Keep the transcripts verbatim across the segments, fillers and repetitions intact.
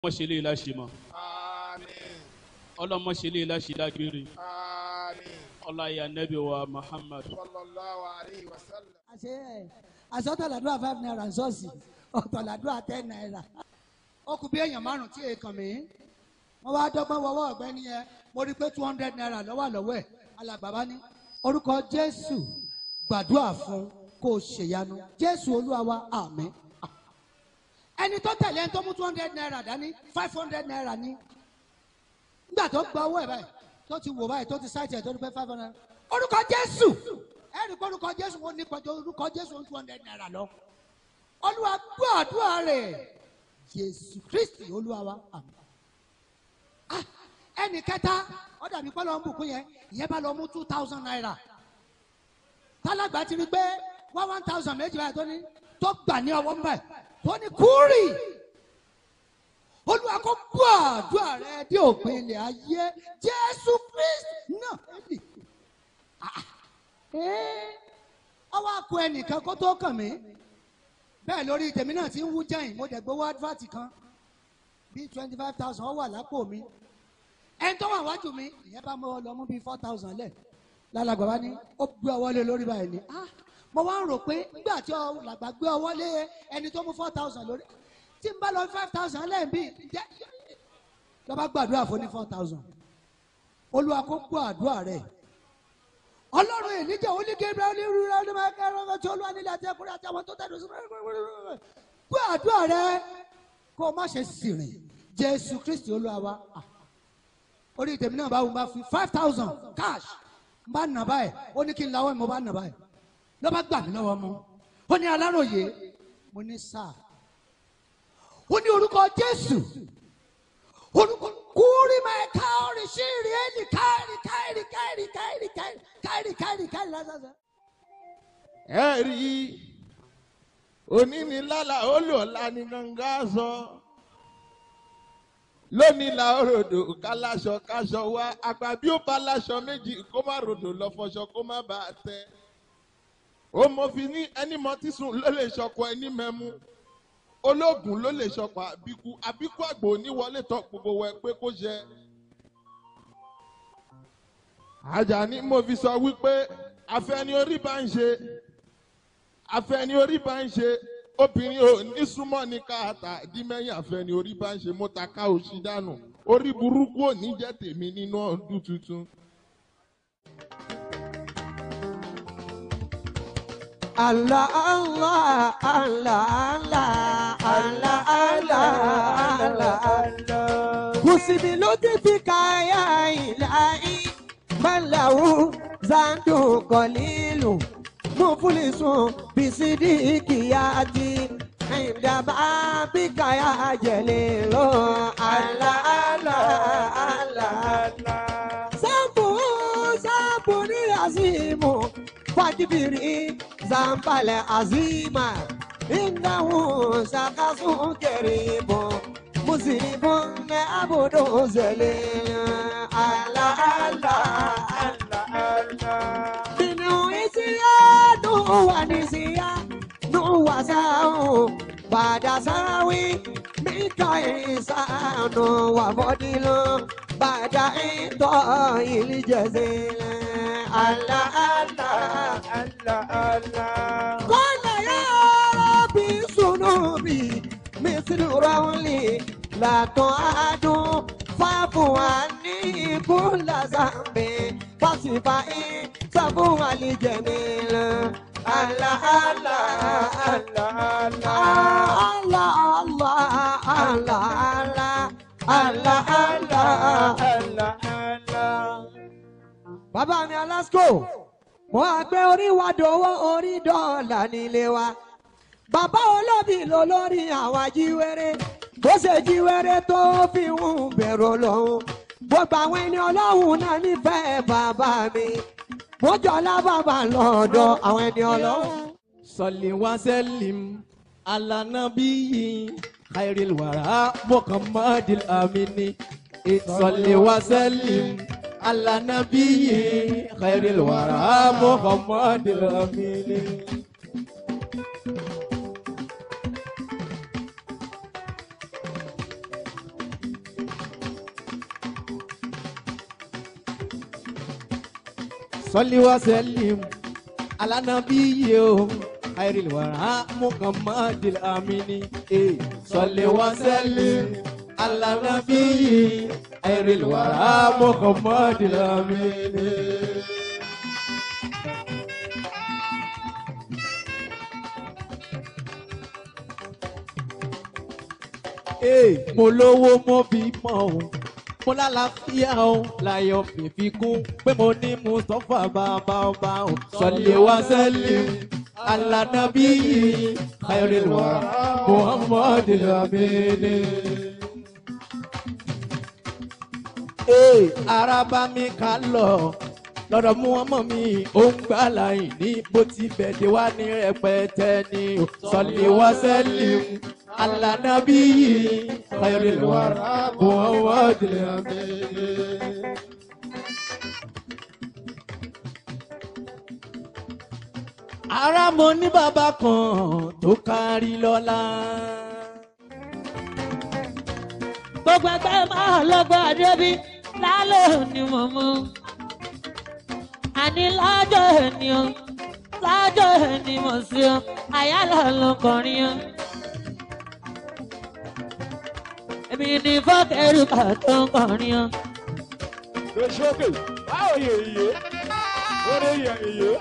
ọlọ́mọṣẹ́lẹ̀ ìlàṣìmọ̀ ọlọ́mọṣẹ́lẹ̀ ìlàṣìdágbére ọláyà nẹ́bí wa Muhammad. sallallahu alayhi wa sallam. àṣẹ ẹ àṣọtọ̀làdúrà five naira ṣọ́ọ̀ṣì ọ̀tọ̀làdúrà ten naira ó kù bí èèyàn márùn tí èèkàn mi wọ́n wá dọ́gbọ́n wọ́wọ́ ọ̀gbẹ́ni yẹn mo rí i pé two hundred naira lọ́wọ́ lọ́wọ́ ẹ̀ alàgbàbá ní orúkọ Jésù gbàdúrà fún kó o ṣèyanu Jésù Olúwa wa àmín. ẹni tó tẹ̀lé ẹni tó mú two hundred naira dání five hundred naira ní nígbà tó gba owó ẹ̀ báyìí tó ti wò báyìí tó ti sáìtì ẹ̀ tó ti pé five hundred orúkọ Jésù ẹ̀rí pé orúkọ Jésù wọn ní pẹ̀jọ orúkọ Jésù two hundred naira lọ Olúwa gbọ́ àdúrà rẹ̀ Jésù Kristi Olúwa wa àmín. ẹnì kẹta ó dàbí pé lọ́ọ́ ń bùkún yẹn ìyẹn bá lọ mú two thousand naira tálágbà ti rí pé one one thousand méjì báyìí tó ní tó gbà ní ọwọ́ mbẹ́ tó ní kúrì Olúwa kó gbọ́ àdúrà rẹ̀ dé òpin ilẹ̀ ayé Jésù Kristi náà ẹ̀dì ọwọ́ àpò ẹnìkan kó tó kàn mí bẹ́ẹ̀ lórí tèmi náà ti ń wú jẹ́yìn mo dẹ̀ gbowó advert kan bíi twenty five thousand ó wà lápò mi ẹni tó wà wájú mi ìyẹn bá mọ lọ mú bíi four thousand lẹ̀ lálàgbà bá ní ó gbé ọwọ́ lé lórí báyìí ni mo wá ń rò pé nígbà tí làgbà gbé ọwọ́ lé ẹni tó mú four thousand lórí tí n bá lọ five thousand lẹ́yìn bíi lọ́ bá gbàdúrà fún ní four thousand Olúwa kó gbọ́ àdúrà rẹ̀ Ọlọ́run ènìjà onígẹ̀rẹ́ onírúurú onímọ̀ọ́kẹ́rẹ́ ọ̀gá tí Olúwa nílẹ̀ àti ẹkùnrin àti àwọn tó tẹ̀lé sí gbọ́ àdúrà rẹ̀ kó o má ṣe sìrìn Jésù Kristi Olúwa wa orí tèmi náà bá wù bá fi five thousand cash n bá nà báyìí ó ní kí n lawọ́ mo bá nà báyìí ló bá gbà mí lọ́wọ́ mu ó ní Aláròyé mo ní sáà ó ní orúkọ Jésù orúkọ kúrì máa ká orin sí rí ẹni káàrí káàrí káàrí káàrí káàrí káàrí káàrí lásán. ẹ rí i òní ni lálà ó lò ọ̀la ní gángan sọ lónìí la ó ròdò káláṣọ káṣọ wá àgbà bí ó bá láṣọ méjì kó má ròdò lọ fọṣọ kó má bàa tẹ ó mọ fi ní ẹni mọtísùn ló lè ṣọkọ ẹni mẹmú ológun ló lè ṣọpọ àbíkú àbíkú àgbò oníwọlé tọ gbogbo wẹ pé kó ṣe. Àjàní mo fi sọ wípé afẹ́ni orí bá ń ṣe afẹ́ni orí bá ń ṣe obìnrin ò ní súnmọ́ ní káàtà dímẹ́yìn afẹ́ni orí bá ń ṣe mo ta ká òṣì dànù orí burúkú ò ní jẹ́ tèmi nínú ọdún tuntun. Allah Allah Allah Allah Allah Allah Allah Allah Kusibiluti fikaya ilahi Malahu zandu qalilu Mufulisun bisidikiyati Inda babika ya jalilu Allah Allah Allah Allah Sambu sambu ni azimu Fakibiri Zambale azima innahu sakasu keribo musibun me abudu zele ala ala ala ala binu isiya nu wanisiya nu wasau bada sawi mika isanu wa bodilo bada ito ilijazela Allah Allah Allah Allah Qala ya Rabbi sunubi mithlu rawli la tu'adu fa'fu anni kulla zambi fasifai sabu ali jamil Allah Allah Allah Allah Allah Allah Allah Allah Allah Allah Allah Bàbá mi Alasco, mo á gbé orí wa dòwó orí dọ́là nílé wa. Bàbá olóbì ló lórí àwa jíwèrè. Bó ṣe jíwèrè tó fi ń bẹ̀rù Ọlọ́run. Gbogbo àwọn ẹni Ọlọ́run náà nífẹ̀ẹ́ bàbá mi. Mo jọlá bàbá lọ́dọ̀ àwọn ẹni Ọlọ́run. Salli wa sallim ala nabiyyi khairil wara Muhammadil amini. Salli wa sallim ala nabiyyi khairil wara Muhammadil amini. صل وسلم على نبي خير الورى محمد الامين صل وسلم على نبي خير الورى محمد الامين. mo lówó mo bímọ o mo lálàáfíà o láyọ̀ fìfì kún pé mo ní Mustapha bàbá ọba o sọlẹ̀ wá sẹ́lẹ̀ aládàbí khairil wara Muhammadil amin. araba mi kà lọ lọ́dọ̀ mú ọmọ mi ó ń gbà láì ní bó ti bẹ̀dẹ̀ wá ní rẹpẹtẹ ni o sọlẹ̀ wá sẹ́lẹ̀ aládàbí khairil wara Muhammadil amin. ara mo ní bàbá kan tó kárí lọ́lá. gbogbo ẹgbẹ́ máa lọ́gbọ́n àdébí lálẹ́ òní mọ̀ mọ́. àní lájọ́ ẹni o lájọ́ ẹni mọ̀ sí o àyálà lọkọrin o. èmi ní fọ́kẹ́rù kà tó ń kọrin o. lóṣooké báwo yẹ iye orí yẹ iye.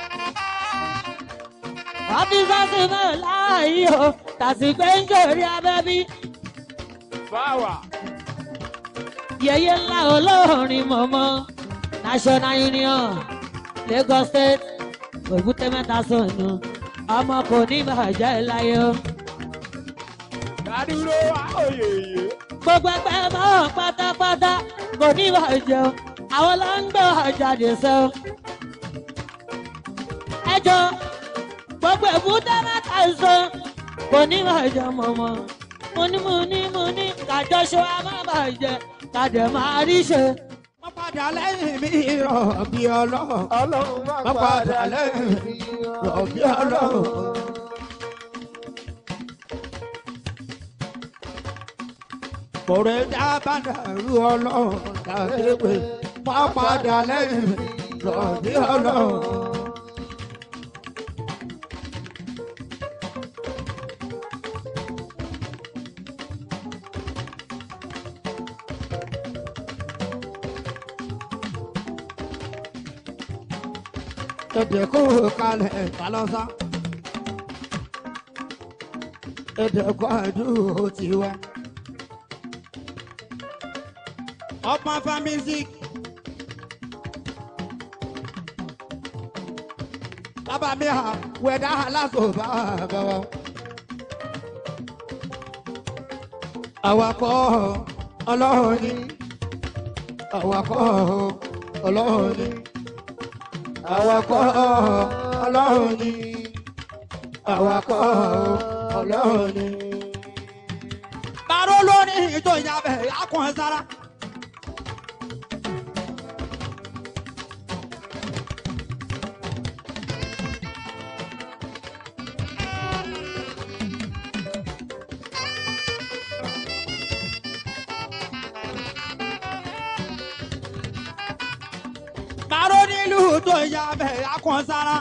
ọ́fíìsì náà láàyè o tàṣìgbé ń jòrí abẹ́bí. báwa. yẹyẹ ńlá olórin mọ̀mọ́ national union Lagos state Èbúté Mẹ́ta sọnù ọmọ kò ní bàjẹ́ láyé o. dádúró àòyè iye. gbogbo ẹgbẹ́ mọ́ pátápátá kò ní bàjẹ́ o àwọn ló ń gbọ́ àjàdé sọ. ẹjọ́ gbogbo Èbúté Mẹ́ta sọ kò ní bàjẹ́ mọ̀mọ́ mo ní mo ní mo ní kájọṣe wa má bàjẹ́ kàdé máa rí ṣe. wọ́n padà lẹ́yìn mi rọ̀bì ọlọ́run. ọlọ́run má wọ́n padà lẹ́yìn mi rọ̀bì ọlọ́run. kòrè dábàdà rú ọlọ́run dàgbé wọ́n padà lẹ́yìn mi rọ̀bì ọlọ́run. Èdè kó kalẹ̀ kálọ́sá. Èdè kó àdúró tiwa. Ọ̀pọ̀ afa music. Bàbá mi hà wẹ̀dá aláṣọ bàbá wa. Àwakọ̀ ọlọ́run ni. Àwakọ̀ ọlọ́run ni. Àwakọ̀ ọlọ́run ni. Àwakọ̀ ọlọ́run ni. Bàró lórí ìjọ ìyàbẹ̀ akọ̀ sára. Bàró nílùú tó ìyàbẹ̀ akọ̀ sára.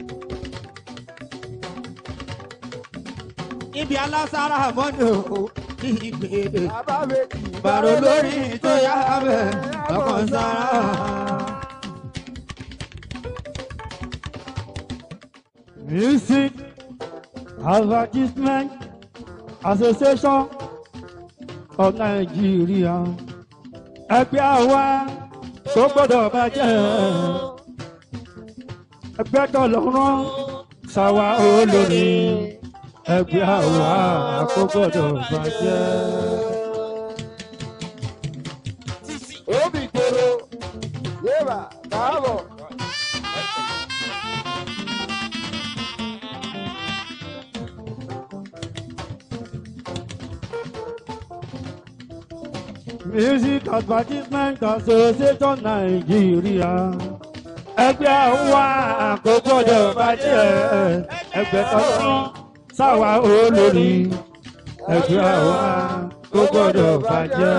Ibi alására mọ́nà ní ìgbèdè. Bàró lórí tó ìyàbẹ̀ akọ̀ sára. Music Advertisement Association of Nigeria. Ẹgbẹ́ àwa tó gbọ́dọ̀ bàjẹ́. Ẹgbẹ́ tọ̀lọ́rán ṣàwa olórí. Ẹgbẹ́ àwa kò gbọ́dọ̀ bàjẹ́. Obi toro yéba káàbọ̀. Music Advertisement Association Nigeria. Ẹgbẹ́ àwa kò gbọ́dọ̀ bàjẹ́. Ẹgbẹ́ tọ̀lọ́rán ṣàwa olórí. Ẹgbẹ́ àwa kò gbọ́dọ̀ bàjẹ́.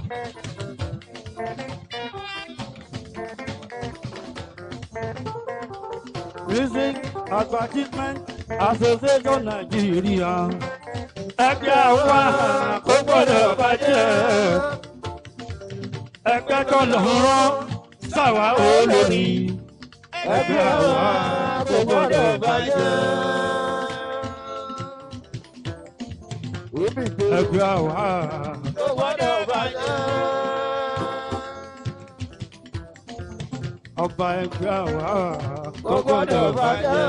Music Advertisement Association Nigeria. Ẹgbẹ́ wa kò gbọ́dọ̀ bàjẹ́. Ẹgbẹ́ tó lọ́rọ́ sáwà olórí. Ẹgbẹ́ wa kò gbọ́dọ̀ bàjẹ́. Ẹgbẹ́ wa kò gbọ́dọ̀ bàjẹ́. Ọba ẹgbẹ́ wa kò gbọ́dọ̀ bàjẹ́.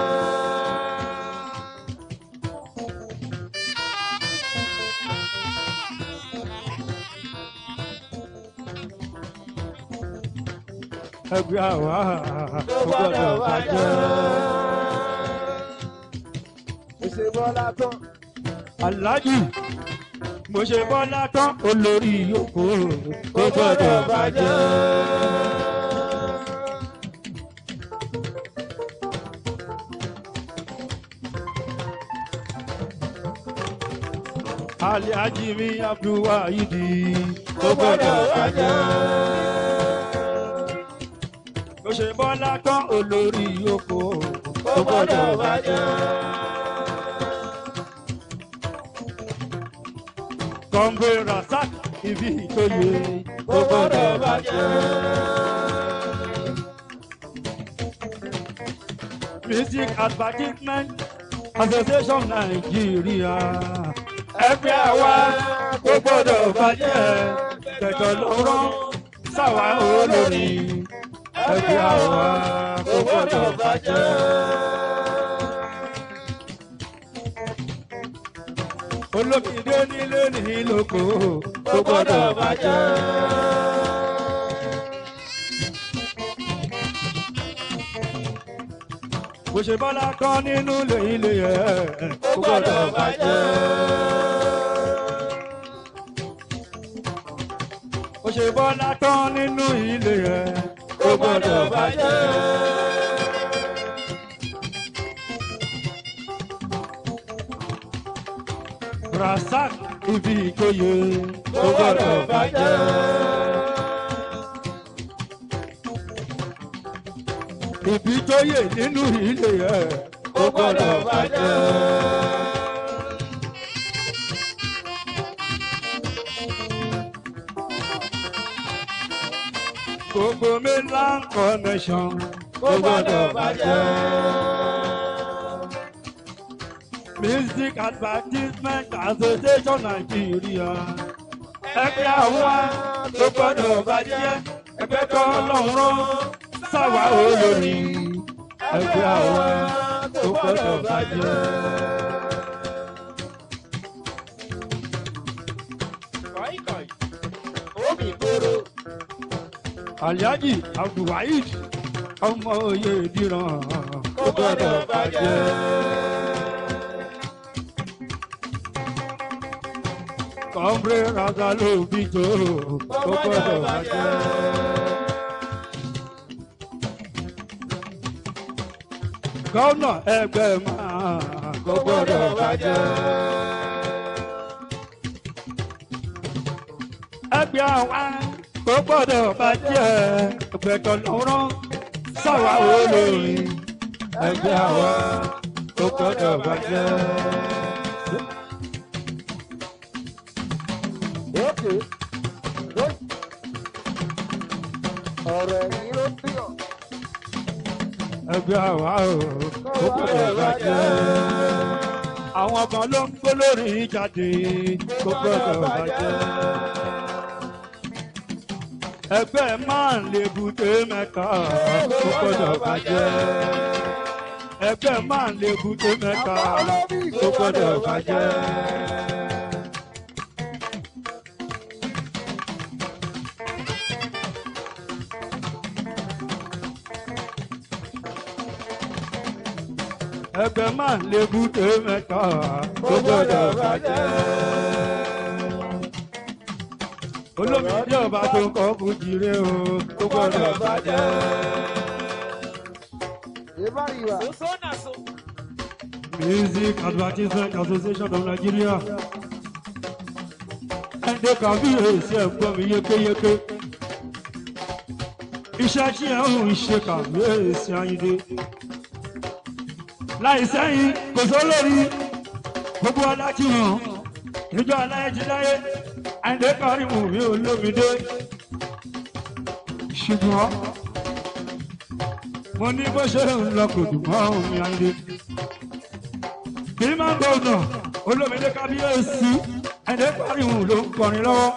Ẹgbẹ́ wa kò gbọ́dọ̀ bàjẹ́. Mo ṣe bọ́lá tán. Aláàjì mo ṣe bọ́lá tán olórí yòókù kò gbọ́dọ̀ bàjẹ́. Alhaji mi Abdulwahidi kò gbọ́dọ̀ bàjẹ́. Mo ṣe bọ́lá tán olórí yòókù kò gbọ́dọ̀ bàjẹ́. Kọ̀m̀bé Rasak ibi ìtòyè kò gbọ́dọ̀ bàjẹ́. Music Advertisement Association Nigeria. Ẹgbẹ́ wa kò gbọ́dọ̀ bàjẹ́. Kẹ̀kọ́ lọ́rọ́ sáwà olórí. Ẹgbẹ́ wa kò gbọ́dọ̀ bàjẹ́. Olókìdé nílé ní lóko kò gbọ́dọ̀ bàjẹ́. Bó ṣe bọ́lá kan nínú ilé ilé ẹ̀ kò gbọ́dọ̀ bàjẹ́. Bó ṣe bọ́lá kan nínú ilé ẹ̀ kò gbọ́dọ̀ bàjẹ́. Rasak ibi ìkóyè kò gbọ́dọ̀ bàjẹ́. Ibi ìkóyè nínú ilé ẹ̀ kò gbọ́dọ̀ bàjẹ́. Gbogbo mainland connection kò gbọ́dọ̀ bàjẹ́. Music Advertisement Association Nigeria. Ẹgbẹ́ àwa tó gbọ́dọ̀ bàjẹ́. Ẹgbẹ́ tó lọ́rọ́ sáwà olórí. Ẹgbẹ́ àwa tó gbọ́dọ̀ bàjẹ́. Alhaji Abdulwahid ọmọ oyè ìdíran kò gbọ́dọ̀ bàjẹ́. Kọ̀m̀bé Razalo Bito kò gbọ́dọ̀ bàjẹ́. Gọ́nà ẹgbẹ́ máa kò gbọ́dọ̀ bàjẹ́. Ẹgbẹ́ àwa kò gbọ́dọ̀ bàjẹ́. Ẹgbẹ́ tó lọ́rọ́ sáwà olórí. Ẹgbẹ́ àwa kò gbọ́dọ̀ bàjẹ́. Ọ̀rọ̀ ẹ̀yìn ló bí ọ̀. Ẹgbẹ́ àwa kò gbọ́dọ̀ bàjẹ́. Àwọn kan ló ń gbé lórí jáde kò gbọ́dọ̀ bàjẹ́. Ẹgbẹ́ máa ń lè bùté mẹ́ta kò gbọ́dọ̀ bàjẹ́. Ẹgbẹ́ máa ń lè bùté mẹ́ta kò gbọ́dọ̀ bàjẹ́. Ẹgbẹ́ máa ń lè bùté mẹ́ta kò gbọ́dọ̀ bàjẹ́. Olómìnira ọba tó ń kọ́ fújìrè o kò gbọ́dọ̀ bàjẹ́. Music Advertisement Association of Nigeria. Àyìndé kábíyèsí ẹ̀gbọ́n mi yékéyéké. Iṣẹ́ tí ẹ̀ ń ṣe kábíyèsí Àyìndé. Láì sẹ́yìn kò sólórí gbogbo aláti hàn níjọ́ aláìjíláyé Àyìndé Kàrímù mi Olómìdé. Ṣùgbọ́n mo ní bó ṣe ń lọ kò dùn mọ́ omi Àyìndé. Kì í máa ń gbọ́dọ̀ Olómìdé kábíyèsí Àyìndé Kàrímù ló ń kọrin lọ́wọ́.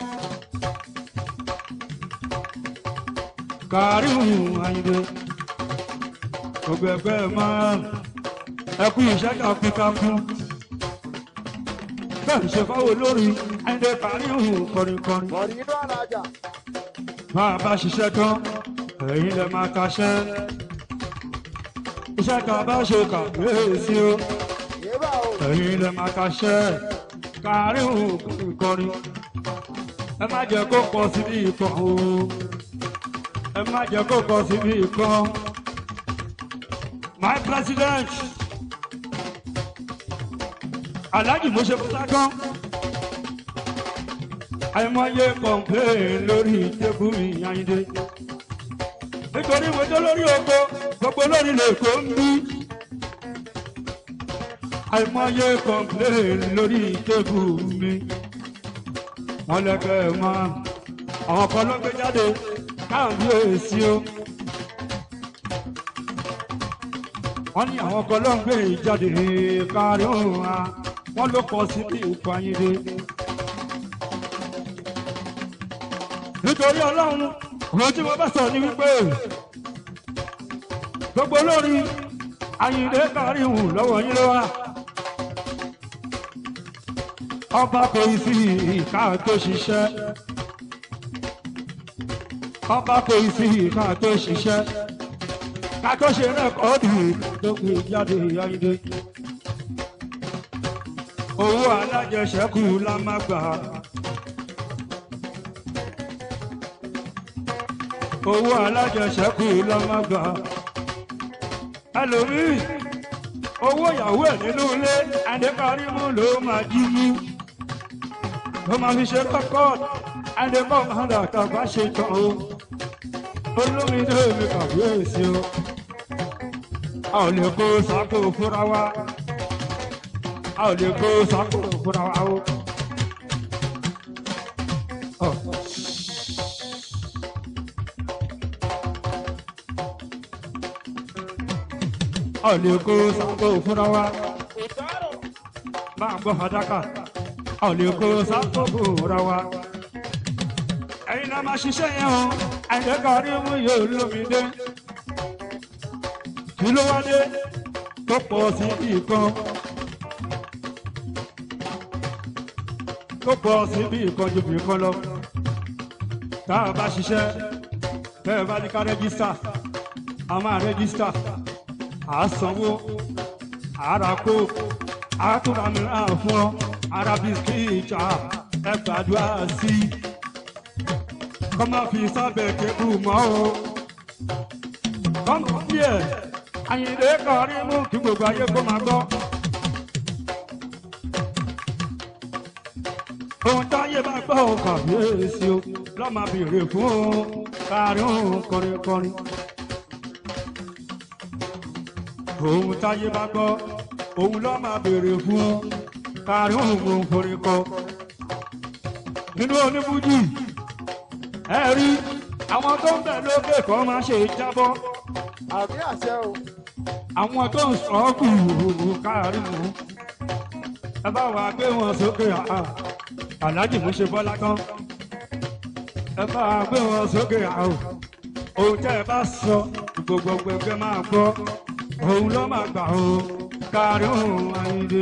Kàrímù Àyìndé gbogbo ẹgbẹ́ máa ẹkú iṣẹ́ takuntakun bẹ́ẹ̀ ṣe fáwọn olórí Àyìndé Kàrímù kọrinkọrin. Bọ̀dì inú àlàjà. Máa bá ṣiṣẹ́ tán ẹ̀yin lè máa kaṣẹ́. Iṣẹ́ tá a bá ṣe kàbíyèsí o Yébà o. ẹ̀yin lè máa kaṣẹ́. Kàrímù kọrinkọrin ẹ má jẹ́ kó pọ̀ síbi ìkan o ẹ má jẹ́ kó pọ̀ síbi ìkan. My president Alhaji Moshe Fúsákán àìmọye complain lórí tébù mi Àyìndé nítorí mo jẹ́ lórí oko gbogbo lórí lèkó ń bí àìmọye complain lórí tébù mi wọ́n lẹ́kẹ̀ẹ́ mọ́ àwọn kan ló gbé jáde káàbíyèsí o wọ́n ní àwọn kan ló ń gbé jáde kárí òun wa wọ́n ló kọ sí bí ìkọ Àyìndé nítorí Ọlọ́run òun tí mo bá sọ ní wípé gbogbo lórí Àyìndé Kàrímù lọ́wọ́ yín ló wà ọba kò sí ìka tó ṣiṣẹ́ ọba kò sí ìka tó ṣiṣẹ́ ká tó ṣe rẹ́kọ̀ọ́dù tó gbé jáde Àyìndé owó alájẹṣẹ́kù la máa gbà owó alájẹṣẹ́kù la máa gbà ẹlòmíì owó ìyàwó ẹ̀ nínú ilé Àyìndé Kàrímù ló máa jí mú ló máa fi ṣe rẹ́kọ̀ọ́dù Àyìndé kọ́ máa dà tàbá ṣe tán o Olómìdé mi kàbíyèsí o a ò lè kó sáko fúnra wa a ò lè kó sáko fúnra wa o. a ò lè kó sáko fúnra wa máa gbọ́ fàdákà a ò lè kó sáko fúnra wa. ẹ̀yin náà máa ṣiṣẹ́ yẹn o Àyìndé Kàrímù yóò Olómìdé kí ló wá dé tó pọ̀ sí ìkan tó pọ̀ sí bí ìkan ju ìkan lọ tá a bá ṣiṣẹ́ bẹ́ẹ̀ bá ní ká rẹ́gísítà a máa rẹ́gísítà à á sanwó à á ra kó à á tún ra mìíràn fún ọ ara bisikíìtì ẹ gbàdúrà sí i kọ́ máa fi sábẹ̀ kébù mọ́ o kọ́ máa fi ẹ̀. Àyìndé Kàrímù kí gbogbo ayé kó máa gbọ́. Ohun táyé bá gbọ́ ò kàbíyèsí o lọ́ máa béèrè fún o Kàrímù kọrinkọrin. Ohun táyé bá gbọ́ òun lọ́ máa béèrè fún o Kàrímù kọrinkọ. Nínú oníbùjì ẹ rí àwọn tó ń bẹ̀ lókè kan máa ṣe jábọ́. Àbí àṣẹ o. Àwọn tó ń sọ́ọ̀kù Kàrímù ẹ bá wà gbé wọn sókè Alhaji Moshe Bọ́lá tán ẹ bá wà gbé wọn sókè ohun tẹ́ ẹ bá sọ gbogbo ẹgbẹ́ máa gbọ́ òun ló máa gbà ó Kàrímù Àyìndé.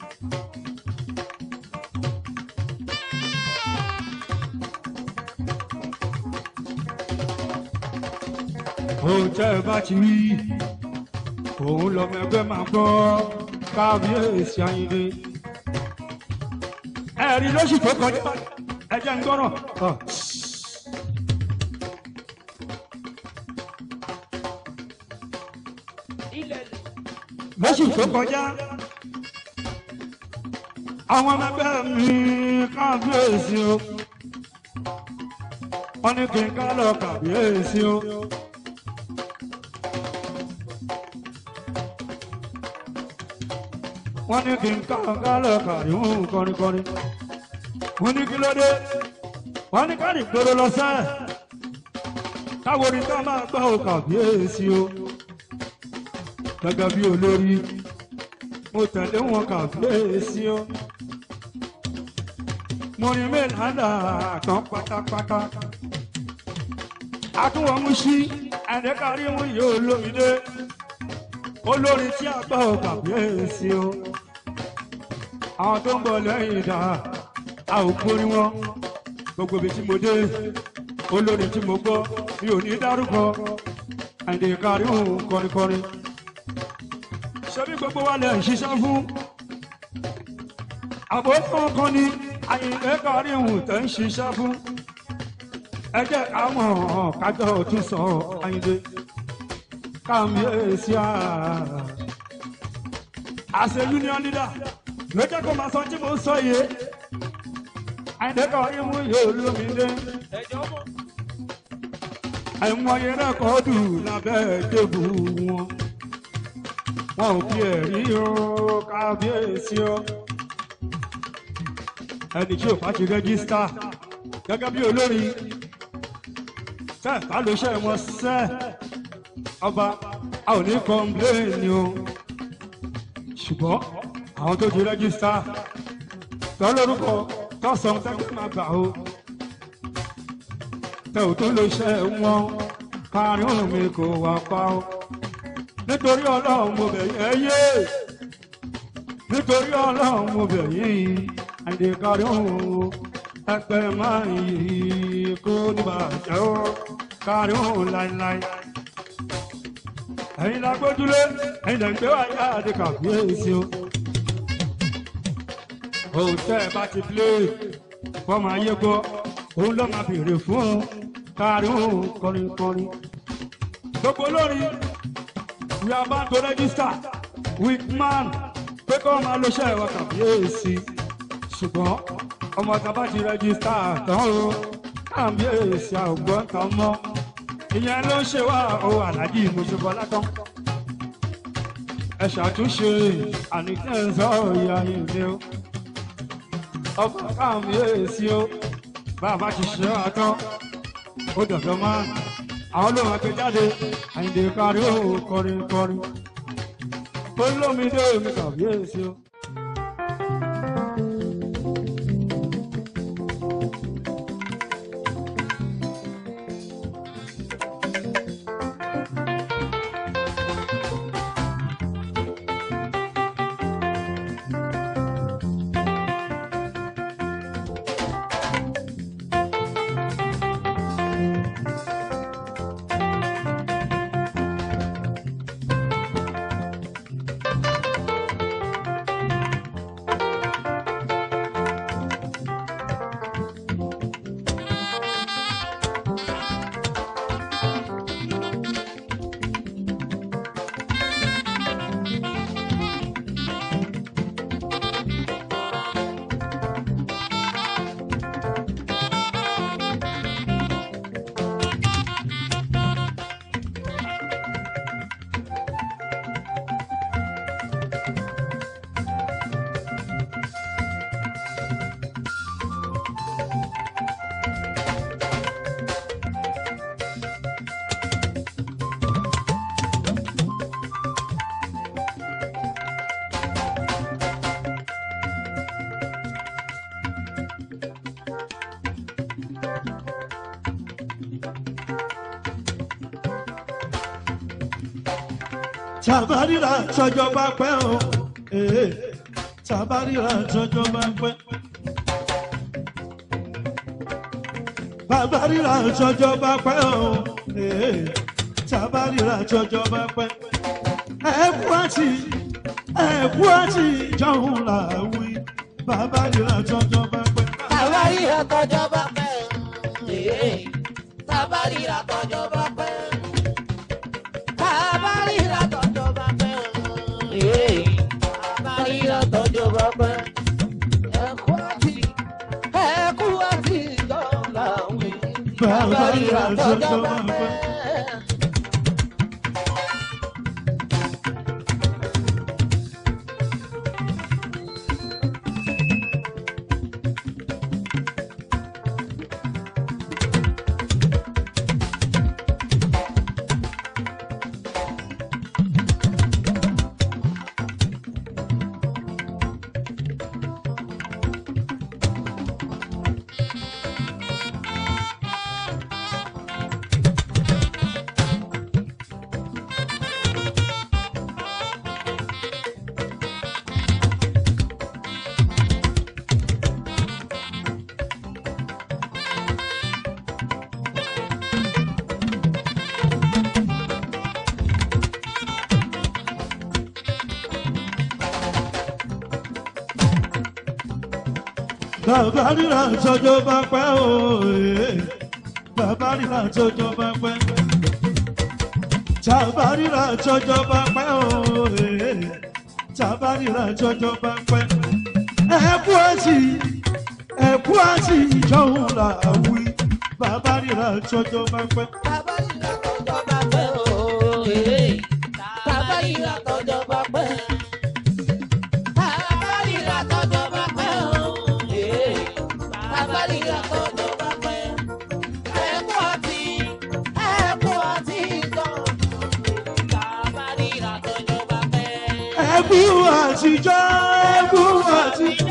ohun tẹ́ ẹ bá ti rí òun lọmọ ẹgbẹ́ máa gbọ́ kábíyèsí Àyìndé. ẹ̀rí lóṣù tó kọjá ẹjẹ́ ń gbọ́rọ̀. lóṣù tó kọjá àwọn ọmọ ẹgbẹ́ mi kábíyèsí o wọ́n ní kí n ká lọ kàbíyèsí o. wọ́n ní kí n ká ká lọ kàríhùn kọrinkọrin. wọ́n ní kí ló dé wọ́n ní ká ní gbòòrò lọ sẹ́ẹ̀. táwọn orin ká máa gbọ́ ò kàbíyèsí o. gẹ́gẹ́ bí olórí mo tẹ̀lé wọn kàbíyèsí o. mo ní mélòó tán pátápátá. àtúwọ̀n mú sí ẹ̀ẹ́dẹ́kárí mú yóò lómìdé. olórin tí a gbọ́ ò kàbíyèsí o. àwọn tó ń bọ̀ lẹ́yìn ìdá a ò gbórí wọn. gbogbo ibi tí mo dé olórin tí mo gbọ́ mi ò ní dárúkọ ẹ̀ẹ́dẹ́kárí mú kọrinkọrin. ṣebí gbogbo wa lè ṣiṣẹ́ fún àbótán kan ní Àyìndé Kàrímù tẹ́ ń ṣiṣẹ́ fún. ẹ jẹ́ káwọn kájọ tún sọ Àyìndé kábíyèsí à. àṣẹ union leader ló jẹ́ kó máa sọ tí mo sọ yìí. Àyìndé Kàrímù yóò lómìnira. àìmọye rẹ́kọ̀ọ́dù lábẹ́ tébù wọn. wọn ò fi ẹ̀rí o kábíyèsí o. ẹni tí ò bá ti rẹ́gísítà gẹ́gẹ́ bí olórin tẹ́ ká ló ṣe wọn sẹ́ ọba a ò ní kọ́ńpléènì o. ṣùgbọ́n àwọn tó ti rẹ́gísítà tọ́ lórúkọ tọ́ sọ tẹ́gbẹ́ máa gbà o. tẹ́ ò tó ló ṣe wọn Kàrímù mi kò wá pa o. nítorí ọlọ́run mo bẹ̀ yẹ́ yé nítorí ọlọ́run mo bẹ̀ yín Àyìndé Kàrímù ẹgbẹ́ máa ń yí kó níbàjẹ́ ó Kàrímù láíláí. ẹ̀yin la gbójúlé ẹ̀yin lè gbé wáyé àdé kàbíyèsí o. òun tẹ́ ẹ bá ti pilé fọmọ ayé gbọ́ òun ló máa béèrè fún Kàrímù kọrinkọrin. gbogbo olórin we are bound to register with man pé kọ́ máa lo iṣẹ́ ìwà kàbíyèsí. ṣùgbọ́n ọmọ tàbá ti rẹ́gísítà tán o kábíyèsí àgbọ̀n tán mọ́. ìyẹn ló ń ṣe wá o Àlájì Mùsùlùmí látàn. ẹ ṣàtúnṣe àníkẹ́ ń sọ ìyá yìí ni o. ọba kábíyèsí o bàbá ti ṣe wá tán ó dọ̀dọ̀ máa àwọn ló máa gbé jáde Àyìndé Kàrímù kọrinkọrin. olómìnira mi kàbíyèsí o. Tabarira tọjọ́ bá pẹ́ o, ee tabarira tọjọ́ bá pẹ́. Babarira tọjọ́ bá pẹ́ o, ee tabarira tọjọ́ bá pẹ́. Ẹ̀kú àti ẹ̀kú àti jọ̀hún là wí. Babarira tọjọ́ bá pẹ́. Tabarira tọjọ́ bá pẹ́ o, ee tabarira tọjọ́ bá pẹ́. Tabarira tọjọ́ bá pẹ́ o, ee tabarira tọjọ́ bá pẹ́. Ẹ̀kú àti ẹ̀kú àti jọ̀hún là wí. bàbá ríra tọ́jọ́ bá pẹ́. Bàbá ríra tọ́jọ́ bá pẹ́ òye. Bàbá ríra tọ́jọ́ bá pẹ́. Tàbá ríra tọ́jọ́ bá pẹ́ òye. Tàbá ríra tọ́jọ́ bá pẹ́. Ẹ̀kú àti ẹ̀kú àti ìjọhún là wí. Bàbá ríra tọ́jọ́ bá pẹ́. Bàbá ríra tọ́jọ́ bá pẹ́ òye. Bàbá ríra tọ́jọ́ bá pẹ́. Ẹ̀kú àtijọ́, ẹ̀kú àtijọ́.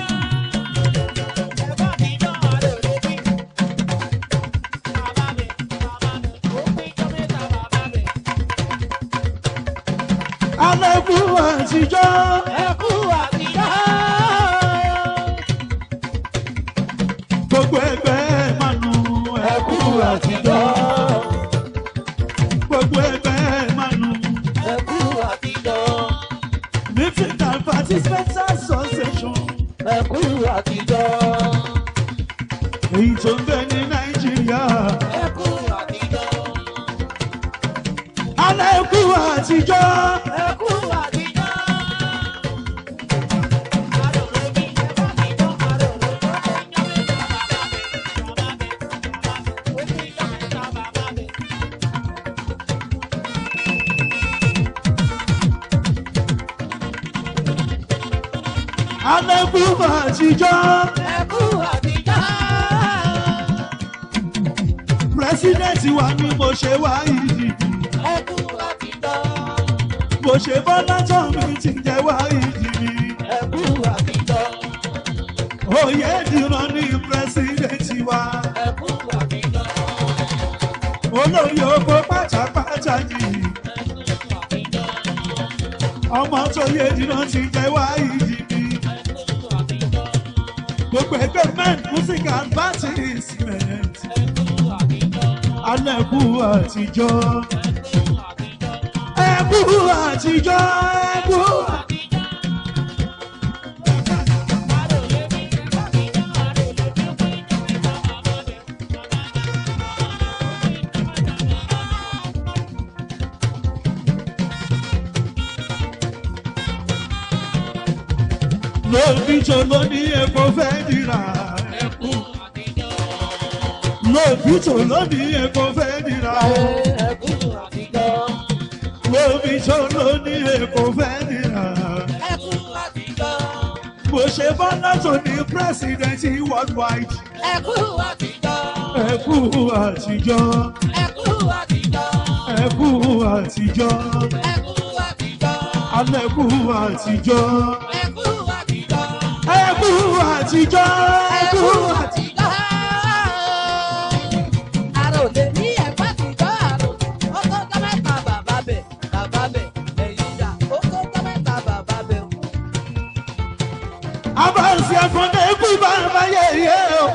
Alẹ́kú àtijọ́, ẹ̀kú àtijọ́. Gbogbo ẹgbẹ́ manu ẹ̀kú àtijọ́. Gbogbo ẹgbẹ́ manu ẹ̀kú àtijọ́. Meeting and Participants Association. Ẹ̀kú àtijọ́. Èyí tó ń bẹ ní Nàìjíríà. Ẹ̀kú àtijọ́. Alẹ́kú àtijọ́. Ẹ̀kú àtijọ́. Alẹ́kú àtijọ́. Ẹ̀kú àtijọ́. Pírẹ́sídẹ̀ntì wa ni mo ṣe wá ìdìbò. Ẹ̀kú àtijọ́. Mo ṣe Bọ́lá tán mi ti jẹ́ wá ìdìbò. Ẹ̀kú àtijọ́. Oyè dìran ní pírẹ́sídẹ̀ntì wa. Ẹ̀kú àtijọ́. Olórí oko pátápátá yìí. Ẹ̀kú àtijọ́. Ọmọ tó yé dìran ti jẹ́ wá ìdìbò. Gbogbo ẹgbẹ́ men music and advertisement. Alẹ́kú àtijọ́. Ẹ̀kú àtijọ́. Ẹ̀kú àtijọ́. Lóbi tó ló ní epo fẹ́ dìrà. Ẹ̀kú àtijọ́. Lóbi tó ló ní epo fẹ́ dìrà. Ẹ̀kú àtijọ́. Lóbi tó ló ní epo fẹ́ dìrà. Ẹ̀kú àtijọ́. Mo ṣe Bọ́lá tó ní pírẹ́sìdẹ̀ntì worldwide. Ẹ̀kú àtijọ́. Ẹ̀kú àtijọ́. Ẹ̀kú àtijọ́. Ẹ̀kú àtijọ́. Ẹ̀kú àtijọ́. Alẹ́kú àtijọ́. Ẹ̀kú àtijọ́. Ẹ̀kú àtijọ́. Ẹ̀kú àtijọ́. Àròlé ní ẹ̀kọ́ àtijọ́ àrò. Ó tó jọ́ mẹ́ta bàbá bẹ̀, bàbá bẹ̀, ẹ̀yìn ìjà. Ó tó jọ́ mẹ́ta bàbá bẹ̀. Abáǹsì ẹ̀fọ́n ẹ̀kú bàbá yẹ̀yẹ́ o.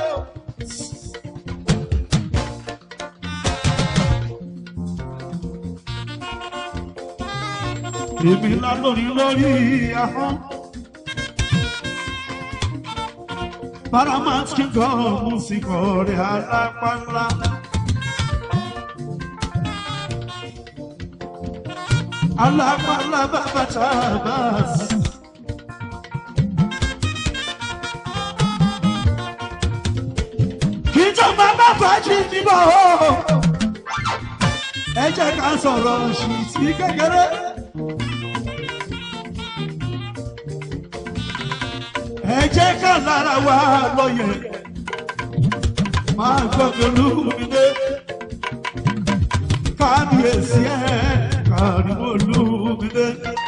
Èmi ńlá lórí lórí ahọ́n. Paramount Kingdom music ọ̀rẹ́ alápálá. Alápálá bàbá Tabas. Kìjọ máa bá fàájì níbọ̀ o. Ẹ jẹ́ ká sọ̀rọ̀ ṣì sí kékeré. Ẹ jẹ́ ká lára wa lóye. Máa gbọ́ pẹ̀lú mi dé. Kábíyèsí ẹ̀ káríwó lù mí dé.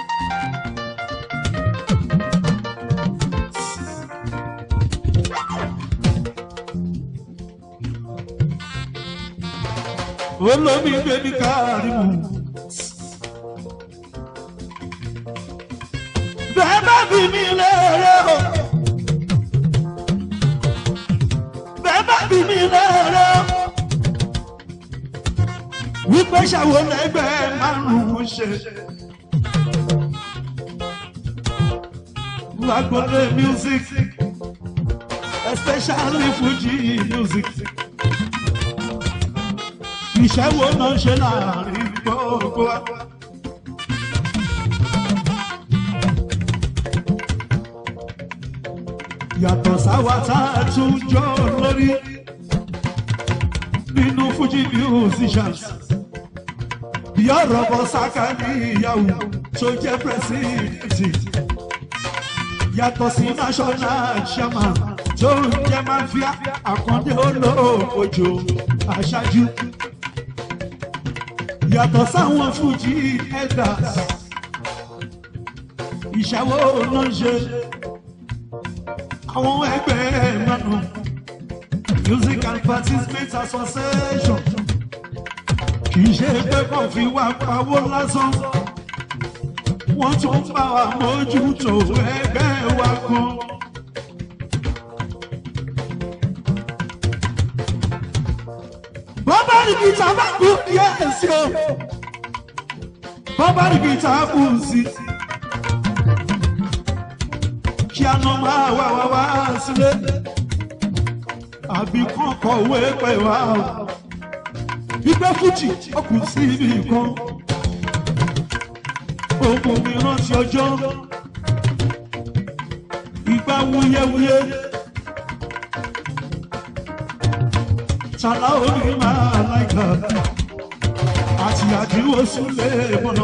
Olómi bébí káríwó. Bẹ́ẹ̀ bá bí mi lérè o. Bẹ́ẹ̀ bá bí mi lérè o. Wípé ṣàwo lẹ́gbẹ̀ẹ́ márùn-ún ṣe. Lágbóde music, especially Fuji music. Iṣẹ́ wo náà ṣe láàrin gbogbo wa? Yàtọ̀ sáwà tá a tún jọ lórí nínú Fuji musicians. Yọ̀rọ̀ bọ̀ sáká ní ìyàwó tó jẹ́ pírẹsidẹ̀ntì. Yàtọ̀ sí national chairman tó ń jẹ́ máfíà Àkàndé Olóògbòjò aṣáájú. Yàtọ̀ sáwọn Fuji elders. Ìṣàwó ló ń ṣe àwọn ẹgbẹ́ mẹ́nu Music and Participants Association. Kì í ṣe pé kàn fi wá pawó lásán. Wọ́n tún bá wa mójútó ẹgbẹ́ wa kan. Bọ́bá rìgìtà bá kú yẹ́sì o. Bọ́bá rìgìtà kú sí. Kí a nọ máa wá wá wá sílé. Àbí kàn kọ̀wé pẹ̀ wá o. Gbígbẹ́ Fújì ó kù sí ibì kan. Ogun mi rántí ọjọ́. Ìgbà wuyewuye. Ṣàlá orí máa láìka. Àti àdúró súnlé mọ́nà.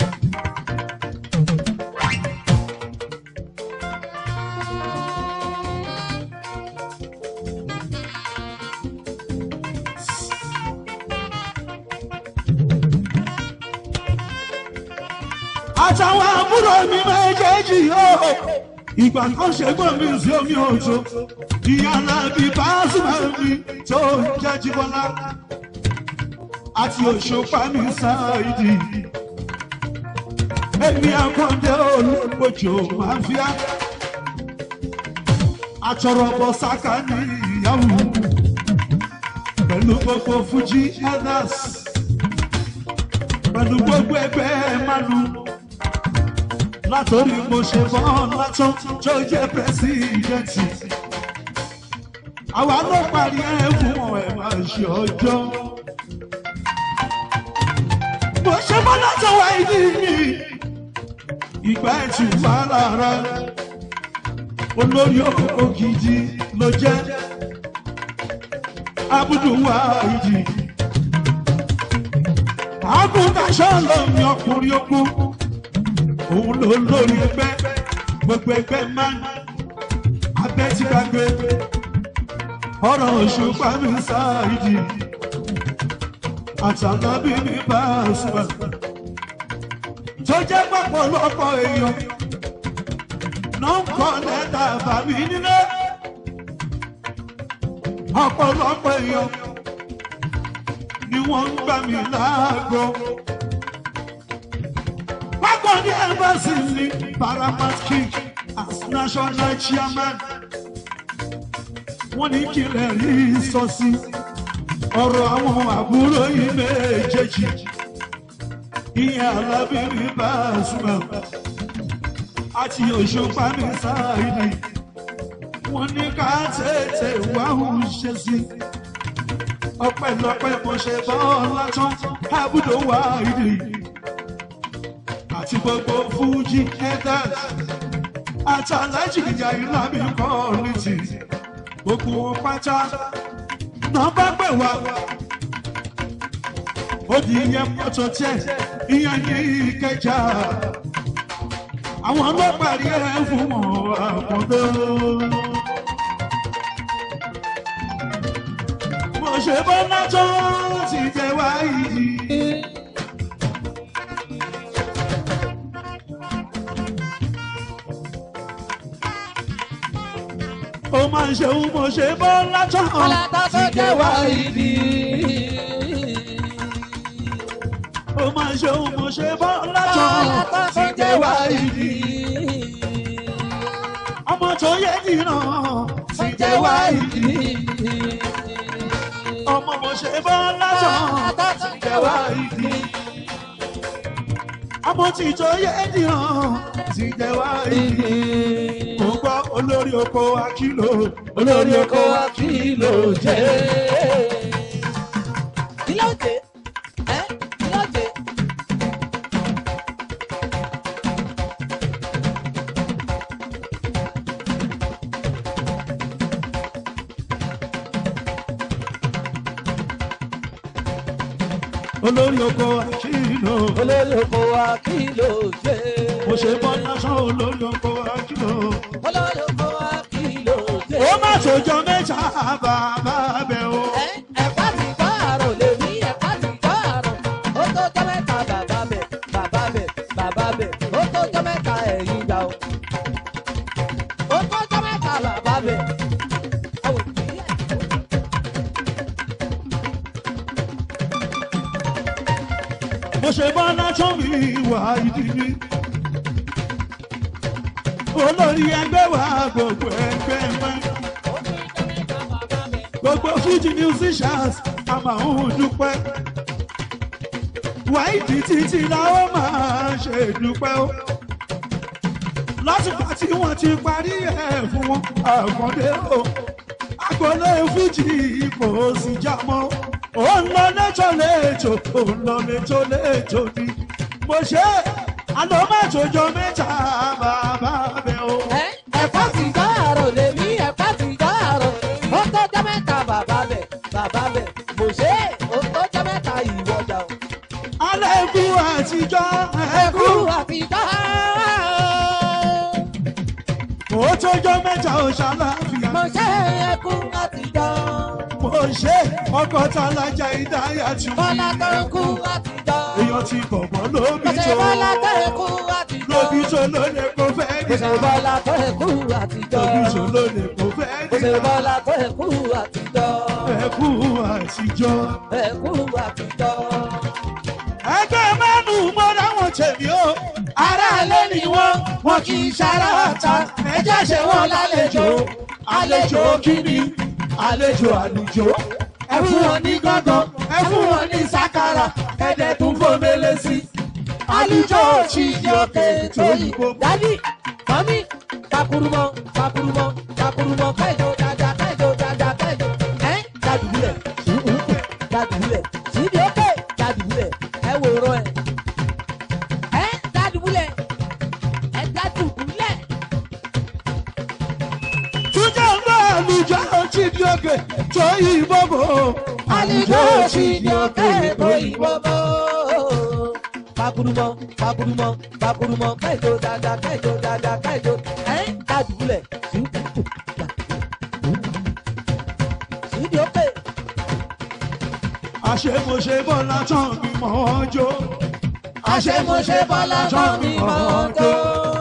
Àtàwọn àbúrò mi méjèèjì yóò. Ìgbà kan ṣe gbọ́n mi sí omi òjò. Ìyá Alábí Pasuma mi tó ń jẹ́ Jíbọ́lá. Àti Òṣùpá mi Sáìdì. Èmi Àkàndé Olóògbòjò máfíà. Àtọ̀rọ̀bọ̀ sáká ní ìyàwó. Pẹ̀lú gbogbo Fuji elders. Pẹ̀lú gbogbo ẹgbẹ́ mánu. Látòrí mo ṣe bọ́n látọ́ tó jẹ́ pẹ́sidẹ̀ntì. Àwa ló parí ẹ̀ fún wọn ẹ̀ máa ṣe ọjọ́. Mo ṣe bọ́n látọ̀ wá ìdí mi. Ìgbà ẹ̀tù wà lára. Olórí òkòkò gidi ló jẹ́. Abudu wá ìdí. Àgùntàṣọ́ lómi ọkùnrin okú. Òun ló lórí ẹgbẹ́, gbogbo ẹgbẹ́ máa ń abẹ́ tí gbàgbé. Ọ̀rọ̀ Òṣùpá mi Sáìdì, àtàlábí mi Pasuma. Tó jẹ́ pọ̀pọ̀lọpọ̀ èèyàn, náà ń kọ́ lẹ́tà bàbí nílé. Ọ̀pọ̀lọpọ̀ èèyàn ni wọ́n ń gbà mí láago. Ní embassy ní Paramount King as national chairman. Wọ́n ní kílẹ̀ rí sọ́sí ọ̀rọ̀ àwọn àbúrò yìí méjèèjì. Ìyẹn Alábí mi Pasuma àti Òṣùpá mi Sáìdì. Wọ́n ní ká tètè wá òun ṣe sí. Ọpẹ́lọpẹ́ mo ṣe bọ́ọ̀lá tán Abudu wá ìdí. Àti gbogbo Fuji elders àtàlájì ìyá Alábí community gbogbo wọn pátá nọ́mbà pè wá ó di ìyẹn pọ̀tọ̀ tiẹ̀ ìyẹn ní Ìkẹjà àwọn ló parí ẹ̀ fún wọn àkọ́dọ́. mo ṣe bọ́lá tó ti tẹ̀ wá yìí. ó máa ń ṣeun mo ṣe bọ́lá tó ti tẹ̀ wá yìí. ó máa ń ṣeun mo ṣe bọ́lá tó ti tẹ̀ wá yìí. ọmọ tó yẹ dìran ti tẹ̀ wá yìí. ọmọ mo ṣe bọ́lá tó ti tẹ̀ wá yìí. ọmọ tí tó yẹ dìran ti tẹ̀ wá yìí. mo gbọ́ olórí oko akílò olórí oko akílò jẹ́. Ilé òjé, ẹ́ ilé òjé. olórí oko akílò Olórí oko akílò jẹ́. mo ṣe bọ́lá tó olórí oko akílò. Olórí oko akílò jẹ́. ó má tòjọ́ mẹ́ta bàbá bẹ̀ o. Ẹ́ ẹ̀pá ti gbọ́ àrò lè rí ẹ̀pá ti gbọ́ àrò. Ó tó jọ́ mẹ́ta bàbá bẹ̀ bàbá bẹ̀ bàbá bẹ̀. Ó tó jọ́ mẹ́ta ẹ̀yìn gbà o. Ó tó jọ́ mẹ́ta bàbá bẹ̀. Àwọn ìdílé. mo ṣe bọ́lá tó mi wà ìdí mi. olórí ẹgbẹ́ wa gbogbo ẹgbẹ́ mẹ́. gbogbo Fuji musicians a máa ń dúpẹ́. wáìdì títí làwọn máa ṣe dúpẹ́ o. lásìkò tí wọ́n ti parí ẹ̀ fún wọn àkàndé o. agbolé Fuji kò sì já mọ́. ó ń lọ lẹ́tọ̀ lẹ́tọ̀ ó ń lọ lẹ́tọ̀ lẹ́tọ̀ ni. mo ṣe àlọ́ mẹ́tòjọ́ mẹ́ta bàbá bẹ̀ o. Ẹ́ ẹ̀pá ti gbọ́ àrò lè rí ẹ̀pá ti gbọ́ àrò. Ó tó jọ́ mẹ́ta bàbá bẹ̀ bàbá bẹ̀. Mo ṣe é ó tó jọ́ mẹ́ta ìwọ́jà o. alẹ́ ikú àtijọ́ Ẹ̀kú ẹ̀kú. àtijọ́. ó tójọ́ mẹ́ta ò ṣàlàáfíà. Mo ṣe ẹ̀kú àtijọ́. mo ṣe ọkọ̀ tálájà ìdáyà tún. Bọ́lá tó ń kú àtijọ́. èèyàn ti bọ̀bọ̀ lóbi Mo ṣe tó. bọ́lá tó ń kú àtijọ́. lóbi tó ló lè kó fẹ́ Mo ṣe dìbò. bọ́lá tó ń kú àtijọ́. lóbi tó ló lè kó fẹ́ Mo ṣe dìbò. bọ́lá tó ń kú àtijọ́. ẹ̀kú àtijọ́. Ẹ̀kú àtijọ́. ẹgbẹ́ mẹ́nu mo ráwọn tèmi o. Aráalé ni wọ́n, wọn kì í ṣara ọ̀tá. Ẹ jẹ́ ṣe wọ́n lálejò. àlejò kíni àlejò àlùjò. Ẹ fún wọn ní gángan, ẹ fún wọn ní sákàrà. Ẹ̀dẹ̀ tún fòmele sí. Àlùjọ òṣì ní òkè tó yìí. Dádì, mọ́mí, takurumọ, takurumọ, takurumọ, kẹ́jọ dáadáa, kẹ́jọ dáadáa, kẹ́jọ. Ẹ́ dàdúgbìlẹ̀, dàdúgbìlẹ̀, síbi òkè, dàdúgbìlẹ̀, ẹ wòrán ẹ̀. Ẹ́ dàdúgbìlẹ̀, ẹ dàdúgbìlẹ̀. túnjẹ́ ń bá àlùjọ òjì ní òkè tó yí bọ́bọ̀. Àlùjọ òṣì ní òkè tó yìí bọ́bọ̀. Pakurumọ, pakurumọ, pakurumọ, kẹ́jọ dáadáa, kẹ́jọ dáadáa, kẹ́jọ. Ẹ́ dàdúgbìlẹ̀, síbi òkè. àṣemọṣe bọ́lá tán mi mọ̀ ọ́ jó. Àṣemọṣe bọ́lá tán mi mọ̀ ọ́ jó.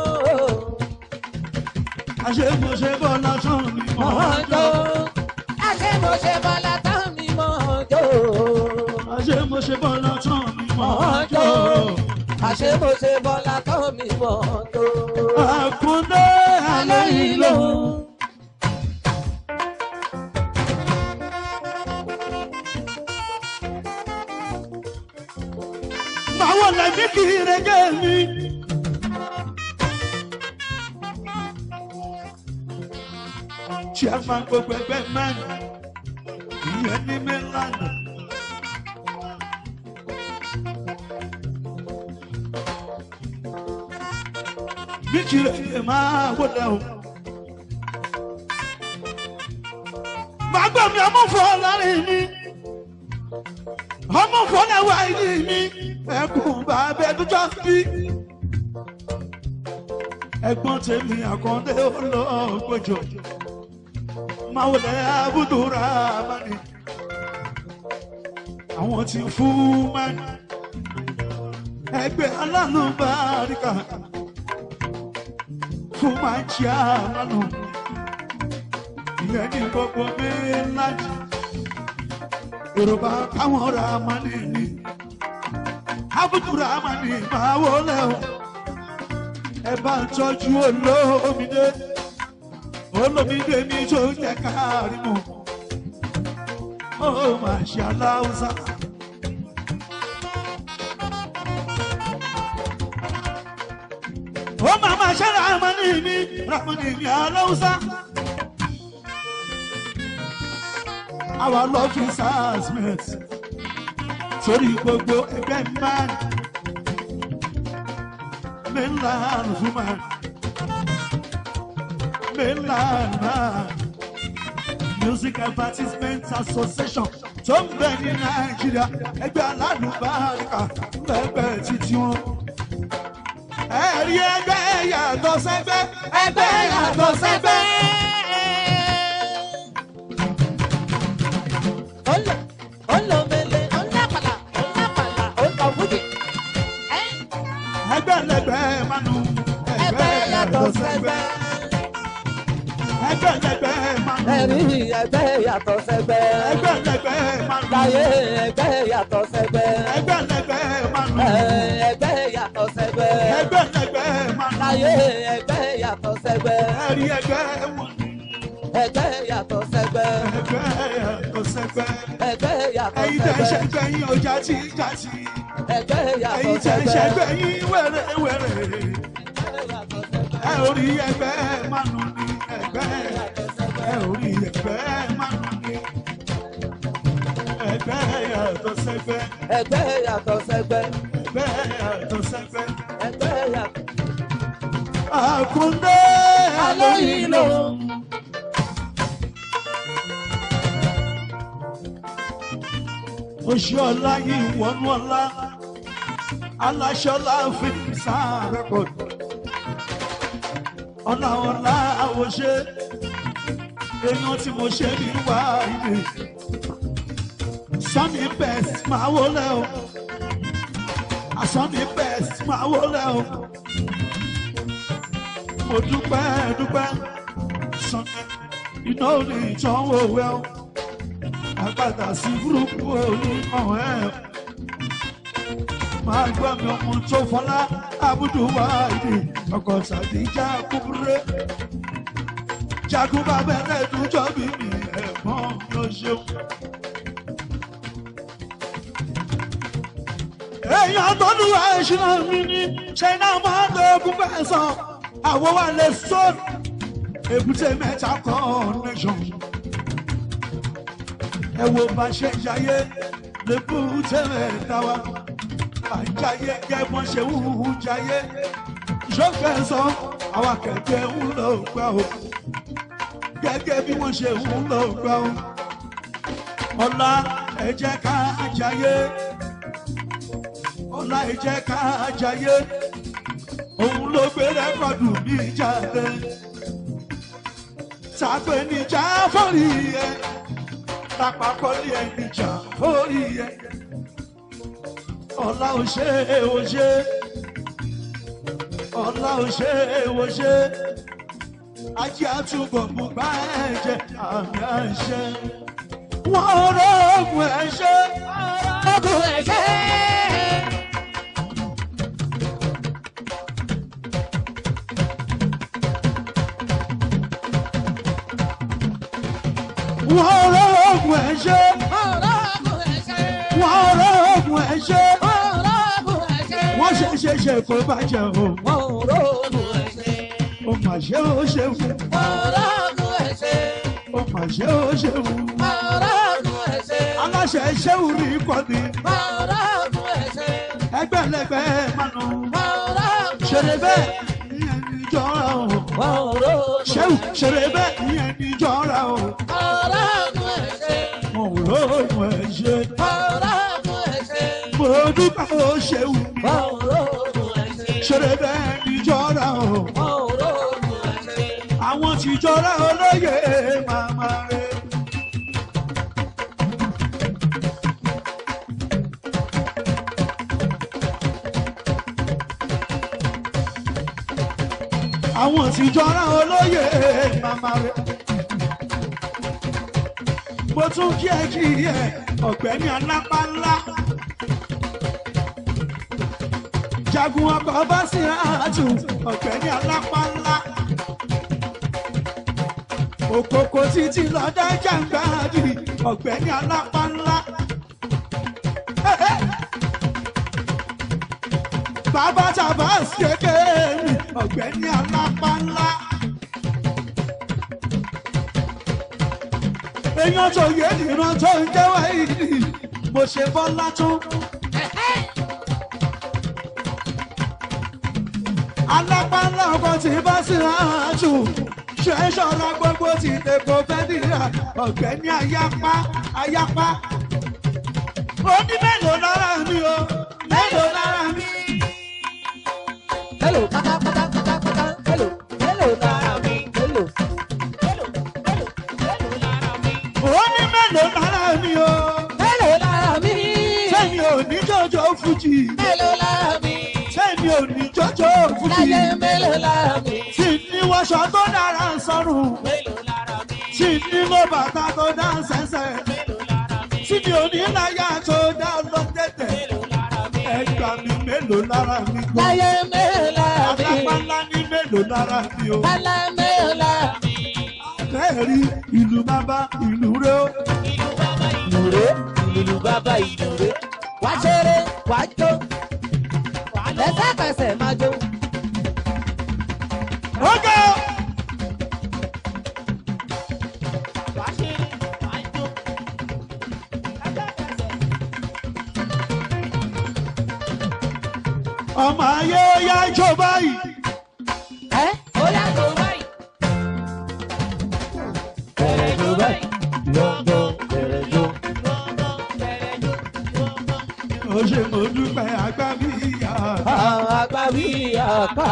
àṣemọṣe bọ́lá tán mi mọ̀ Mọ̀ ọ́ ọ́ jó. jó. Àṣemọṣe bọ́lá tán mi mọ̀ ọ́ jó. àṣemọṣe bọ́lá tán mi mọ̀ Mọ̀ ọ́ ọ́ jó. jó. Àṣemọṣe bọ́lá tán mi mọ̀ ọ́ jó. àkúndé alẹ́ yìí lòun. báwo lẹ́bí kì í rẹ́gẹ́ mi. chairman gbogbo ẹgbẹ́ mẹ́rin ìyẹn ní mainland. bí kìlẹ̀ lè máa wọlé o. Bàgbọ́ mi ọmọ fọlárin mi ọmọ fọláwà ìdí mi ẹkùn bàbá ẹdújọ́ bí ẹ̀gbọ́n tèmi àkàndé olóògbòjò máwùlẹ̀ abúdúrà mani àwọn tí fún mani ẹgbẹ́ alálùbáríkà fún máa ń ṣe àlánù ìyẹn ní gbogbo mélájì yorùbá káwọn ra mani ní abúdúrà mani máa wọlé o ẹ bá ń tọ́jú olómìnira olómìnira ní tó jẹ́ káàrí mu ó máa ṣe aláwùsá. ó máa máa ṣe ramani mi ramani mi aláwùsá. our love is asmet torí gbogbo ẹgbẹ́ man mainland woman mainland man music advertisement association tó ń bẹ ní nàìjíríà ẹgbẹ́ alálùbáríkà lẹ́gbẹ́ títí wọn. ẹ̀rí ẹgbẹ́ yàtọ̀ sẹ́gbẹ́ ẹgbẹ́ yàtọ̀ sẹ́gbẹ́. ẹgbẹ́ lẹ́gbẹ́ manu ẹgbẹ́ yàtọ̀ sẹ́gbẹ́. ẹgbẹ́ lẹ́gbẹ́ manu ẹ̀rí ẹgbẹ́ yàtọ̀ sẹ́gbẹ́. ẹgbẹ́ lẹ́gbẹ́ manu láyé ẹgbẹ́ yàtọ̀ sẹ́gbẹ́. ẹgbẹ́ lẹ́gbẹ́ manu ẹgbẹ́ yàtọ̀ sẹ́gbẹ́. ẹgbẹ́ lẹ́gbẹ́ manu láyé ẹgbẹ́ yàtọ̀ sẹ́gbẹ́. ẹ̀rí ẹgbẹ́ wọn ẹgbẹ́ yàtọ̀ sẹ́gbẹ́. ẹgbẹ́ yàtọ̀ sẹ́gbẹ́. ẹgbẹ́ yàtọ̀ ẹ̀yin tẹ̀ sẹ́gbẹ́. ṣẹ́gbẹ́ yín ọjà tí jàtì ẹgbẹ́ yàtọ̀ ẹ̀yin tẹ̀ sẹ́gbẹ́. ṣẹ́gbẹ́ yín wẹ́rẹ́ wẹ́rẹ́ ẹ orí ẹgbẹ́ manu ní ẹgbẹ́ ẹ orí ẹgbẹ́ manu ní ẹgbẹ́ yàtọ̀ sẹ́gbẹ́. ẹgbẹ́ yàtọ̀ sẹ́gbẹ́. ẹgbẹ́ yàtọ̀ sẹ́gbẹ́. ẹgbẹ́ yàtọ̀. Àkúndé alóyin lò. oṣù ọlá yìí wọnú ọlá aláṣọlá fi sáàrẹ́kọ̀ ọlá ọlá àwòṣe èèyàn tí mo ṣe ní wá ìdè sunny best máa wọlé o sunny best máa wọlé o mo dúpẹ́ dúpẹ́ sunny iná ò ní ìtọ́wò wẹ́ o àgbàdà sí burúkú olùkọ́ ẹ̀ máa gbọ́ mi ọmọ tó fọlá abúdú wá ìdí ọkọ̀ sàdíjà kúkúrẹ́ jagun bàbá ẹlẹ́dùjọ́ bí mi ẹ̀gbọ́n ló ṣeun. èèyàn tó lù wá ìṣúná mi ní ṣẹ́nà máa ń lo ogun bẹ́ẹ̀ sàn àwọn wà lè sọ́ọ̀nù èbúté mẹ́ta connection. ẹ wo bá ṣe jayé lébúté mẹ́ta wa àjáyé jẹ́ wọ́n ṣe wúwú jayé ṣókè sọ àwọn akẹ́kẹ́ ń lò gbà ó gẹ́gẹ́ bí wọ́n ṣe ń lò gbà ó. ọlá ẹ jẹ́ ká jayé ọlá ẹ jẹ́ ká jayé òun ló gbé rẹ́kọ̀dù mi jáde tàgbé níjà fọ́rí ẹ lápapọ̀ ní ẹ níjà fọ́rí ẹ. ọlá ò ṣe é ò ṣe ọlá ò ṣe é ò ṣe ajé àtúbọ̀ mú bá ẹ̀jẹ̀ àmì àṣẹ. wọ́n rọ́ọ̀gùn ẹ̀ṣẹ́ ọgùn ẹ̀ṣẹ́. wọ́n rọ́ọ̀gùn ẹ̀ṣẹ́ wọ́n rọ́ọ̀gùn ẹ̀ṣẹ́ wọ́n ṣe ṣe ṣe kó bàjẹ́ o. ó mà ṣe ó ṣe wù. ó mà ṣe ó ṣe wù. aláṣẹ ṣéwù rí kọ́ni. ẹgbẹ́lẹ́gbẹ́ mánu. ṣeré bẹ́ẹ̀ ìyẹn ní jọra o. ṣéwù ṣeré bẹ́ẹ̀ ìyẹn ní jọra o. òróògùn ẹ̀ ṣe. òróògùn ẹ̀ ṣe. mo dúpẹ́ ó ṣeun. òróògùn ẹ̀ ṣe. ṣeré bẹ́ẹ̀ ni jọra o. òróògùn ẹ̀ ṣe. àwọn tí jọra olóye màmá rẹ̀. àwọn tí jọra olóye màmá rẹ̀. mo tún kí ẹ kí ẹ ọ̀gbẹ́ni alápá ńlá. jagun ọkọ̀ bá sí àtù ọ̀gbẹ́ni alápá ńlá. òkòkò títí lọ́dá jàǹgbáàdì ọ̀gbẹ́ni alápá ńlá. bàbá tàbá kékeré mi ọ̀gbẹ́ni alápá ńlá. èèyàn tó yé nìran tó ń jẹ́wọ́ ìdí mo ṣe bọ́lá tún. alápá ńlá ọkọ̀ tí bá sí àjù ṣe é ṣọ́ra gbogbo ti èkó fẹ́ nìyà ọ̀gbẹ́ni ayápá ayápá. ó ní mélòó lára mi o mélòó lára mi. hello pátá pátá pátá pátá hello hello lára mi hello hello hello hello lára mi. ó ní mélòó lára mi o. hello lára mi. sẹ́mi ò ní jọjọ fújì. hello lára mi. sẹ́mi ò ní jọjọ fújì. láyé mélòó lára mi. tí ní wọṣọ tó dára sọ́run. mélòó lára mi. tí ní mo bàtà tó dá sẹ́sẹ̀. mélòó lára mi. tí mi ò ní láyà tó dá lọ tẹ̀tẹ̀. mélòó lára mi. ẹgbà mi mélòó lára mi gbọ́. láyé mélòó lára mi. alápá ńlá ní mélòó lára mi o. láyé mélòó lára mi. bẹ́ẹ̀ rí ìlú bàbá ìlú rẹ o. ìlú bàbá ìlú rẹ ìlú bàbá ìlú rẹ wá ṣeré wá jó lẹ́sẹ̀kẹsẹ̀ máa jó. ọgá. wá ṣeré wá jó lẹ́sẹ̀kẹsẹ̀. ọmọ ayé ó yá jó báyìí. ẹ ó yá jó báyìí. bẹ̀rẹ̀ jó báyìí. lọ́gbọ́ bẹ̀rẹ̀ jó. ó ṣe mo dúpẹ́ agbábíyà. agbábíyà ká.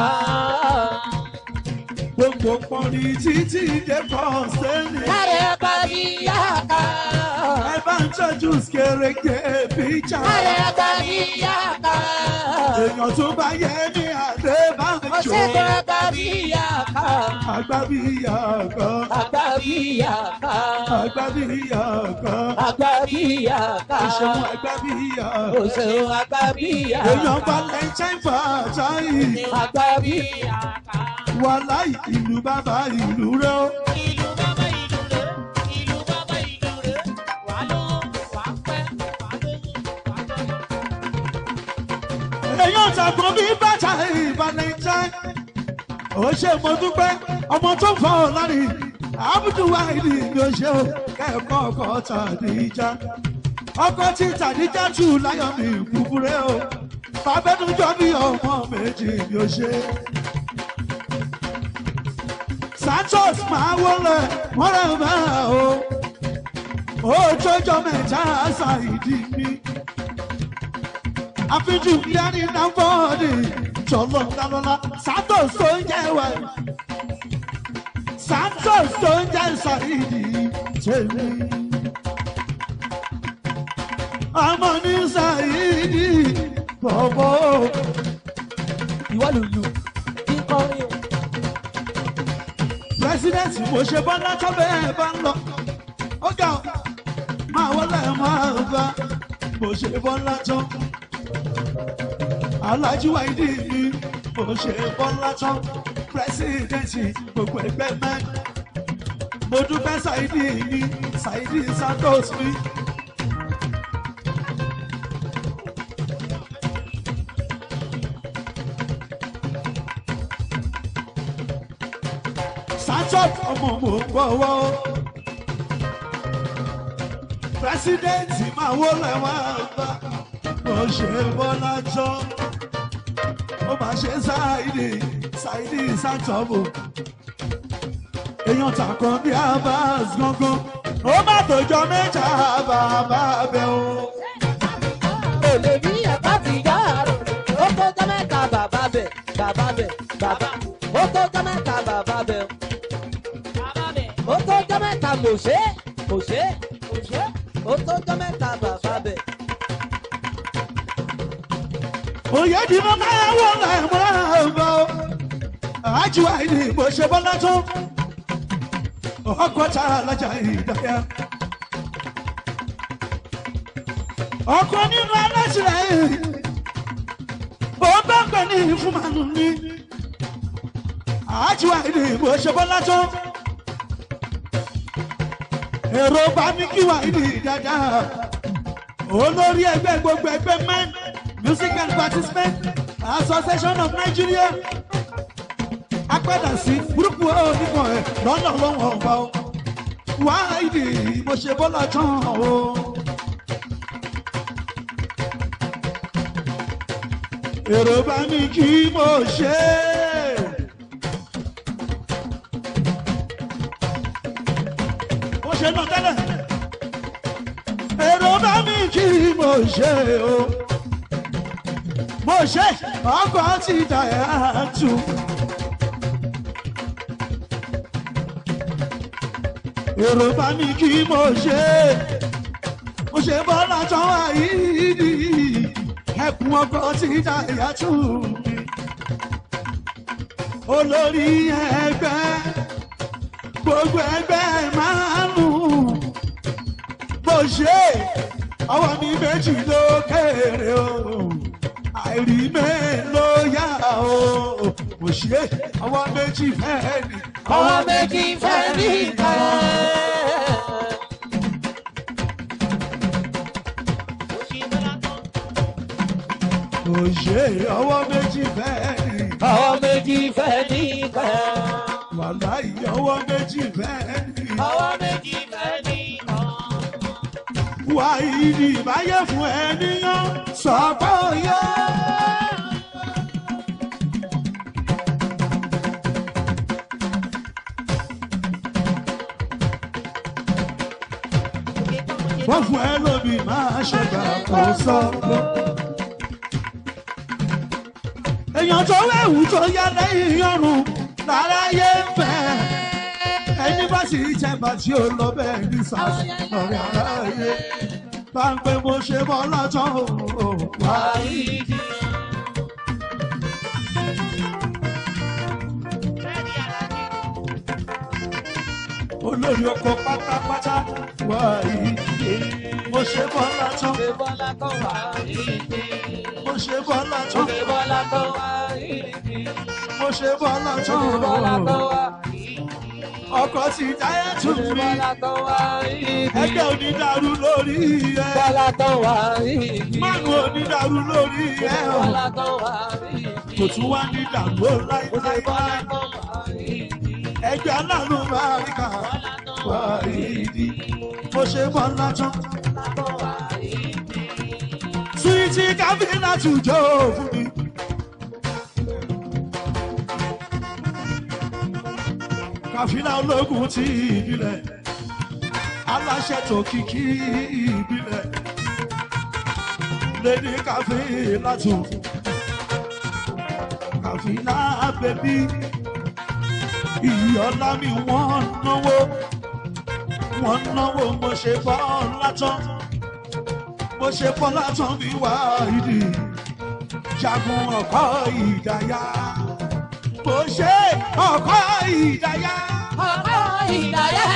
gbogbo pọ́nrí títí dé kọ́ńsẹ́nì. káre agbábíyà ká. ẹ bá ń tọ́jú kéréje bíjà. káre agbábíyà ká. èèyàn tó bá yẹ ní àdé bá ń ó jó. ṣètò agbábíyà ká. agbábíyà kan. agbábíyà ká. agbábíyà kan. agbábíyà ká. ìṣòwò agbábíyà. òṣèlú agbábíyà ká. èèyàn valentine fàtáì. agbábíyà ká. wàhálà ìlú bàbá ìlú rẹ o. ìlú bàbá ìlú rẹ ìlú bàbá ìlú rẹ wà lówó wà pẹ́ wà lówó wà tọ́jú. èèyàn tàgbọ́n bí bàtà valentine. ó ṣe mo dúpẹ́ ọmọ tó fọ́ ọ lárin abdulwahid ni ó ṣe o kẹ́kọ̀ọ́ ọkọ̀ tàdíjà. ọkọ̀ tí tàdíjà tù láyọ̀ mi kúkúrẹ́ o. bàbẹ́nujọ́ bí ọmọ méjì ni ó ṣe. Santos máa wọlé wọ́n rẹ̀ bẹ́ẹ̀ o. Ojoojọ́ mẹ́ta ṣàìdí mi. Àfijù yẹ́nì náà bọ́ọ̀dì jọ̀lọ́ lálọ́lá. Santos tó ń jẹ́ wẹ̀. Santos tó ń jẹ́ ṣàìdí tèmi. Ọmọ ní ṣàìdí bọ̀bọ̀. ìwọ lùlù kí n kọrin o. Pírẹsidẹ́ǹtì mo ṣe bọ́lá tó bẹ́ẹ̀ bá ń lọ. Ó ga ọ́ máa wọlé máa bá mo ṣe bọ́lá tán. Alájí Wáídì mi mo ṣe bọ́lá tán. Pírẹsidẹ́ǹtì gbogbo ẹgbẹ́ mẹ́. Mo dúpẹ́ Saidi mi Saidi Santos mi. Santos ọmọ mo gbọ́wọ́. Pírẹsidẹ́ǹtì máa wọlé máa bá mo ṣe bọ́lá tán. Ó máa ṣe Saidi Saidi Santos. Èèyàn tàkàn bí Abbas gángan ó má tòjọ́ mẹ́ta bàbá bẹ̀ o. Olè ní ẹ̀ka ti yá àrùn. Ó tó jẹ́ mẹ́ta bàbá bẹ̀, bàbá bẹ̀, bàbá. Ó tó jẹ́ mẹ́ta bàbá bẹ̀ o. Ó tó jẹ́ mẹ́ta mòṣé, mòṣé, mòṣé. Ó tó jẹ́ mẹ́ta bàbá bẹ̀. Òye di mọ́ máa wọ̀ láì mọ́ ọ̀gbọ́. Àájú àìní bó ṣe bọ́lá tó. Ọkọ̀ tá a lọ́jà ìdáyà. Ọkọ̀ nínú alátìlẹ́yìn. Ó bá pẹ̀ ní ìfúnmánu ní. Àájú àìní bó ṣe bọ́lá tó. Èrò bá mi kí wà ní dáadáa. Olórí ẹgbẹ́ gbogbo ẹgbẹ́ men. Music and Participant Association of Nigeria. Apẹ́dà sí gúrúùpù onímọ̀ ẹ̀ lọ́nà lọ́wọ́ ọba o. Wáìdì mo ṣe bọ́lá tán o. Èrò bá mi kí mo ṣe. Mo ṣe náà tẹ́lẹ̀. Èrò bá mi kí mo ṣe o. Mo ṣe ọkọ̀ ti dàyà tù. Èrò bá mi kí mo ṣe. Mo ṣe bọ́lá tán wá yìí. Ẹkùn ọkọ̀ ti dàyà tù mí. Olórí ẹgbẹ́ gbogbo ẹgbẹ́ márùn-ún. Mo ṣe ọwọ́ mi méjì lókèrè o. Àìrí mélòó yá o, mo ṣe ọwọ́ méjì fẹ́ ní. Ọwọ́ méjì fẹ́ ní ìkẹ́. Mo ṣe ọwọ́ méjì fẹ́ ní. Ọwọ́ méjì fẹ́ ní ìkẹ́. Wàláhì ọwọ́ méjì fẹ́ ní. Ọwọ́ méjì fẹ́ ní ìkẹ́. Wà ìdí ìbáyé fún ẹnìyàn sọ pé ó yẹ. Wọ́n fún ẹ lóbi máa ṣẹ̀dá kó sọ. Èèyàn tó wẹ̀wù tó yá lẹ́yìn ọrùn lára yé ń fẹ́. Ẹni bá sì jẹba tí ó lọ bẹ́ẹ̀ ní sàṣù lọ́rẹ́ aráyé. Bá ń pé mo ṣe bọ́ lọ́tọ́ o. Wáìdì. Olórí ọkọ̀ pátápátá Wáìdì. Mo ṣe bọ́ lọ́tọ́. Ṣé bọ́lá kan wáìdì? Mo ṣe bọ́ lọ́tọ́. Ṣé bọ́lá kan wáìdì? Mo ṣe bọ́ lọ́tọ́. Ṣé bọ́lá kan wáìdì? Ọkọ̀ ti dáyà tù Ṣé mí. bọ́lá kan wáìdì? Ẹgbẹ́ onídàrú lórí ẹ. Bọ́lá kan wáìdì. Márùn onídàrú lórí ẹ. Bọ́lá kan wáìdì. Kò tún wá ní dàgbò Ṣé láíláí. bọ́lá kan wáìdì? Ẹgbẹ́ aláàánú máa rí ká. Wáìdì. Mo ṣe bọ́ lọ́tọ́. Suwiti kábínà tùjọ́ fún mi. Kàfínà ológun ti ìbílẹ̀. Aláṣẹ tó kìkì ìbílẹ̀. Lédè kàfínà tù. Kàfínà bèbí. Ìyọ́lá mi wọ́n náwó. Wọ́n náwó mo ṣe bọ́ látọ́. Mo ṣe bọ́ látọ́ mi wá ìdí. Jagun ọkọ̀ ìdáyà. Mo ṣe ọkọ̀ ìdáyà. Ọkọ̀ ìdáyà.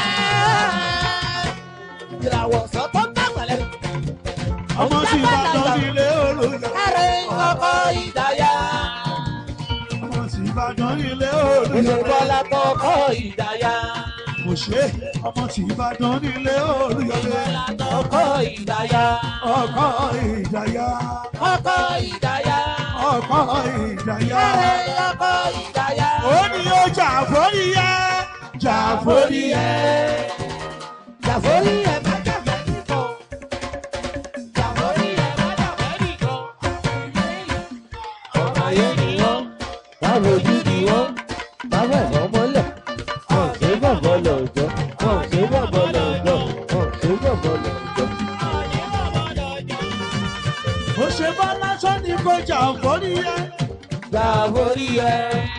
Ìràwọ̀ sọ́tọ́ ń bá pẹ̀lẹ́. Ọmọ tí Ìbàdàn nílé olóyè. Ẹ̀rẹ̀ ọkọ̀ ìdáyà. Ọmọ tí Ìbàdàn nílé Ṣé olóyè. bọ́lá kan ọkọ̀ ìdáyà? Mo ṣe ọmọ tí Ìbàdàn nílé olóyè. Ọkọ̀ ìdáyà. Ọkọ̀ ìdáyà. Ọkọ̀ ìdáyà. Ọkọ̀ ìdáyà. Ẹ̀rẹ̀ ọkọ̀ ìdáyà. Ó ní ó jà fórí ẹ. Jà fórí ẹ. Jàforí ẹ̀ má jàfẹ́ nìkan. Jàforí ẹ̀ má jàfẹ́ nìkan. Ọmọ ayé ni wọ́n, báwo ojú ni wọ́n, báwo ẹ̀fọ́ mọ́lẹ̀, wọ́n ò ṣe bọ̀bọ̀ lọ́jọ́, wọ́n ò ṣe bọ̀bọ̀ lọ́jọ́. ó ṣe bá lásán ní kọjá àforí ẹ. Jà forí ẹ.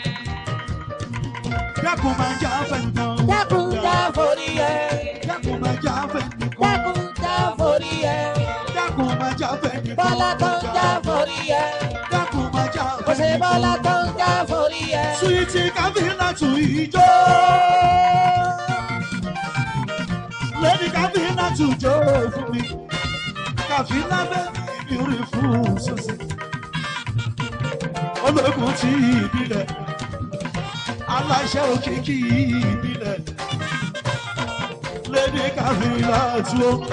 Dákun máa já fẹ̀yìntàn. Dákun já forí ẹ. Dákun máa já fẹ̀yìntàn. Dákun já forí ẹ. Dákun máa já fẹ̀yìntàn. Bọ́lá tó ń já forí ẹ. Dákun máa já fẹ̀yìntàn. Ó ṣe bọ́lá tó ń já forí ẹ. Suwiti Kafila tu ijó. Lady Kafila tu jó fún mi. Kafila bẹ́ẹ̀ mi rí fún Susi. Ológun ti ìbílẹ̀. Aláṣẹ òkìkí ìbílẹ̀. Lady Kafila tu ó.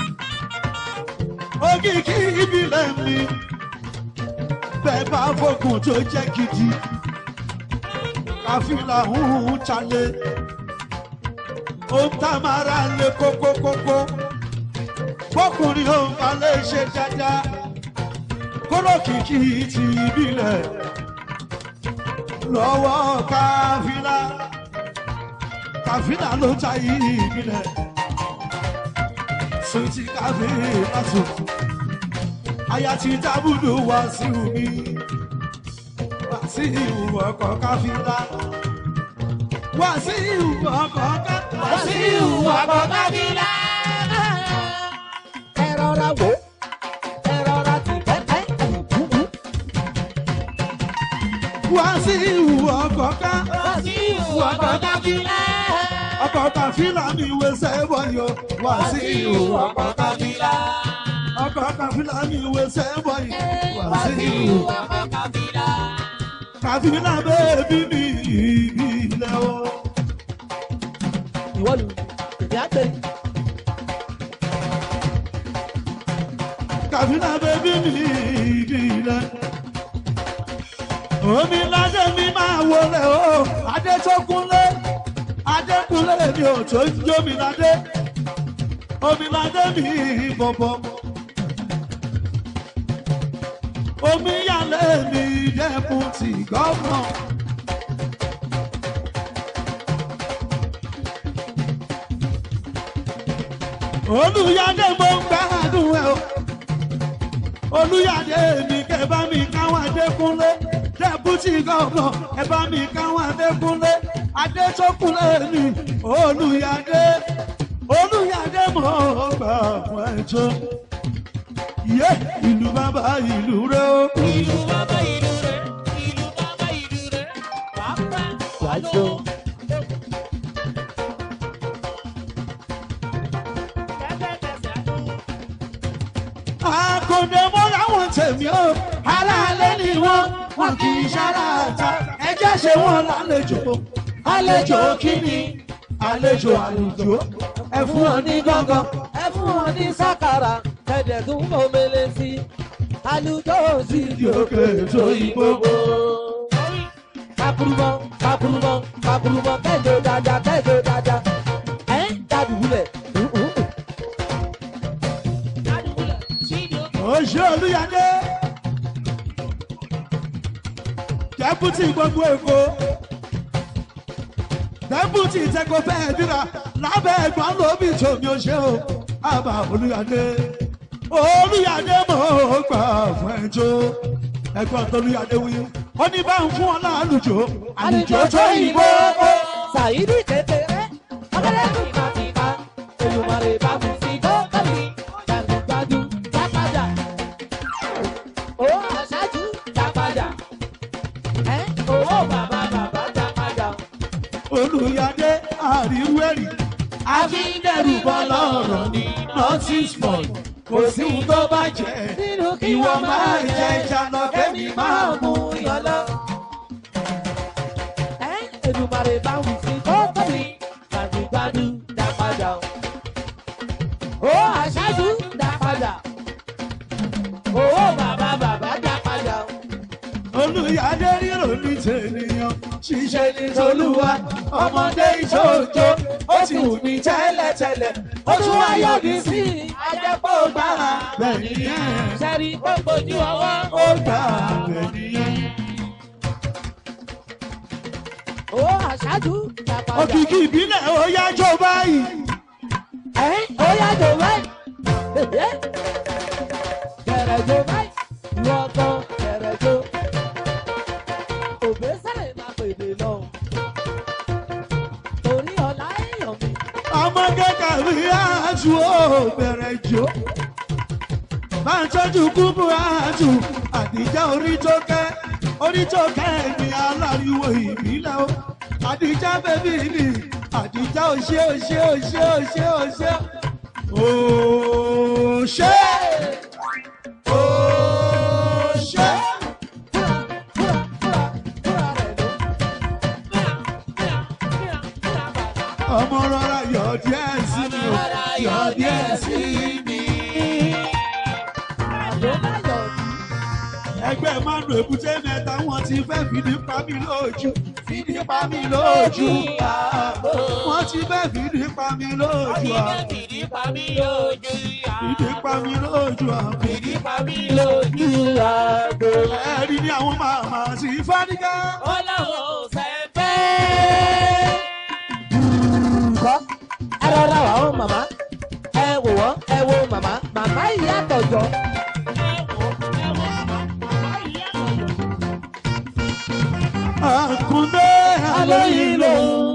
Òkìkí ìbílẹ̀ mi. Bẹ́ẹ̀ bá fọkùn tó jẹ́ gidi. Kafila ń jalè. Ó ń tá mara lé kókókókó. Fọkùnrin ò ń balẹ̀ ṣe dáadáa. Kólókìkí ti ìbílẹ̀. Lọ́wọ́ Kafila. Kafila ló ta ìbílẹ̀. Suwiti Kafila tó. Aya ti dábùdù wá sí omi. Wàsíù ọkọ̀ Kafila. Wàsíù ọkọ̀ Kafila. Wàsíù ọkọ̀ Kafila. Ẹ rọra wò, ẹ rọra tì pẹ́pẹ́. Wàsíù ọkọ̀ Kafila. Wàsíù ọkọ̀ Kafila. Ọkọ̀ Kafila mi wé sẹ́wọ̀ yo. Wàsíù ọkọ̀ Kafila. Ọkọ̀ Kafila mi wé sẹ́wọ̀ yo. Wàsíù ọkọ̀ Kafila. Kafila bẹ́ẹ̀bí mi ìbílẹ̀ o. Ìwọ́lù, ìdí àgbẹ̀. Kafila bẹ́ẹ̀bí mi ìbílẹ̀. Omi ládé mi máa wọlé o. Adé tó kúnlé. Adé kúnlé mi ò tó ń jó mi ládé. Omi ládé mi bọ̀bọ̀. Omi yálé mi dẹ́kun ti gọ́ọ̀nà. Olúyadé mo ń gbádùn ẹ o. Olúyadé mi kẹ bá mi káwọn Adékúnlé. Dẹ́kun ti gọ́ọ̀nà ẹ bá mi káwọn Adékúnlé. Adé tó kúnlé mi Olúyadé. Olúyadé mo gbà fún ẹjọ́. Yé ìlú bàbá ìlú rẹ o. Ìlú bàbá ìlú rẹ̀, ìlú bàbá ìlú rẹ̀, bàbá wàjọ. Àkòdè mọ́ láwọn tèmi o. Aláàlẹ́ ni wọ́n, wọn kì í ṣára ta. Ẹ jẹ́ ṣe wọ́n lálejò. Àlejò kíni? Àlejò àlùjò. Ẹ fún wọn ní gángan, ẹ fún wọn ní sákàrà, ẹ̀dẹ̀ tún fòmele sí. Àlùjọ sí Ìdí òkè tó ìgbógbó. kakurubọ, kakurubọ, kakurubọ, kẹjọ dada, kẹjọ dada. Ẹ ń dàdúgbùlẹ̀. Òṣè Olúyadé. Dẹ́pútì gbogbo Èkó. Dẹ́pútì ìtẹ́kọ̀ bẹ́ẹ̀ dúra lábẹ́ ẹ̀gbọ́n lóbi tòmí òṣè o. Àbá Olúyadé. Olúyadé mo gbà fún ẹjọ́. Ẹ̀gbọ́n tó Olúyadé wí. Ó ní bá ń fún ọ lálùjọ. Àlùjọ tó ìbò. Sàyídì kékeré, ọ̀gẹ́dẹ́ tìkàtìkà, Olùmarè bá mi sí kókàlì, jàdùjàdù, jápadà. Ó aṣáájú jápadà. Ẹ́ owó bàbá bàbá jápadà. Olúyadé àríwẹ̀rì. Àfíndẹ̀rù bọ́ lọ́rọ̀ ní notice board. Kò sí ohun tó bá jẹ́. Nínú kí Ìwọ wọ́n máa máa jẹ jẹ ìjànà kẹ́mi máa mú ìyọlọ. Ẹ́ Olùmarè bá mi sí kókàlì, jàdùjàdù, jápadà. Ó aṣáájú jápadà. Owó bàbá bàbá jápadà. Olúyadé rírò ní tènìyàn. Ṣiṣẹ́ ní tolúwa. Ọmọdé ìṣòjò. Ó ti wù mí tẹ́lẹ̀tẹ́lẹ̀. Ó tún wá yọ̀dí sí i. Ajẹ́pọ̀ gbára. Bẹ́ẹ̀ nìyẹn. Sẹ́rí gbogbojú ọwọ́. Ó gbà bẹ́ẹ̀ nìyẹn. Ó aṣáájú jápadà. Òkìkí ìbílẹ̀ ó yájọ́ báyìí. Ẹ́ ó yá jò báyìí. Bẹ̀rẹ̀ jò báyìí. ìwọ gan bẹ̀rẹ̀ jó. Òbí sẹ́lẹ̀ máa pèdè lọ. Torí ọ̀la èèyàn mi. Ọmọ kékeré àjù ó bẹ̀rẹ̀ jó. Máa ń tọ́jú kúbúrú àjù àdìjá orí tó kẹ́. Orí tó kẹ́ ni aláriwo ìbílẹ̀ o. Àdìjá bẹ́bí ni àdìjá òṣè òṣè òṣè òṣè òṣè. Òṣè. Òṣè. Ọmọ rọra yọ̀ díẹ̀ sí mi o, yọ̀ díẹ̀ sí mi. Ẹgbẹ́ Manu Èbúté Mẹ́ta wọ́n ti fẹ́ fìdí pa mí lójú. Fìdí pa mí lójú. Wọ́n ti fẹ́ fìdí pa mí lójú. Fìdí pa mí lójú. Fìdí pa mí lójú. Fìdí pa mí lójú. Ẹ̀rí ni àwọn màmá sí Fáníkà. Ọlọ́run ò fẹ́ fẹ́. Kọ́ ẹ rọra wà ó màmá. Ẹ wò wọ́n, ẹ wo màmá. Màmá ìyá àtọ̀jọ́. Àkùndé Alóyinlò.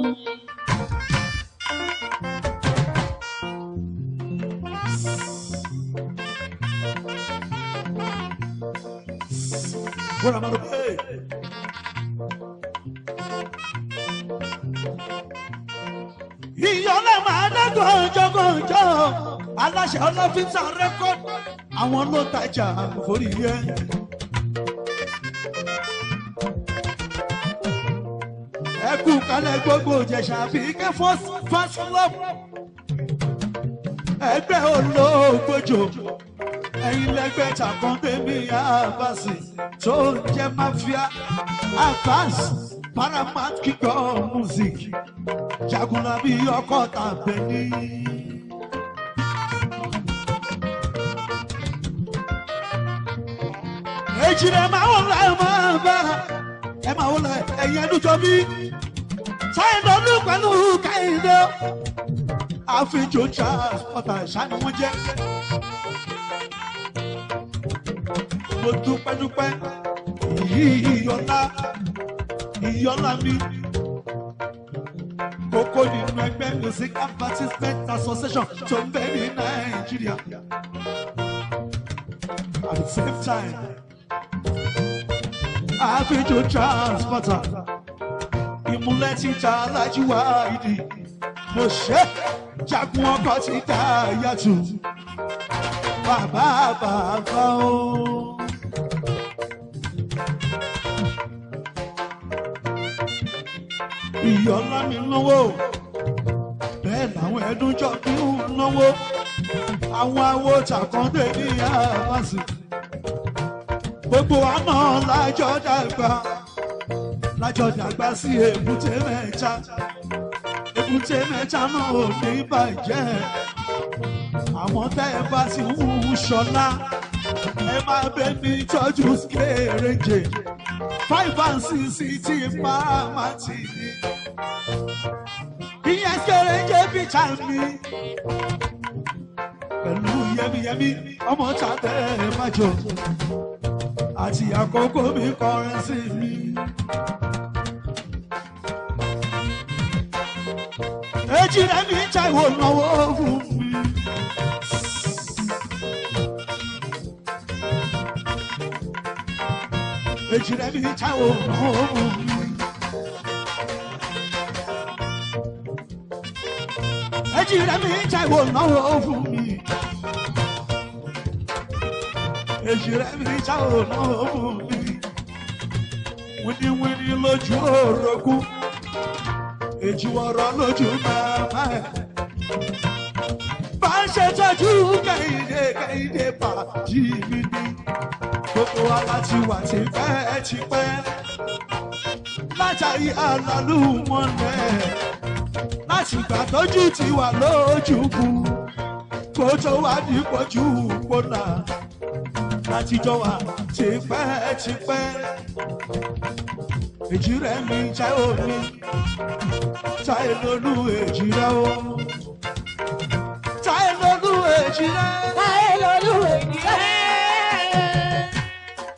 What am I to pay? Ìyọ́lẹ̀ máa dẹ́kun ọjọ́gọ́jọ́. Aláṣẹ ọlọ́fíìsà rẹ́kọ̀dù. Àwọn ló tajà forí yẹn. Ẹkú kalẹ̀ gbogbo Ìjẹ̀ṣà bí kẹ́ fọ́sùlọ́pù. Ẹgbẹ́ olóògbòjò. Ẹ̀yin lẹ́gbẹ́ Takọ́ndémí Àbáàsì tó ń jẹ́ Mafia. Abbas Paramount Kingdom Music. Jagunlabi ọkọ̀ tàbẹ̀ ní. Èjì rẹ̀ máa ń lọ ẹ̀ máa bá. Ẹ máa wọlé ẹ̀yin ẹdújọ bí. Sáyẹ̀dọ̀ ní pẹ̀lú Kẹ́hìndé. Àfijò transporter ṣáni wọ́n jẹ́. Mo dúpẹ́ dúpẹ́ ìyọ́lá ìyọ́lá mi. Kókó nínú ẹgbẹ́ Music Advertisement Association tó ń bẹ ní Nàìjíríà. At the same time, àfijò transporter. Ìmúlẹ̀ títa alájú wa ìdí. Mo ṣe jagun ọkọ̀ ti dá yàtọ̀. Bàbá bàbá o. Ìyọ́lá mi náwó. Bẹ́ẹ̀ làwọn ẹdún jọ bí ń náwó. Àwọn awo Takọ́ndémí Àbáàsì. Gbogbo àná lájọ dàgbà. Lájọ dàgbà sí Èbúté Mẹ́ta. Èbúté Mẹ́ta náà ò ní bàjẹ́. Àwọn tẹ́ ẹ bá ti wú ṣọlá. Ẹ máa bẹ mi tọ́jú kéréje. Five and six ti máa ti ní. Ìyẹn kéréje bíjà mi. Pẹ̀lú yẹmiyẹmi ọmọ tàbẹ́ májò. Àti àkókò mi kọrin sí mi. Èjì rẹ̀ mi jáwọ́ náwó fún mi. Èjì rẹ̀ mi jáwọ́ náwó fún mi. Èjì rẹ̀ mi jáwọ́ náwó fún mi. Èjì rẹ̀ mi jáwọ́ náwó fún mi. Wíníwíní lójú orogún. Èjì wọ̀rọ̀ lójú màmá ẹ̀. Bá ń ṣe tọ́jú Kẹ́hìndé Kẹ́hìndé pàdí mi ní. Gbogbo wa láti wà tipẹ́ tipẹ́. Látàrí àlàlù mọ́lẹ̀. Láti gbà tójú ti wà lójúkú. Kó tó wá ní pọ̀jù pọ̀nà. Láti jọ wà tipẹ́ tipẹ́. Èjì rẹ̀ mi jẹ́ òní. Táyé lolú èjì rẹ̀ o. Táyé lolú èjì rẹ̀. Táyé lolú èjì rẹ̀.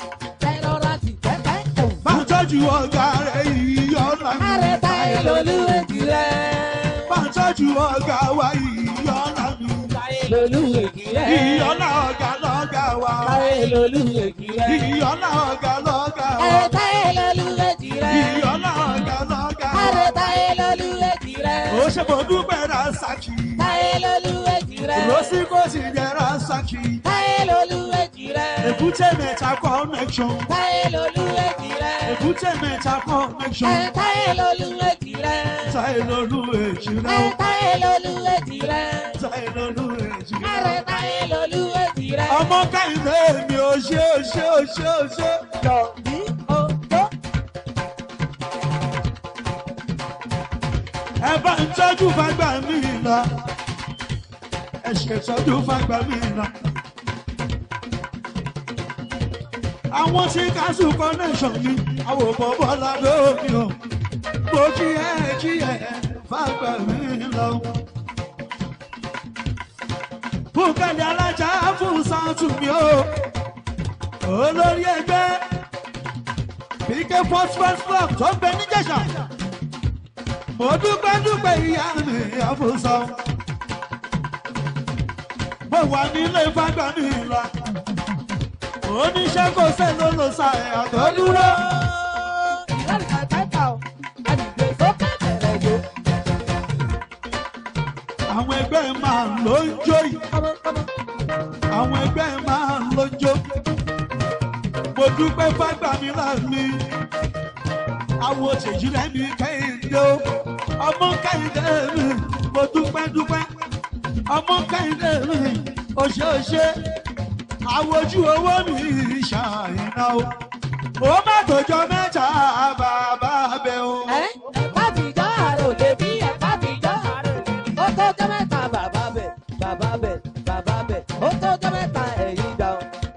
tọ́jú ọ̀gá rẹ̀ ìyọ́lá mi. Àrẹ̀tà ìlòlúwẹ̀jì rẹ̀. Bá ń tọ́jú ọ̀gá wa ìyọ́lá mi. Ìlòlúwẹ̀jì rẹ̀. Ìyọ́lá ọ̀gá lọ́gá wa. Ìlòlúwẹ̀jì rẹ̀. Ìyọ́lá ọ̀gá lọ́gá wa. Àrẹ̀tà ìlòlúwẹ̀jì rẹ̀. Ìyọ́lá ọ̀gá lọ́gá wa. Àrẹ̀tà ìlòlúwẹ̀jì rẹ̀. Ó ṣe mo dúpẹ́ Rasaki. Táyé lolúwẹ̀jì rẹ̀. Rosí kò sì jẹ́ Rasaki. Táyé lolúwẹ̀jì rẹ̀. Èbúté mẹ́ta connection. Táyé lolúwẹ̀jì rẹ̀. Èbúté mẹ́ta connection. Táyé lolúwẹ̀jì rẹ̀. Táyé lolúwẹ̀jì rẹ̀. Táyé lolúwẹ̀jì rẹ̀. Táyé lolúwẹ̀jì rẹ̀. Àrẹ táyé lolúwẹ̀jì rẹ̀. Ọmọ Kẹ́hìndé mi ò ṣe ò ṣe ò ṣe ò ṣe. Lọ bí òjò. Ẹ bá ń tọ́jú fágbà mi lọ. Ẹ ṣètọ́jú fágbà mi lọ. Àwọn tí kásù connection mi, àwọn òbọ̀ bọ́lá lómi o. Mo jí ẹ jí ẹ fágbà mi lọ. Bùkẹ́lì alájà fún sáàtù mi o. Olórí ẹgbẹ́ P K Sports Club tó ń bẹ níjẹ̀ṣà. Mo dúpẹ́ dúpẹ́ ìyá mi àfúnsọ. Mo wà nílé fágbà mi lọ. Oníṣẹ́ kò sẹ́nu ló sa ẹ̀yà tó dúró. Ìlànà àtẹ́kà ò, àdìgbò sókè bẹ̀rẹ̀ yó. Àwọn ẹgbẹ́ máa ń ló ń jó yìí. Àwọn ẹgbẹ́ máa ń ló ń jó. Mo dúpẹ́ fágbà mi láàmì. Àwọn òṣèjì rẹ̀ mi Kẹ́hìndé o. Ọmọ Kẹ́hìndé mi, mo dúpẹ́ dúpẹ́. Ọmọ Kẹ́hìndé mi, òṣèṣe. Àwọn ojú owó mi ṣàìná o. Ó má tòjọ́ mẹ́ta bàbá bẹ́ o. Ẹ́ ẹ̀pá ti jọ́ àrò lè bí ẹ̀pá ti jọ́ àrò. Ó tó jọ́ mẹ́ta bàbá bẹ̀, bàbá bẹ̀, bàbá bẹ̀. Ó tó jọ́ mẹ́ta ẹ̀yìn dà o.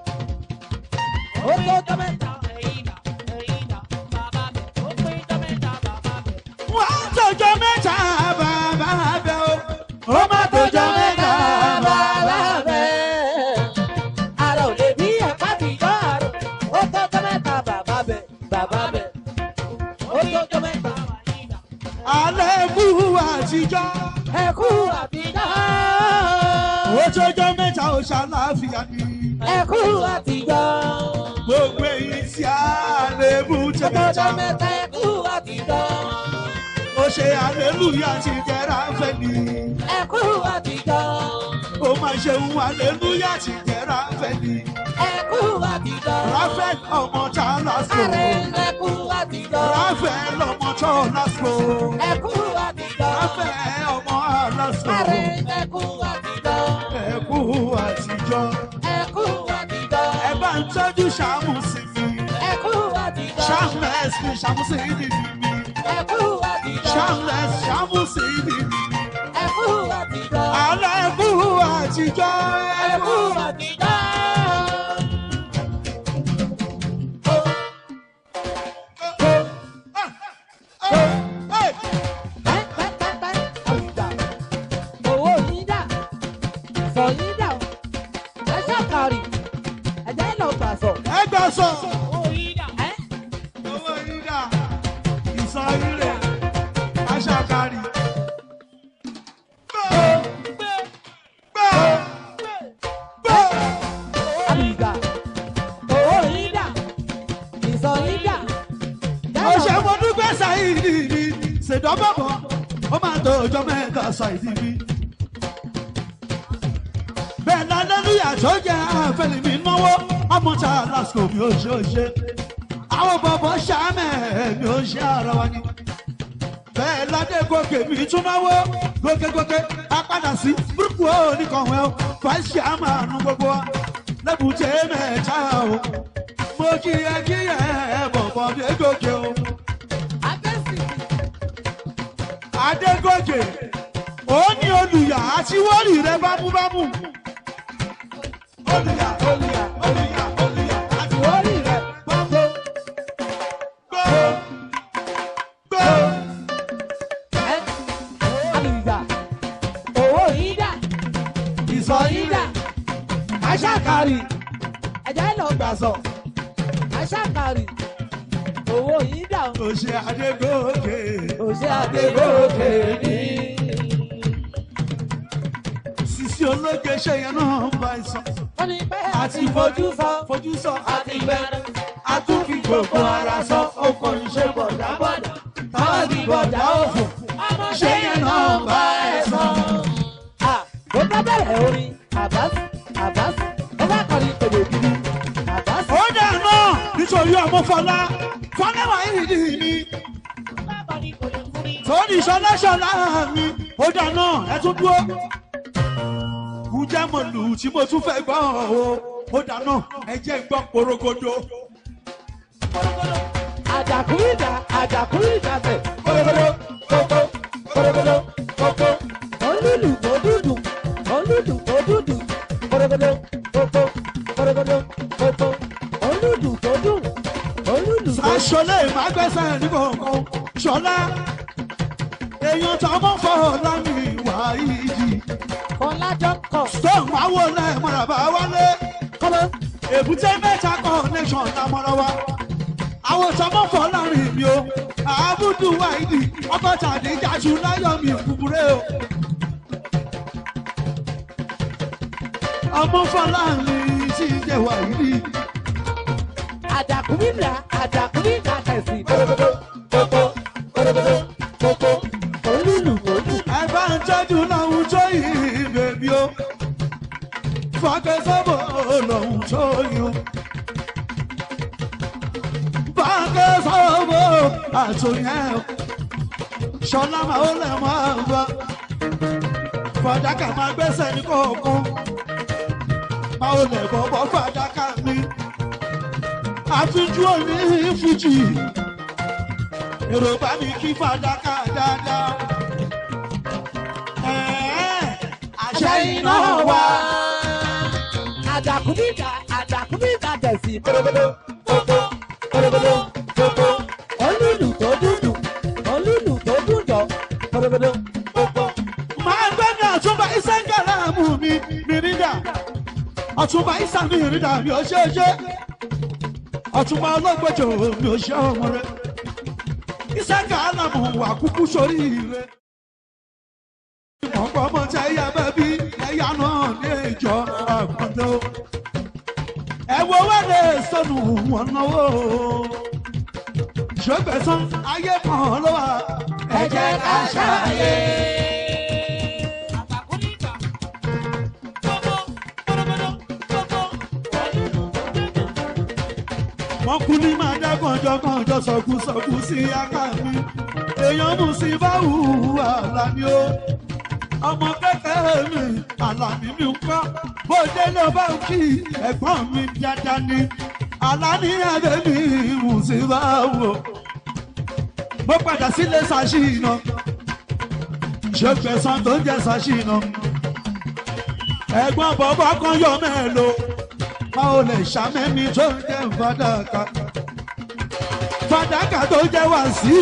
Ó tó jọ́ mẹ́ta ẹ̀yìn dà, ẹ̀yìn dà, bàbá bẹ̀. Ó pé jọ́ mẹ́ta bàbá bẹ̀. Wọ́n tòjọ́ mẹ́ta bàbá bẹ́ o. Ó má tòjọ́ mẹ́ta bàbá bẹ́. Àrò lè bí ẹ̀pá ti jọ́ àrò. Ó tó jọ́ mẹ́ta bàbá bẹ̀, bàbá bẹ̀. Ó tó jọ́ mẹ́ta ẹ̀yìn dà. Alẹ́ kú àtijọ́. Ẹ̀kú àtijọ́. Ó tòjọ́ mẹ́ta ó ṣàlàáfíà ni. Ẹ̀kú àtijọ́. Gbogbo èyí tí a lè mú Ọjọ́ tẹ̀mẹ́ta. mẹ́ta ẹ̀kú àtijọ́. Ó ṣe àlélúyà ti jẹ́ra fẹ́ ni. Ẹ̀kú àtijọ́. Ó máa ṣe ń àlélúyà ti jẹ́ra fẹ́ ni. Ẹ̀kú àtijọ́. Ráfẹ́ ọmọ tá a lásìkò. Àrẹ ẹ̀kú àtijọ́. Ráfẹ́ lọmọ tó lásìkò. Ẹ̀kú àtijọ́. Ráfẹ́ ọmọ lásìkò. Àrẹ ẹ̀kú àtijọ́. Ẹ̀kú àtijọ́. Ẹ̀kú àtijọ́. Ẹ bá ń tọ́jú Ṣàmù sí mi. Ẹ̀kú àtijọ́. Ṣàmùlẹ̀s ni Ṣàmù sí ní mi. Ẹ̀kú àtijọ́. Ṣàmùlẹ̀s Ṣàmù sí ní mi. Ẹ̀kú àtijọ́. Àlọ́ ẹ̀kú àtijọ́. Ẹ̀kú àtijọ́. Pẹ́pẹ́pẹ́ àwùjá. Owó yín dà. Sọ yín dà. Ẹ ṣàkàrì. Ẹ̀jẹ̀ lọ gbà sọ. Ẹ gbà sọ. Owó yín dà. Ẹ́ Owó yín dà. Ìsọ̀rí rẹ̀. Aṣàkárì. àwùjá. Owó yín dà. Ìsọ yín dà. Ọ̀ṣẹ́ mo dúpẹ́ Ṣáìdì mi. Ṣèdọ́gbọ̀bọ̀. Ó máa tó ọjọ́ mẹ́ta Ṣáìdì mi. Bẹ́ẹ̀ ni Alẹ́lúyà tó jẹ́ àfẹ́lẹ́ mi náwó. Ọmọ tá a lásìkò mi ò ṣe ò ṣe. Àwọn bọ̀bọ̀ ṣàmẹ̀ mi ò ṣe ara wa ni. Bẹ́ẹ̀ ládé gòkè mi tún náwó. Gòkègòkè a padà sí burúkú oníkanwẹ́ o. Fàṣẹ àmàlù gbogbo wa. Lẹ́bùté mẹ́ta o. Mo kí ẹ kí ẹ bọ̀bọ̀ dé gòkè o. Adégòkè, ó ní olùyà àti wọ́ọ̀lì rẹ bámúbámú. Olùyà, olùyà, olùyà, olùyà àti wọ́ọ̀lì rẹ bámú. Gbó, gbó. àwùjá. Owó yín dà. Ìsọ̀ yín rẹ̀. Aṣàkàrì. Ẹ̀jẹ̀ lọ gbà sọ. Aṣàkàrì. owó yìí dà. òṣè Adégòkè. òṣè Adégòkè ní. Sisi ológe ṣe yẹn náà bá ẹ sọ. wọ́n ní bẹ́ẹ̀ àti fojú sọ fojú sọ àti bẹ̀rẹ̀. a tún fi gbogbo ara sọ okò ìṣe bọ̀dá bọ̀dá. táwọn ti bọ̀dá òfò. ọmọ ṣe yẹn náà bá ẹ sọ. ó bá bẹ̀rẹ̀ orin àbáṣe àbáṣe ó bá kọrin pèlè gidi àbáṣe. ó dà náà nítorí ọmọ Fọlá Fọlá wà ìdí mi. torí Ṣọlá Ṣọlá mi ó dà náà ẹ tún dúró. Kújẹ́ mọ̀lù tí mo tún fẹ́ gbọ́ o ó dà náà ẹ jẹ́ gbọ́ porogodo. àjàkúrìdà àjàkúrìdà bẹ̀ kórógódó kókó kórógódó kókó. olúlu tó dúdú olúlu tó dúdú kórógódó kókó kórógódó kókó. olúlu tó dùn olúlu tó. Ṣọlá máa gbẹ́sẹ̀ ní kọ̀ọ̀kan Ṣọlá èèyàn tó mọ̀ fọ́ lámì wá ìdí. Ọlájọ́ kọ̀. Stone wá wò lẹ́ mọ̀ràbá wálé. kọ́mọ́. Èbúté mẹ́ta connection lámọ́ra wa. Àwọn tó mọ̀ fọ́ láàrin mi o. Àbúdù wáìdì ọgọ́ta àdéjájú láyọ̀ mi kúkúrẹ́ o. Ọmọ Fọlárin tí ń jẹ wáìdì. àjàkúrìdà àjàkúrìdà tẹ̀sí kórógódó kókó kórógódó kókó. olúlu tó dùn. Ẹ bá ń tọ́jú lọ́hùn tó yìí bèbí o. Fàkẹ́sọ́bọ̀ lọ́hùn tó yìí o. Fàkẹ́sọ́bọ̀ àtòyẹ́ o. Ṣọlá máa ó lẹ̀ máa bá. Fàdákà máa gbẹ́sẹ̀ ní kọ̀ọ̀kan. Máa ó lẹ̀ bọ̀bọ̀ fàdákà mi. Àfijú òní fújì. Èrò bá mi kí fàdákà dáadáa. àṣẹ iná wa. àjàkúrìdà àjàkúrìdà tẹ̀sí kórógódó kókó kórógódó kókó. olúlu tó dúdú olúlu tó dúdọ̀ kórógódó kókó. Máa gbẹ́dọ̀ Ọ̀túnba Isa Kàlámù mi mìírìdà. Ọ̀túnba Isa mìírìdà mi ò ṣe é ṣe. Ọ̀túnba ọlọ́gbọ́jọ mi ò ṣe ọmọ rẹ̀. Isa Kàlámù wà kúkú sórí rẹ̀. Ọ̀pọ̀ ọmọ tí ẹ̀yà bẹ́ẹ̀ bí ẹ̀yà náà ní ìjọ àkọ́ndó. Ẹ̀wọ̀ wẹ́lẹ̀ sọnù wọn náwó. Ṣọ́gbẹ̀sán ayé kan ló wà. ẹ jẹ́ ká ṣàyè. Wọ́n kú ní máa dá kànjọ́kànjọ́ sọ̀kúsọ̀kú sí aká mi. Èèyàn mú sí báwù àlàní o. Ọmọ kékeré mi àlàní mi ń kọ́. Bó délé bá ń kí ẹ̀gbọ́n mi dáadáa ni. Àlàní ẹ̀rẹ́ mi mú sí báwù. Mo padà sílé ṣàṣìnà. Ṣé gbẹ̀sán tó ń jẹ́ ṣàṣìnà? Ẹ̀gbọ́n bọ̀bọ̀ kan yọ mẹ́lò. Báwo lè ṣàmẹ́mi tó ń jẹ́ fàdákà? Fàdákà tó jẹ́ Wàsíù.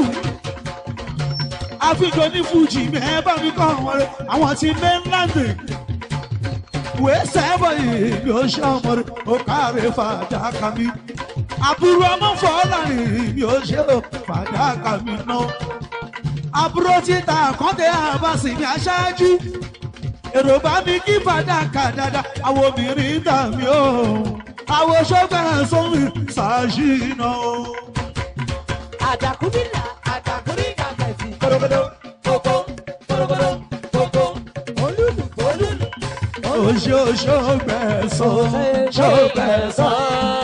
Àfijọ́ ní Fújì mi ẹ bá mi kọ́ àwọn rẹ̀. Àwọn ti mainland. Wèé sẹ́bọ̀ ìbí ó ṣe ọmọ rẹ̀. Ó káre fàdákà mi. Àbúrò ọmọ Fọlárin mi ó ṣe fàdákà mi náà. Àbúrò títa àkọ́tẹ́ àbáṣì mi aṣáájú. Èrò bá mi kí fàdákà dáadáa, àwọn obìnrin dà mí o. Àwọn ṣọ́gbà sóhun ṣàṣìnà o. àjàkúrìdà àjàkúrìdà tẹ̀sí kórógódó kókó kórógódó kókó. olúlu tó lúlu. Oṣó ṣọ́gbẹ̀sán ṣọ́gbẹ̀sán.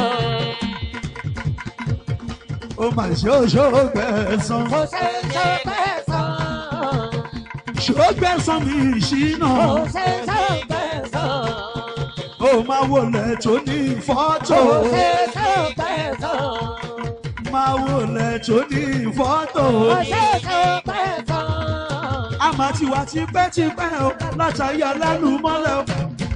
Ó mà ṣe ṣọ́gbẹ̀sán. kò ṣe ṣọ́gbẹ̀sán. Ṣọ́gbẹ̀sán mi ṣìnà. kò ṣe ṣọ́gbẹ̀sán. Ó máa wọlé tó ní fọ́tò. kò ṣe ṣọ́gbẹ̀sán. Máa wọlé tó ní fọ́tò. kò ṣe ṣọ́gbẹ̀sán. Àmà tiwa tipẹ́tipẹ́ o látàrí alálùmọ́lẹ̀ o.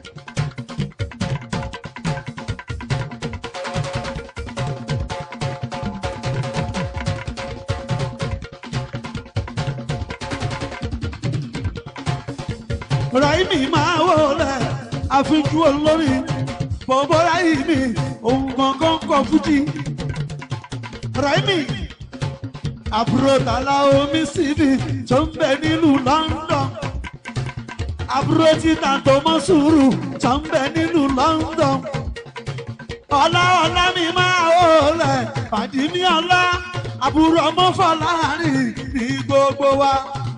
Ráìmì máa wọlé àfijú olórí bọ̀bọ̀ Ráìmì òun gangan kọ fújì. Raimi àbúrò tàlà omi síbi tó ń bẹ nílùú London àbúrò títà tó mọ́ sùúrù tó ń bẹ nílùú London ọlá ọlá mi máa wọlé pàdé mi ọlá àbúrò ọmọ Fọlárin ní gbogbo wa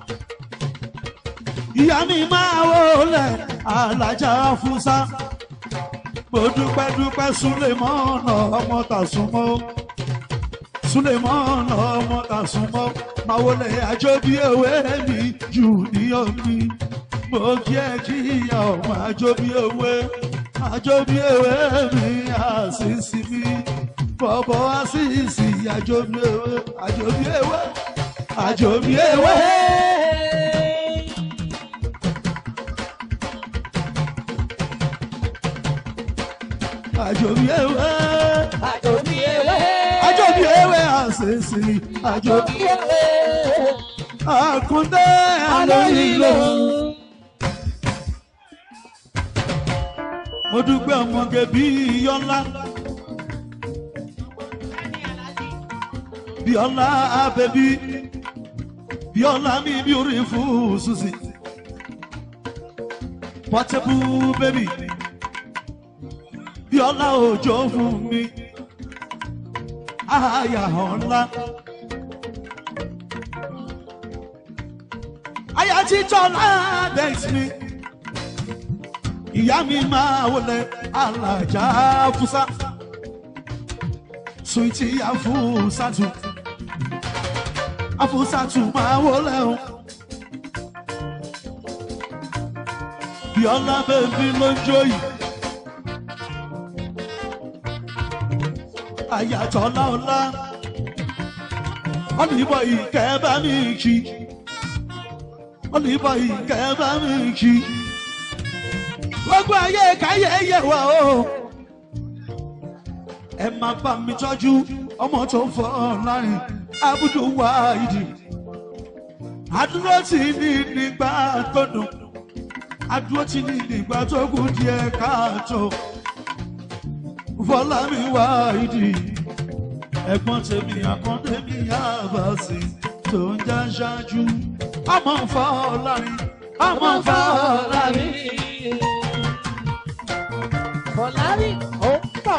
ìyá mi máa wọlé alájà Fúsá mo dúpẹ́ dúpẹ́ Súlẹ̀mọ́nà ọmọ Tàsúnmọ́ Súlẹ̀mọ́nà ọmọ Tàsúnmọ́ máa wọlé àjọ bí ewé mi jù ní omi mo kí ẹ kí ìyá ọmọ àjọ bí ewé àjọ bí ewé mi àṣìṣì mi bọ̀bọ̀ àṣìṣì àjọ bí ewé àjọ bí ewé àjọ bí ewé. Àjòbí ewé, àjòbí ewé, àjòbí ewé àṣìṣì, àjòbí ewé, àkúndé àlóyìnlò. Mo dúpẹ́ ọmọge bí Yọ́lá, Bíọ́lá bèbí, Bíọ́lá mi beautiful Susie, Portable baby. Bíọ́lá òjò fún mi àyà ọ̀la àyà títọ́ ládẹ́s mi ìyá mi máa wọlé alájà Fúsá Sweety Afúsàtù Afúsàtù máa wọlé o Bíọ́lá bèbí ló ń jó yìí. Àyàtọ̀ láọlá ọlìbọ̀ ìkẹ́ bá mi kí ọlìbọ̀ ìkẹ́ bá mi kí gbogbo ayé káyé yẹ wá o ẹ má bá mi tọ́jú ọmọ tó ń fọ́ láàrin Abudu Wáìdì adúró tì ní nígbà tó dùn adúró tì ní nígbà tó kù díẹ̀ káàtó. Fọlámi Wáìdì ẹ̀gbọ́n tèmi àkọ́ndé mi àbàsì tó ń já ṣáájú ọmọ Fọlárin ọmọ Fọlárin. Fọlárin ó pọ̀.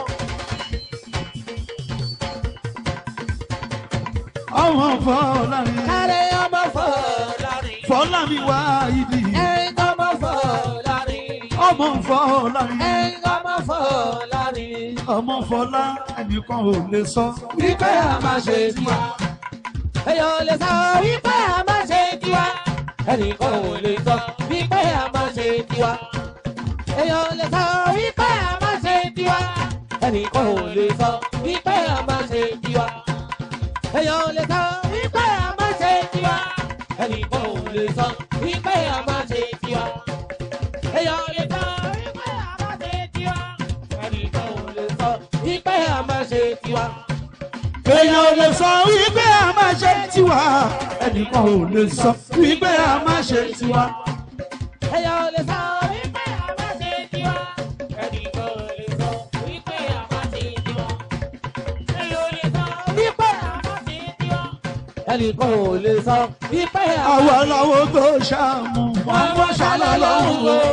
ọmọ Fọlárin. Kárẹ́ ọmọ Fọlárin. Fọlámi Wáìdì. Ẹ̀yin ọmọ Fọlárin. ọmọ Fọlárin. Ẹ̀yin ọmọ Fọlárin. ọmọ Fọlá ẹnìkan ò lè sọ wípé a máa ṣe tiwa. Èèyàn ò lè sọ wípé a máa ṣe tiwa. Ẹnìkan ò lè sọ wípé a máa ṣe tiwa. Èèyàn ò lè sọ wípé a máa ṣe tiwa. Ẹnìkan ò lè sọ wípé a máa ṣe tiwa. Èèyàn ò lè sọ wípé a máa ṣe tiwa. Ẹnìkan ò lè sọ wípé a máa ṣe tiwa. Èèyàn ò lè sọ wípé a máa ṣe tiwa. Ẹnìkan ò lè sọ wípé a máa ṣe tiwa. èèyàn ò lè sọ wípé a máa ṣe tiwa ẹnìkan ò lè sọ wípé a máa ṣe tiwa. Èèyàn ò lè sọ wípé a máa ṣe tiwa. Ẹnìkan ò lè sọ wípé a máa ṣe tiwa. Èèyàn ò lè sọ wípé a máa ṣe tiwa. Ẹnìkan ò lè sọ wípé a máa ṣe tiwa. àwa làwọn tó ṣàmù wọn mọ ṣàlọ lọ́hùn o.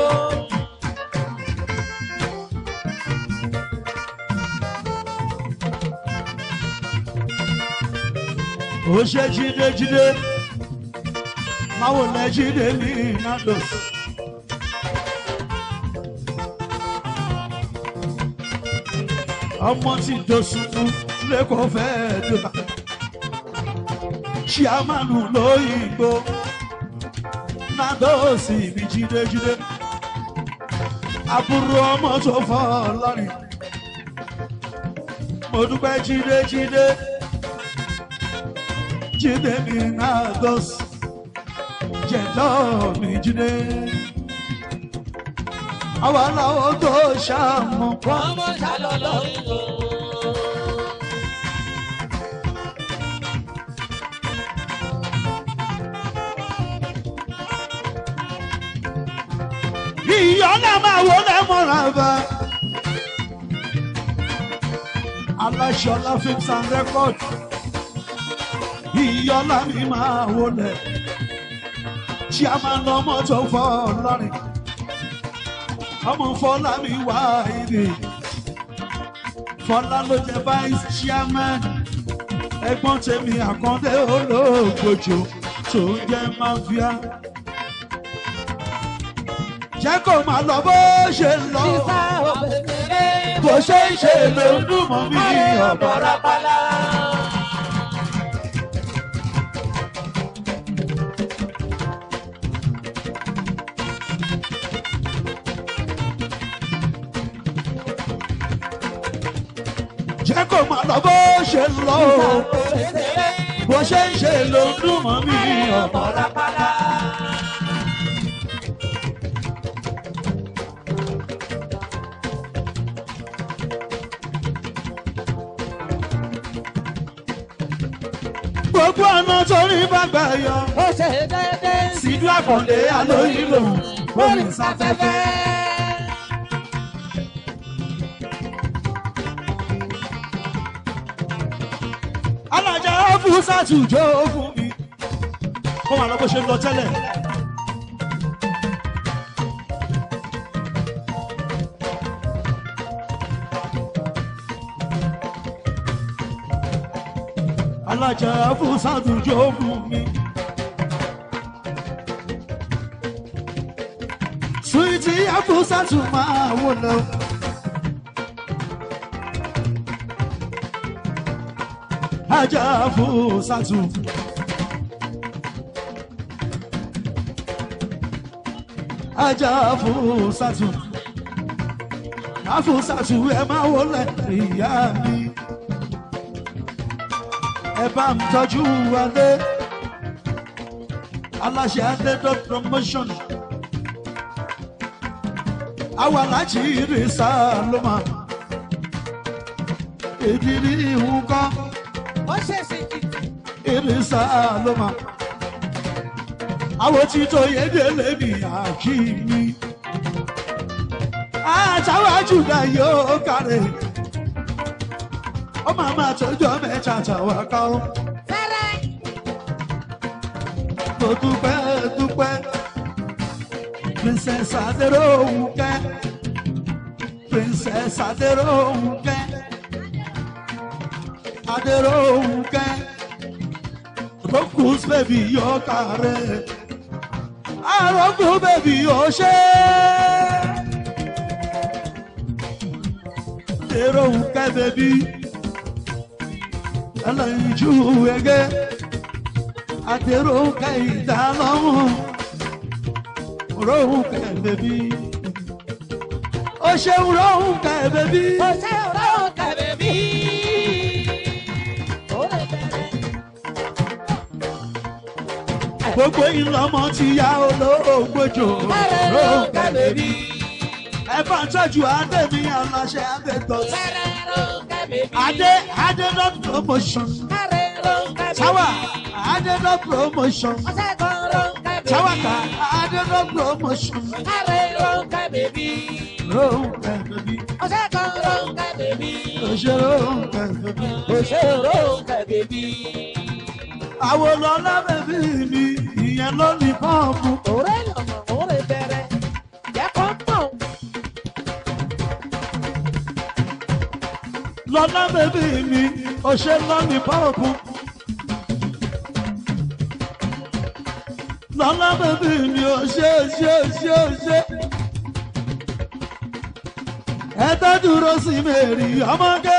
ó ṣe jíde jíde máa wò lẹ jíde ní ìnádò. ọmọ tí dosùnmù lẹ́kọ̀ọ́ fẹ́ẹ́ dùn. ṣíàmánù lóyìnbó nádòsì mi jíde jíde. àbúrò ọmọ tó fọ́ lọ́rìn. mo dúpẹ́ jíde jíde. Jíde mi nádòs jẹ̀dọ́ mi jíde. àwa làwọn tó ṣàmù. Wọ́n mọ̀ ṣàlọ́ lọ́yìnbó. ìyọ́nà máa wọlé mọ́ra bá. Fọláṣọlá films and records. Ìyọ́lá mi máa wọlé. Chairman ọmọ tó fọ́ lọ́rin. Ọmọ Fọlá mi wá ìdè. Fọlá ló jẹ vice chairman. Ẹ̀gbọ́n tèmi Àkàndé olóògbòjò tó jẹ́ mafia. Jẹ́ kó máa lọ bó ṣe ń lọ. Bó ṣe ń ṣe ló ń dùn mọ́ mi ọ̀bọ̀ rápálá. Jẹ́ kó máa lọ bó ṣe ń lọ. Bó ṣe ń ṣe ló ń dùn mọ́ mi ọ̀bọ̀ rápálá. Gbogbo ọ̀nà torí bàgbà yọ. Ó ṣe déédéé. Sídú Àkàndé alóyún lòun lórí sáfẹ́fẹ́. Alájà fún sátújọ́ fún mi. Kó máa lọ bó ṣe ń lọ tẹ́lẹ̀. Alájà fún sátújọ́ fún mi. Sweetie Afusatu máa wò lọ. Ajá Afusatu. Ajá Afusatu. Afusatu ẹ máa wò lẹ ìyá mi. Ẹ bá ń tọ́jú Adé. Aláṣẹ Adé dot promotion. Àwa láti rí Sálọ́mà. Ìdírí ìhùkọ́. Ó ṣèṣì kìtì. Ìrí Sálọ́mà. Àwọn títọ́ yédèlé mi àkí mi. Àtàwájú náà yóò kárẹ̀. Ó máa máa tọ́jú mẹ́ta tàwa ká ó. Fẹ́rẹ́. Mo dúpẹ́ dúpẹ́. Princess Adérónkẹ́. Princess Adérónkẹ́. Adérónkẹ́. Rokus baby yóò kárẹ̀. Aroku baby yóò ṣe. Adérónkẹ́ baby. Ẹlẹ́yinjú ẹgẹ́. Adérónkẹ́ ìdálọ́wọ́. Rónkẹ́ bèbí. Ó ṣeun Rónkẹ́ bèbí. Ó ṣeun Rónkẹ́ bèbí. Gbogbo ìlọmọ ti ya olóògbòjò. Rónkẹ́ bèbí. Ẹ bá ń tọ́jú Adé mi aláṣẹ Adé tọ́sí. Adé Adé not promotion. Táwa Adé not promotion. Tawaka, I don't know promotion. Rónkẹ́ bèbí. Rónkẹ́ bèbí. Ọ̀sẹ̀ kan Rónkẹ́ bèbí. Òṣè Rónkẹ́ bèbí. Òṣè Rónkẹ́ bèbí. Àwọn lọ́lá bèbí mi, ìyẹn ló ní pọ́ọ̀mù. Òré lọ́mọ, òré bẹ̀rẹ̀, jẹ́ kó mọ̀. Lọ́lá bèbí mi, òṣè ló ní pọ́ọ̀mù. Lọ́lá bèbí mi, òṣè òṣè òṣè òṣè. Ẹ tọ́jú Rósì Mèrì ọmọge.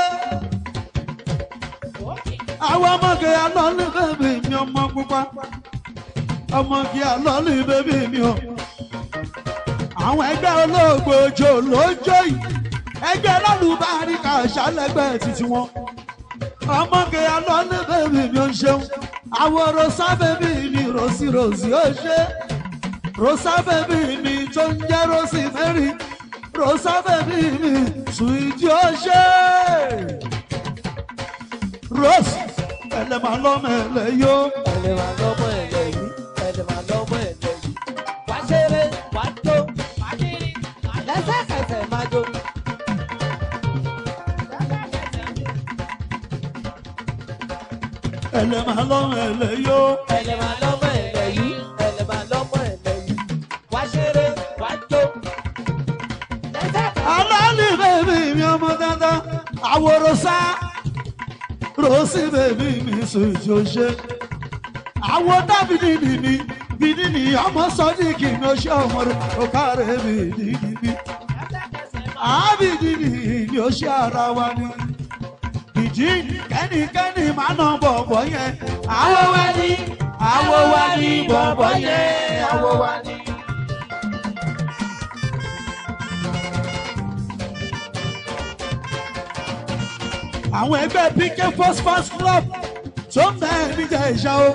Àwọn ọmọge alọ́lé bèbí mi ọmọ pupa. Ọmọge alọ́lé bèbí mi o. Àwọn ẹgbẹ́ olóògbòjò lójó yìí. Ẹgbẹ́ alálùbáríkà ṣálẹ́gbẹ́ títí wọn. Ọmọge alọ́lé bèbí mi ò ṣeun. Àwọn Rosa bèbí mi Rosi Rosi ó ṣe. Rosa bèbí mi tó ń jẹ́ Rósì Mèrì. Rosa bèbí mi Sweetie ó ṣe. Rose ẹlẹ́ máa lọ́mọ ẹlẹ́ yó. Ẹlẹ́ máa lọ́mọ ẹlẹ́ yìí, ẹlẹ́ máa lọ́mọ ẹlẹ́ yìí. Wá ṣeré, wá jó, wá kiri, lẹ́sẹ̀kẹsẹ̀ máa jó. ẹlẹ́mà lọ́mọ ẹlẹ́yó. ẹlẹ́mà lọ́mọ ẹlẹ́yí ẹlẹ́mà lọ́mọ ẹlẹ́yí wá ṣeré wá jó. aláàlì bèbí mi ọmọ dandan àwòrán sá rọ́ọ̀sì bèbí mi sòjò ṣe. àwọn dábìdì nìní bìdì ní ọmọ sọ́dí kì í ṣe ọmọ rẹ̀ ọ̀kárẹ̀ bìdì nìní. àbìdì ní ó ṣe ara wa ni. ìdí kẹ́nikẹ́ni máa ná bọ̀bọ̀ yẹn. àwọ̀ wa ni àwọ̀ wa ni bọ̀bọ̀ yẹn àwọ̀ wa ni. àwọn ẹgbẹ́ P K First Fans Club tó ń bẹ níjà ìṣá o.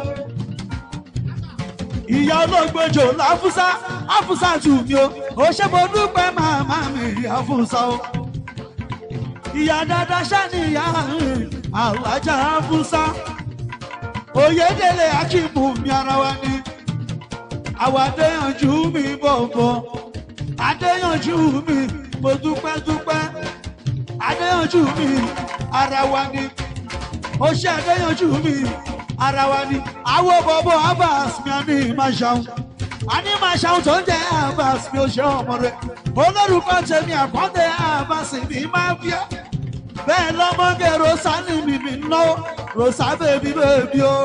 ìyá olóògbéjò láfúsá áfúsá tù mí o ó ṣe mo dúpẹ́ màmá mi áfúsá o. ìyá dáadáa ṣáni ìyá alájà áfúsá oyèdélé akíìmù mi ara wa ni. àwọn adéyànjú mi bọ̀bọ̀ adéyànjú mi mo dúpẹ́ dúpẹ́ adéyànjú mi ara wa ni ó ṣe adéyànjú mi ara wa ni. àwọn bọ̀bọ̀ Abbas mi a ní máa ṣàwọn a ní máa ṣàwọn tó ń jẹ́ Abbas mi ò ṣe ọmọ rẹ̀ olórúkọ tèmi àkọ́tẹ̀ Abbas mi máa fi ẹ́ bẹ́ẹ̀ lọ́mọge rosa ní mi mi náwó rosa bèbí bèbí o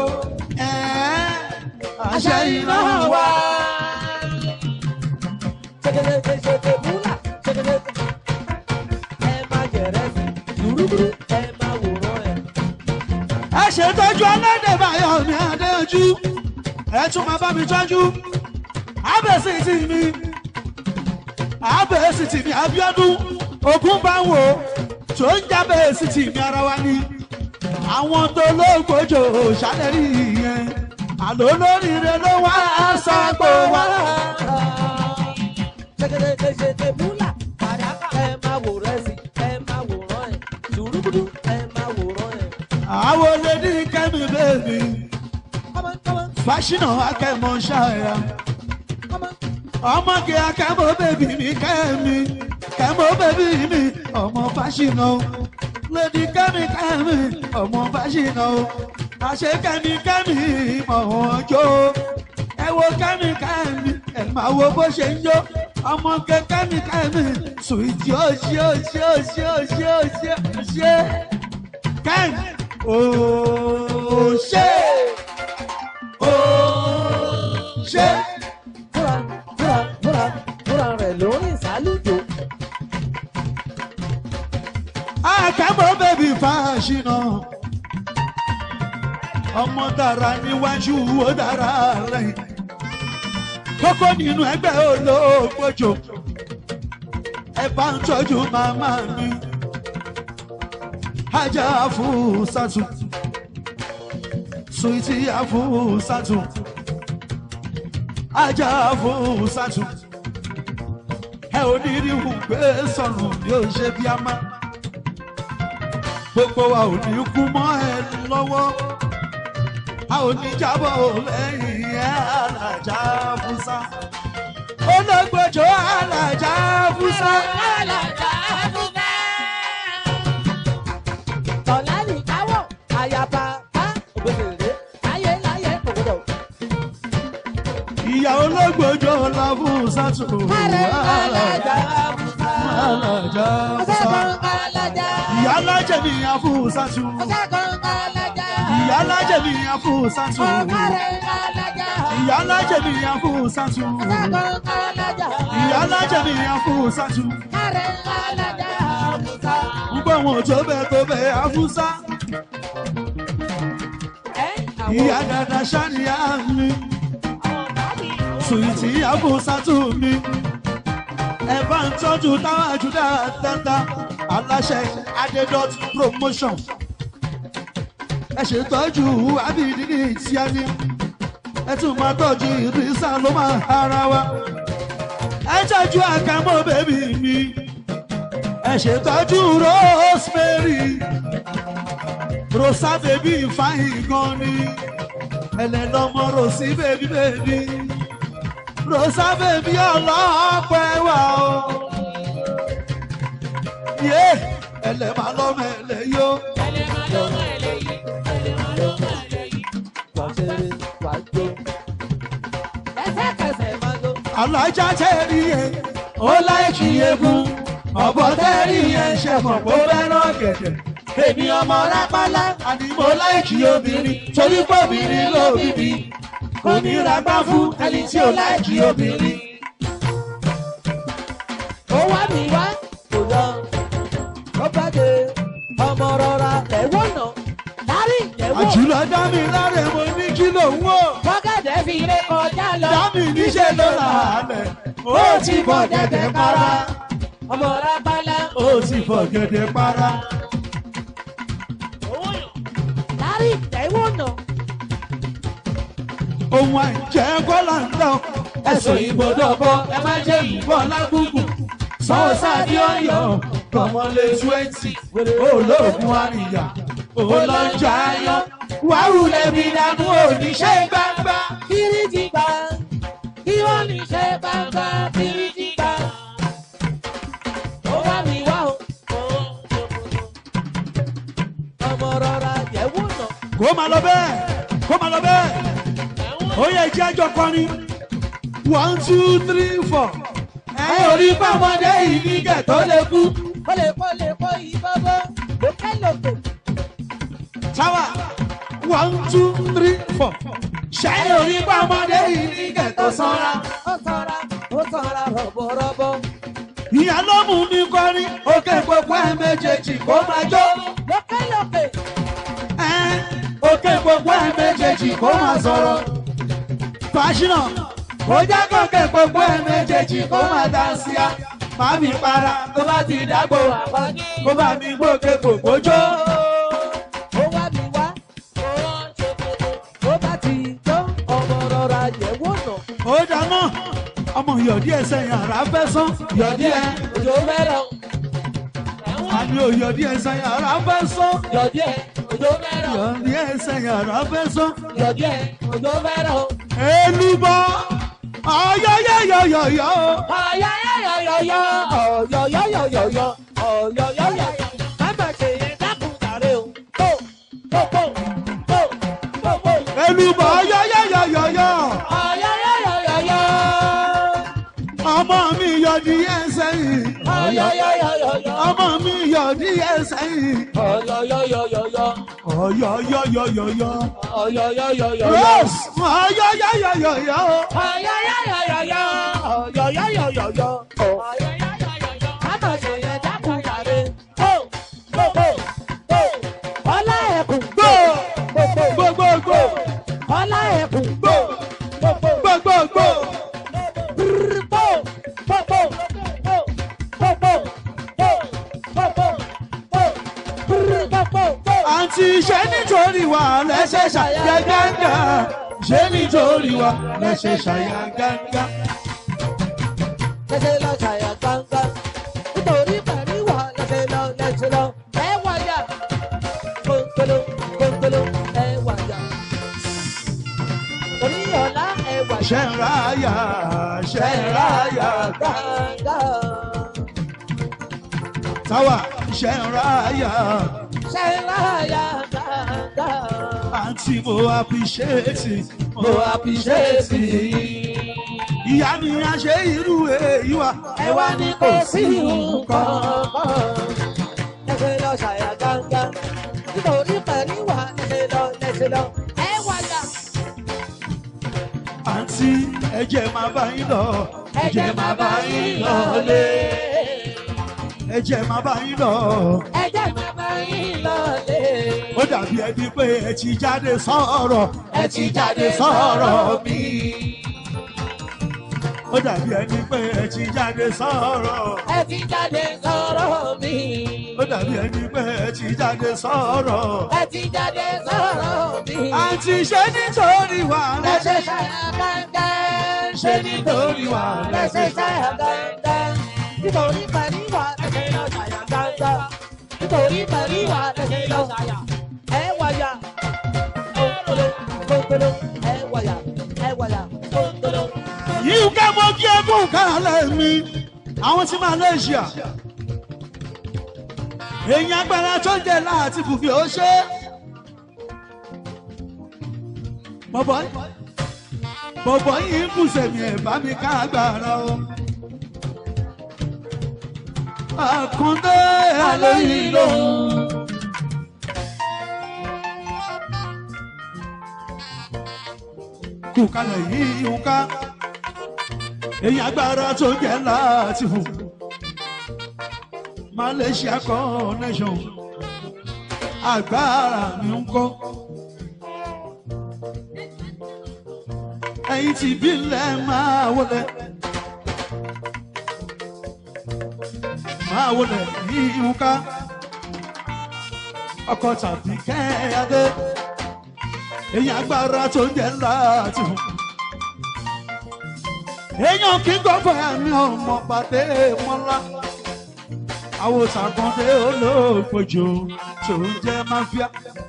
àṣẹ iná wa. ẹ ṣètọ́jú ọlọ́dẹ̀ báyọ̀ mi adéyanjú ẹ tún máa bá mi tọ́jú abẹ́sì tì mí abẹ́sì tì mí Abíọ́dún ogun bá wò tó ń jábẹ́ sí tì mí ara wa ni. àwọn tó lóògbójò ṣàlẹ́rì yẹn àlọ́ lóríire ló wá sọ́gbó wá. ṣètè múlà kàdákà ẹ máa wò rẹ sí ẹ máa wòrán ẹ ṣùrùkùdù ẹ máa wòrán ẹ. àwọn lèdí kẹ́mi bèbí fásinà akẹ́mọ̀ ṣáà ọmọge akẹ́mọ̀ bèbí mi kẹ́mi kẹ́mọ̀ bèbí mi ọmọ fásinà lèdí kẹ́mi kẹ́mi ọmọ fásinà àṣẹ kẹ́mi kẹ́mi mọ̀ jó ẹ wo kẹ́mi kẹ́mi ẹ máa wo bó ṣe ń jó ọmọge kẹ́mi kẹ́mi sùìtì ó ṣe ó ṣe ó ṣe ó ṣe ó ṣe ó ṣe kẹ́mi ó ṣe ó ṣe. fúra fúra fúra fúra rẹ̀ lórí ìsálùjò. Akẹ́mọ̀ bèbí fàṣínà ọmọ dára níwájú ó dára rẹ̀ kókó nínú ẹgbẹ́ olóògbójò ẹ bá ń tọ́jú màmá mi ajá fún sátú suwiti fún sátú ajá fún sátú ẹ ò ní rí wùgbé sọnù yóò ṣe bí a máa gbogbo wa ò ní kú mọ́ ẹ lọ́wọ́ a ò ní jábọ̀ lẹ́yìn ẹ alájà fúnṣá olóògbòjò alájà fúnṣá. alájà fúnṣá. tọ́lá ní káwọ̀ àyàbá bá òbèbèrè láyé láyé òwúrọ̀. ìyá olóògbòjò la fúnṣá tù. alájà fúnṣá. alájà fúnṣá. ìyá alájẹ ni a fúnṣá tù. ìyá alájẹ ni a fúnṣá tù. ìyá alájẹ ni a fúnṣá tù. ìyá alájẹ ni a fúnṣá tù. gbogbo wọn tó bẹ tó bẹ afúnṣá. ìyá dada ṣáníyá mi sùìtì afúnṣá tù mí ẹ bá ń tọ́jú táwọn àjùdá dáadáa aláṣẹ adedot promotion ẹ ṣètọ́jú abidini tíání ẹ tún máa tọ́jú ìrísà ló máa ara wa ẹ tọ́jú àkàmọ́ bèbí mi ẹ ṣètọ́jú rosemary rosa bèbí fáyín gan ni ẹlẹ́lọ́mọ rosi bèbí bèbí rosa bèbí ọlọ́pẹ́ wà o yé ẹlẹ́mà lọ́mọ ẹlẹ́yó. ẹlẹ́mà lọ́mọ ẹlẹ́yí ẹlẹ́mà lọ́mọ ẹlẹ́yí. ṣeré wà jó. Ẹsẹ̀kẹsẹ̀ máa jó. Alájà tẹ́rí yẹn, ó láìkí egun. Ọ̀bọ tẹ́rí yẹn ṣe mọ̀ pé ó fẹ́ràn gẹ̀dẹ̀. Èmi ọmọ rápálá, àní mo láìkí obìnrin. Torí pé obìnrin ló bí mi. Kò ní ragbá fún ẹni tí ó láìkí obìnrin. Ó wá mi wá, kò lọ. Ó bá dé ọmọ rọra tẹ̀wọ́ náà. Lárí ìtẹ̀wọ́. Àjùlọ dá mi láre mo ní kí ló ń wò. Bọ́gẹ̀dẹ̀ fi ré kọjá lọ. Dá mi níṣẹ́ ló là á lẹ̀. Ó ti bọ̀ gẹ̀dẹ̀ para. Ọmọ rápálá. Ó ti bọ̀ gẹ̀dẹ̀ para. Lárí ìtẹ̀wọ́ náà. Ohun àìjẹ́ kọ́là ń dán. Ẹ̀sùn ìbòdò bọ́ ẹ má jẹ́ ìbọn lágùnkù. Sọ́ọ̀sá bí ọ̀yọ́ kọ̀mọ́lé twenty. Olóògùn àríyá. Olọ́jà ayọ́. Wàhù lẹ́bi dànù oníṣẹ́ gbangba. Kìrìtì gbà. Kí wọ́n ní ṣe gbangba. Kìrìtì gbà. Ó wá mi wá o. Ọmọ rọra yẹ̀wò náà. Kó máa lọ bẹ́ẹ̀. Kó máa lọ bẹ́ẹ̀. Ó yẹ jẹ́ àjọ kọrin. One two three four. Ẹ ò rí pàmòdé ìdígẹ̀ tó lè kú. Ó lè kó lè kó ìbọ́bọ́. Lókè lòkè. Táwa. One two three four. Ṣé ò rí pàmòdé ìdígẹ̀ tó sanra? Ó sanra. Ó sanra rọ̀bọ̀rọ̀bọ̀. Ìyá ló mú mi kọrin. Òkè gbogbo ẹ̀ méjèèjì kó máa jó. Lókè lòkè. Ẹ òkè gbogbo ẹ̀ méjèèjì kó máa sọ̀rọ̀. Fàṣínà. Ó jẹ́ kókè gbogbo ẹ̀ méjèèjì kó máa dá sí a. Má mi para tó bá ti dágbò àpáni. Kó bá mi gbókè gbogbo jó. Ó wá mi wá. Ó bá ti jó ọmọ rọra yẹ̀wò náà. Ó dáná. Ọmọ yọ̀dí ẹsẹ̀ yàrá fẹ́ sán. Yọ̀dí ẹ. Òjò fẹ́ràn. Àní òyọ̀dí ẹsẹ̀ yàrá fẹ́ sán. Yọ̀dí ẹ. Òjò fẹ́ràn. Yọ̀dí ẹsẹ̀ yàrá fẹ́ sán. Yọ̀dí ẹ. Òjò fẹ́ràn. Èlùbọ́. Ọ̀yọ̀yọ̀yọ̀yọ̀. Ọ̀yọ̀yọ̀yọ̀yọ̀. Ọ̀yọ̀yọ̀yọ̀yọ̀. Ọ̀yọ̀yọ̀yọ̀. Má mà ṣe yẹn dákun tàrẹ o. Tó tó tó tó tó tó. Èlùbọ́ ọ̀yọ̀yọ̀yọ̀yọ̀. Ọ̀yọ̀yọ̀yọ̀yọ̀. Ọmọ mi yọ̀dí ẹsẹ̀ yìí. Ọ̀yọ̀yọ̀yọ̀yọ̀. Ọmọ mi yọ̀dí ẹsẹ̀ yìí. Ọ̀yọ̀yọ̀yọ̀yọ̀. Ọ̀yọ̀yọ̀yọ̀yọ̀. Ọ̀yọ̀yọ̀yọ̀yọ̀. Rose. Ọ̀yọ̀yọ̀yọ̀yọ̀. Ọ̀yọ̀yọ̀yọ̀yọ̀. Ọ̀yọ̀yọ̀yọ̀yọ̀. Ọ̀yọ̀yọ̀yọ̀yọ̀. Má mà ṣe yẹn dákun tàrẹ. Tó tó tó tó. Ọlá ẹ̀kún. Gbó. Gbogbo. Gbogbogbò. Ọlá ẹ̀kún. Gbó. Gbogbo. Gbogbogbò. Gbogbo. Gbogbo. Gbogbo. Gbogbo. Gbogbo. Àǹtí ṣé nítorí wa lẹ́sẹ̀ ṣàyà gángá? Ṣé nítorí wa lẹ́sẹ̀ ṣàyà gángá? Lẹ́sẹ̀ lọ ṣàyà gángá. Nítorí pẹ̀lú wa lẹ́sẹ̀ lọ lẹ́sẹ̀ lọ. Ẹ wáyà. Kónkóló kónkóló ẹ wáyà. Orí ọ̀la ẹ wáyà. Ṣé ń ráyà? Ṣé ń ráyà? Gángá. Táwa ṣé ń ráyà? Ṣé ń ráyà gángá? Àǹtí mo appreciate. Mo appreciate. Ìyá mi á ṣe irú èyí wa. Ẹ wá ní kò sí nǹkan mọ́. Lẹ́sẹ̀ lọ ṣàyà gángá. Nítorí pẹ̀lú wa lẹ́sẹ̀ lọ lẹ́sẹ̀ lọ. Ẹ wáyà. Àǹtí ẹ̀jẹ̀ máa bá yín lọ. Ẹ̀jẹ̀ máa bá yín lọlé. Ẹ̀jẹ̀ máa bá yín lọ. Ẹ̀jẹ̀ máa bá yín lọlé. Ó dàbí ẹni pé ẹ ti jáde sọ̀rọ̀. Ẹ ti jáde sọ̀rọ̀ mi. Ó dàbí ẹni pé ẹ ti jáde sọ̀rọ̀. Ẹ ti jáde sọ̀rọ̀ mi. Ó dàbí ẹni pé ẹ ti jáde sọ̀rọ̀. Ẹ ti jáde sọ̀rọ̀ mi. Àǹtí ṣé nítorí wa Lẹ́sẹ̀ lẹ́sẹ̀ ṣàyà gángá. ṣé nítorí wa Lẹ́sẹ̀ lẹ́sẹ̀ ṣàyà gángá. Nítorí pẹ̀lú wa lẹ́sẹ̀ lọ ṣàyà gángá. Nítorí pẹ̀lú wa lẹ́sẹ̀ lọ ṣàyà. Ẹ wáyà. Kónkóló kónkóló ẹ wáyà. Ẹ wáyà kónkóló. yìí ká mọ kí ẹkún kálẹ̀ mi àwọn tí Malaysia èèyàn agbára tó ń jẹ láti bùfì ó ṣe bọ̀bọ̀ bọ̀bọ̀ yìí ń kùsẹ̀ mi ẹ̀ bá mi ká agbára o. Àkàndé àlóyìn lòun. Kù kalẹ̀ yìí ń ká. Èyí agbára tó jẹ́ láti fò. Malaysia connection. Agbára mi ń kọ́. Ẹ̀yin tí bílẹ̀ máa wọlé. Máa wọlé ní ìhùká. Ọkọ̀ tàbí kẹ́yàdé. Èyí agbára tó jẹ́ láti fò. Èèyàn kí gbọ́fọ̀ ẹ̀mí ọmọ pàdé mọ́lá. Àwọn sàkọ́ndé olóògbòjò tó ń jẹ́ máfíà.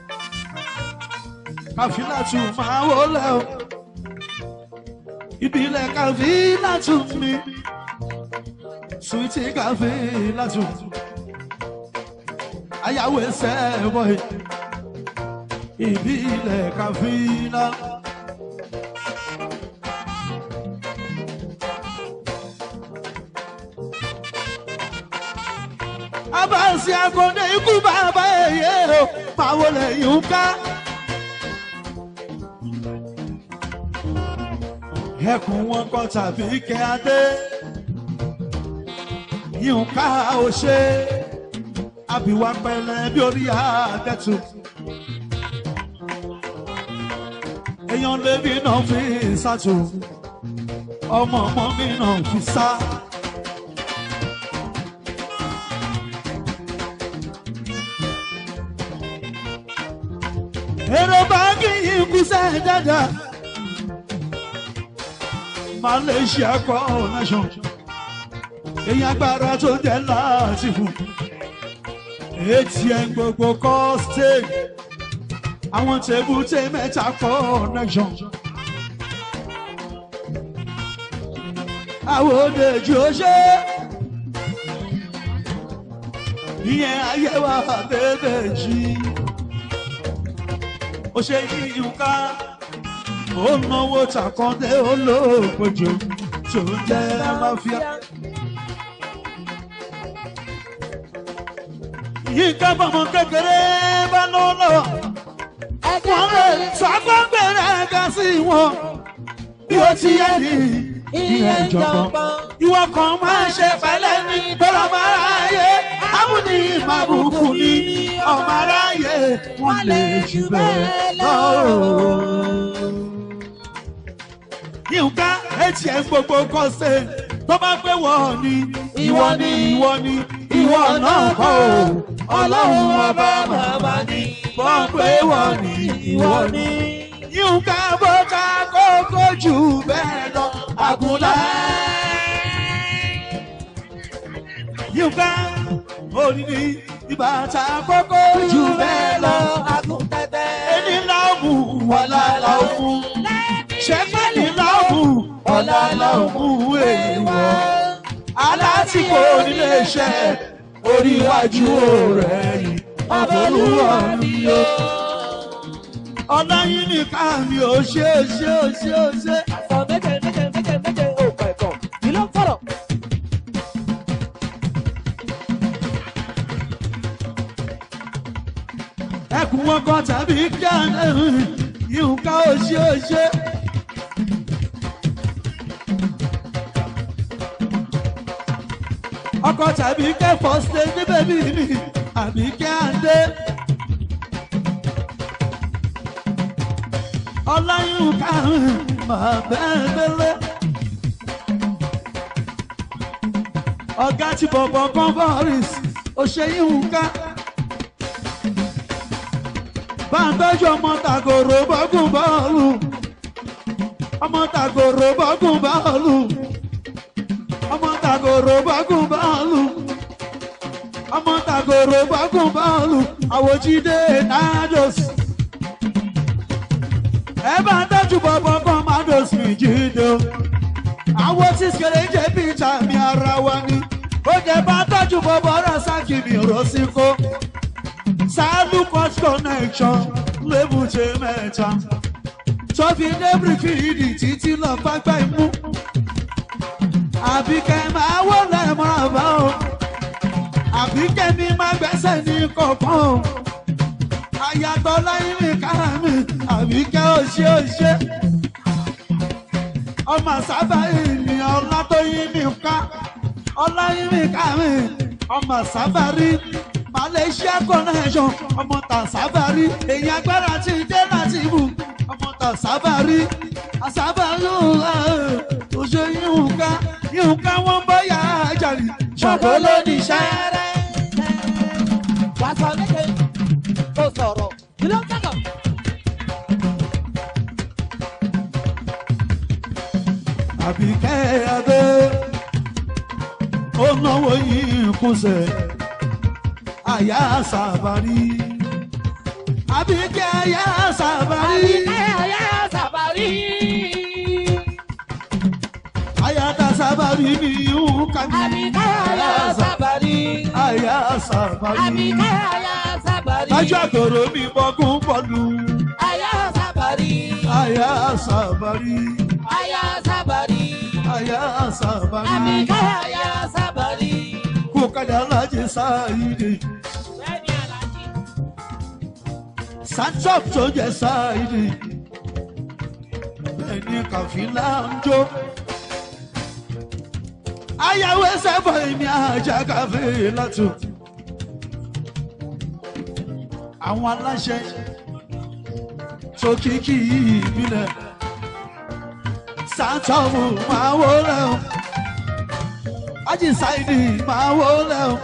Kàfílà tún máa wọlé o. Ìbílẹ̀ kàfílà tún mi. Sweetie kàfílà tún. Ayáwó ẹsẹ̀ bọ̀ ìbílẹ̀ kàfílà. Abasi Àkàndé ikú bàbá ẹ̀yẹ o, máa wọlé yìí ká. Ẹkùn wọn kọ tàbí kẹ́ adé. Yìí ká o ṣe. Àbíwá pẹ̀lẹ́ bí orí àdẹ́tù. Èèyàn lèmi náà fi sátò. Ọmọ ọmọ mi náà fi sá. Èrò báàgì yìí kú sẹ́ dáadáa. Malaysia connection. Èyí agbára tó jẹ́ láti fún. A T M gbogbo kọ́ stage. Àwọn tèbúté mẹ́ta connection. Àwọn òdèjì ó ṣe. Ìyẹn ayé wa bẹ́ẹ̀ jí. Ó ṣe yíyún ká. Ó náwó tàkọ́ndé olóògbòjò tó ń jẹ́ máfíà. Yìí ká bọ́mọ kékeré bá lọ́wọ́. Wọ́n lè sọ́gbọ́ngbẹ̀rẹ̀ ẹ̀ka sí wọn. Bí ó ti yẹ ní ìyẹn ìjọ̀gbọ́n. Ìwọ kan máa ṣe pẹ̀lẹ́ ní bọ́lá máa ráyè. Amúni màbùkù ní ọmọ aráyè. Wọ́n lè jù bẹ́ẹ̀ lọ́wọ́. Yínká etí ẹ̀ gbogbo kọ́ ṣe tó bá pé wọ́n ní ìwọ ní ìwọ ní ìwọ náà kọ́ o. Ọlọ́run ọba bàbá ní wọ́n pé wọ́n ní ìwọ ní. Yínká bó ká kókó jù bẹ́ẹ̀ lọ àgùnlá. Yínká òní ìbàtà kókó jù bẹ́ẹ̀ lọ àgùntẹ̀tẹ̀. Ẹni láàmú wàlá láàmú. Ṣẹ́fẹ́lì láàmú ọ̀la láàmú èèwọ̀. Alátìkò nílé iṣẹ́ orí iwájú rẹ̀ ni àbọ̀lúwà mi o. Ọlá yín nìkan mi ò ṣe ṣe ṣe ṣe. Àfọ̀ méje méje méje méje ò pẹ̀kọ̀. Kí ló ń fọ̀rọ̀? Ẹkùn wọn kan tàbí kí àná yìí ká ó ṣe ó ṣe. Ọkọ tàbí kẹ́ fọ́sẹ̀ ní bẹ́bí mi àbí kẹ́ àndé. Ọláyún ká máa bẹ́ẹ̀ bẹ́lẹ̀. Ọ̀gá tí bọ̀bọ̀ kan Boris òṣèyún ká. Bá ń tọ́jú ọmọ tàgòrò bọ́gùn bọ́ọ̀lù. Ọmọ tàgòrò bọ́gùn bọ́ọ̀lù. Ọmọ tàgòrò bọ́gùn bọ́ọ̀lù. Ọmọ tàgòrò bọ́gùn bọ́ọ̀lù. Àwòjídé Nados. Ẹ bá ń tọ́jú bọ̀bọ̀ kan Nados mi jíde. Àwọn tí kèrè ń jẹ́ bíjà mi ara wa ni. Ó jẹ́ bá ń tọ́jú bọ̀bọ̀ Rasaki mi Rosiko. Salu Cost Connection lébùté mẹ́ta. tó fi débìrì fìdí títí lọ pápá imú àbíkẹ́ máa wọlé mọ́ra bá o àbíkẹ́ mi máa gbẹ́sẹ̀ ní kọ̀ọ̀kan o ayàtọ̀ láyé mi kára mi àbíkẹ́ òṣè òṣè ọmọ sábà ènìyàn ọlá tó yí mi ká ọlá yí mi ká mi ọmọ sábà rí Malaysia connection ọmọ tà sábà rí èyí agbára ti dé láti ibù ọmọ tà sábà rí àsábà yóò òṣè yíhun ká yíhun ká wọ́n bọ́yà àjàrí ṣọ̀kọ́ ló ní sẹ́rẹ́. wàásù méje tó sọ̀rọ̀ kí ló ń tẹ̀kọ̀. Àbíkẹ́ adé ó náwó yìí kúnṣẹ́ àyà sàbárí. Àbíkẹ́ àyà sàbárí. Àbíkẹ́ àyà sàbárí. Àyà ta sàbárí ni ìhùn kàmí. Àbíkẹ́ àyà sàbárí. Àyà sàbárí. Àbíkẹ́ àyà sàbárí. Lájọ́ àgọ̀rọ̀ mi bọ́gún bọ́lú. Àyà sàbárí. Àyà sàbárí. Àyà sàbárí. Àyà sàbárí. Àbíkẹ́ àyà sàbárí. Kò kájà lájẹ sáyidé. Bẹ́ẹ̀ni Aláàjì. Santop tó jẹ sáyidé. Bẹ́ẹ̀ni Kàfílà ń jó. Ayáwó ẹsẹ̀ bọ̀ èmi àjà kàfé látò. Àwọn aláṣẹ tó kìkì ìbílẹ̀. Santop máa wó lẹ̀ o. Ají Sáìdì máa wó lẹ̀ o.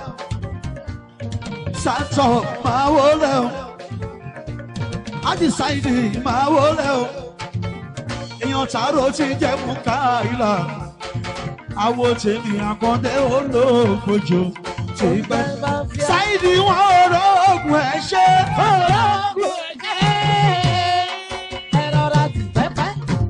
Santop máa wó lẹ̀ o. Ají Sáìdì máa wó lẹ̀ o. Èèyàn tààrọ̀ ti jẹ́ mú káyìlá. Àwo tèmi àkọ́ndé olóògbòjò tí pẹ́. Sáìdì wọn orogún ẹ̀ ṣe. Orogún ẹ̀ ṣe. Ẹ rọra tì pẹ́pẹ́.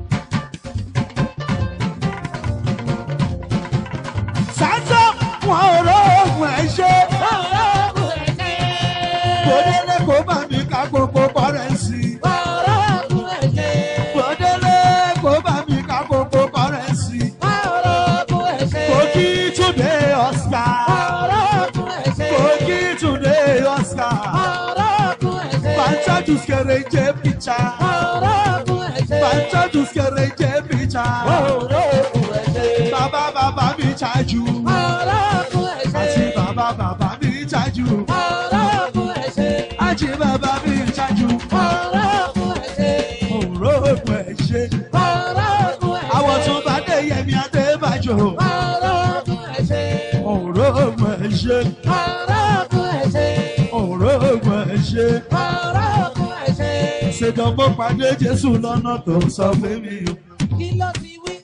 Santop wọn orogún ẹ̀ ṣe. Orogún ẹ̀ ṣe. Gbòdélé kò bá mi ká gbogbo kọ́rẹ́nsì. Orogún ẹ̀ ṣe. Gbòdélé kò bá mi ká gbogbo kọ́rẹ́nsì. Orogún ẹ̀ ṣe. Kogi today Oscar. Orogún ẹ̀ ṣe. Kogi today Oscar. Orogún ẹ̀ ṣe. Banta juskere je picha. Orogún ẹ̀ ṣe. Banta juskere je picha. Orogún ẹ̀ ṣe. Bàbá bàbá mi ṣáájú. Orogún ẹ̀ ṣe. Àti bàbá bàbá mi ṣáájú. Orogún ẹ̀ ṣe. Àti bàbá mi ṣáájú. Orogún ẹ̀ ṣe. Òrógùn ẹ̀ ṣe. Orogún ẹ̀ ṣe. Àwọn tún bá dé Yẹmí Adébájò. Orogún ẹ̀ ṣe. Òrógùn ẹ̀ ṣe. Orogún ẹ̀ ṣe. Òrógùn ẹ̀ ṣe. Orogún ẹ̀ ṣe. Ṣèjọ́ mo pàdé Jésù lọ́nà tó ń sọ fún mi o. Kí ló ti wí?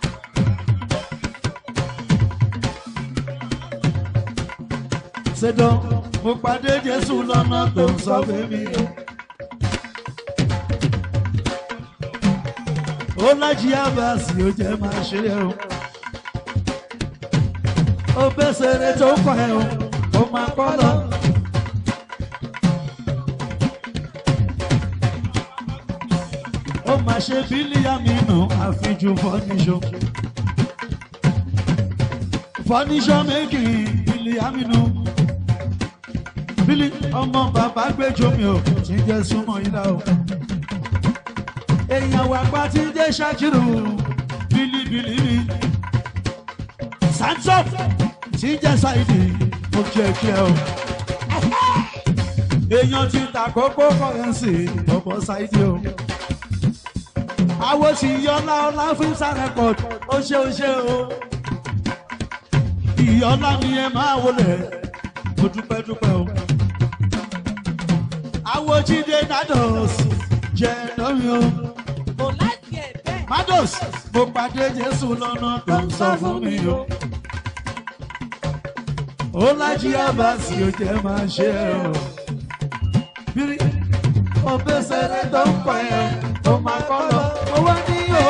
Ṣèjọ́ mo pàdé Jésù lọ́nà tó ń sọ fún mi o. Ó lájí àbáàsì ó jẹ́ máa ṣe é o. Ó bẹ́sẹ̀rẹ̀ tó kọ́ ẹ o, ó máa kọ́ lọ. Ó máa ṣe bílíọ̀nù nù àfijù fọ́níṣọ́. Fọ́níṣọ́ méjì bílíọ̀nù nù. Bílí ọmọ bàbá gbẹjọ mi ò tí jẹ́ súnmọ́ ilá o. Èèyàn wà pa tí dé ṣákìrù bílíbílí mi. Santop tí jẹ́ Sáìdì mo kí ẹ kí ẹ o. Èèyàn ti ta kókó kọ́rẹ́nsì lọ́pọ̀ Sáìdì o. Àwo ti yọlá ọlá fún sárẹ́kọ̀d ó ṣe ó ṣe o. Ìyọlá ni ẹ máa wọlé mo dúpẹ́ dúpẹ́ o. Àwo Jídé Nados jẹ́ lórí o. Kò láti ẹ̀ bẹ́ẹ̀. Nados mo pàdé Jésù lọ́nà tó ń sọ fún mi o. Ó lájí àbáàsì ó jẹ́ máa ṣe é o. Bírí ọbẹ̀sẹ̀rẹ̀ tó ń pọ̀ ẹ̀ tó máa kọ́ lọ. Owó ní o.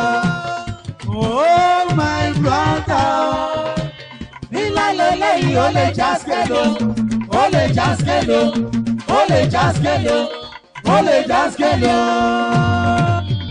Oh my brother. Nílá lélẹ́yìí ó lè já skelo. Ó lè já skelo. Ó lè já skelo. Ó lè já skelo.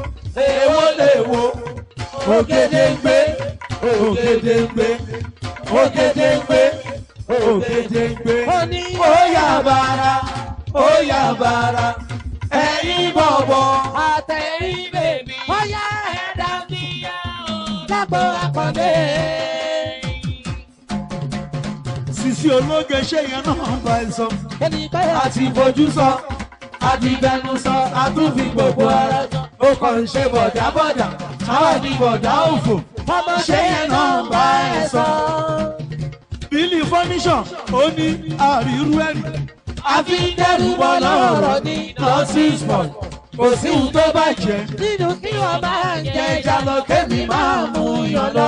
èwo lèwo ògèdèǹgbé ògèdèǹgbé ògèdèǹgbé ògèdèǹgbé ó yá bàrà ó yá bàrà ẹ̀yin bọ̀bọ̀ àtẹ̀yìn bèbí. ó yá ẹ̀dá mi yá o. lágbo àkàndé. sí ológe ṣé yẹn náà bá ẹ sọ. àti fojú sọ àdìgbẹnu sọ àtúnfi gbogbo ara ó kàn ń ṣe bọ̀dábọ̀dà àwọn ní bọ̀dá òfò ọmọ ṣé yẹn náà bá ẹ sọ. bílí fọ́níṣàn ó ní àrírú ẹ̀rí. àfi ń dẹ́rù bọ́ lọ́rọ̀ ní nurses boy kò sí ohun tó bàjẹ́ nínú kí wọ́n máa ń jẹ ẹja lọ kémi máa mú yan lọ.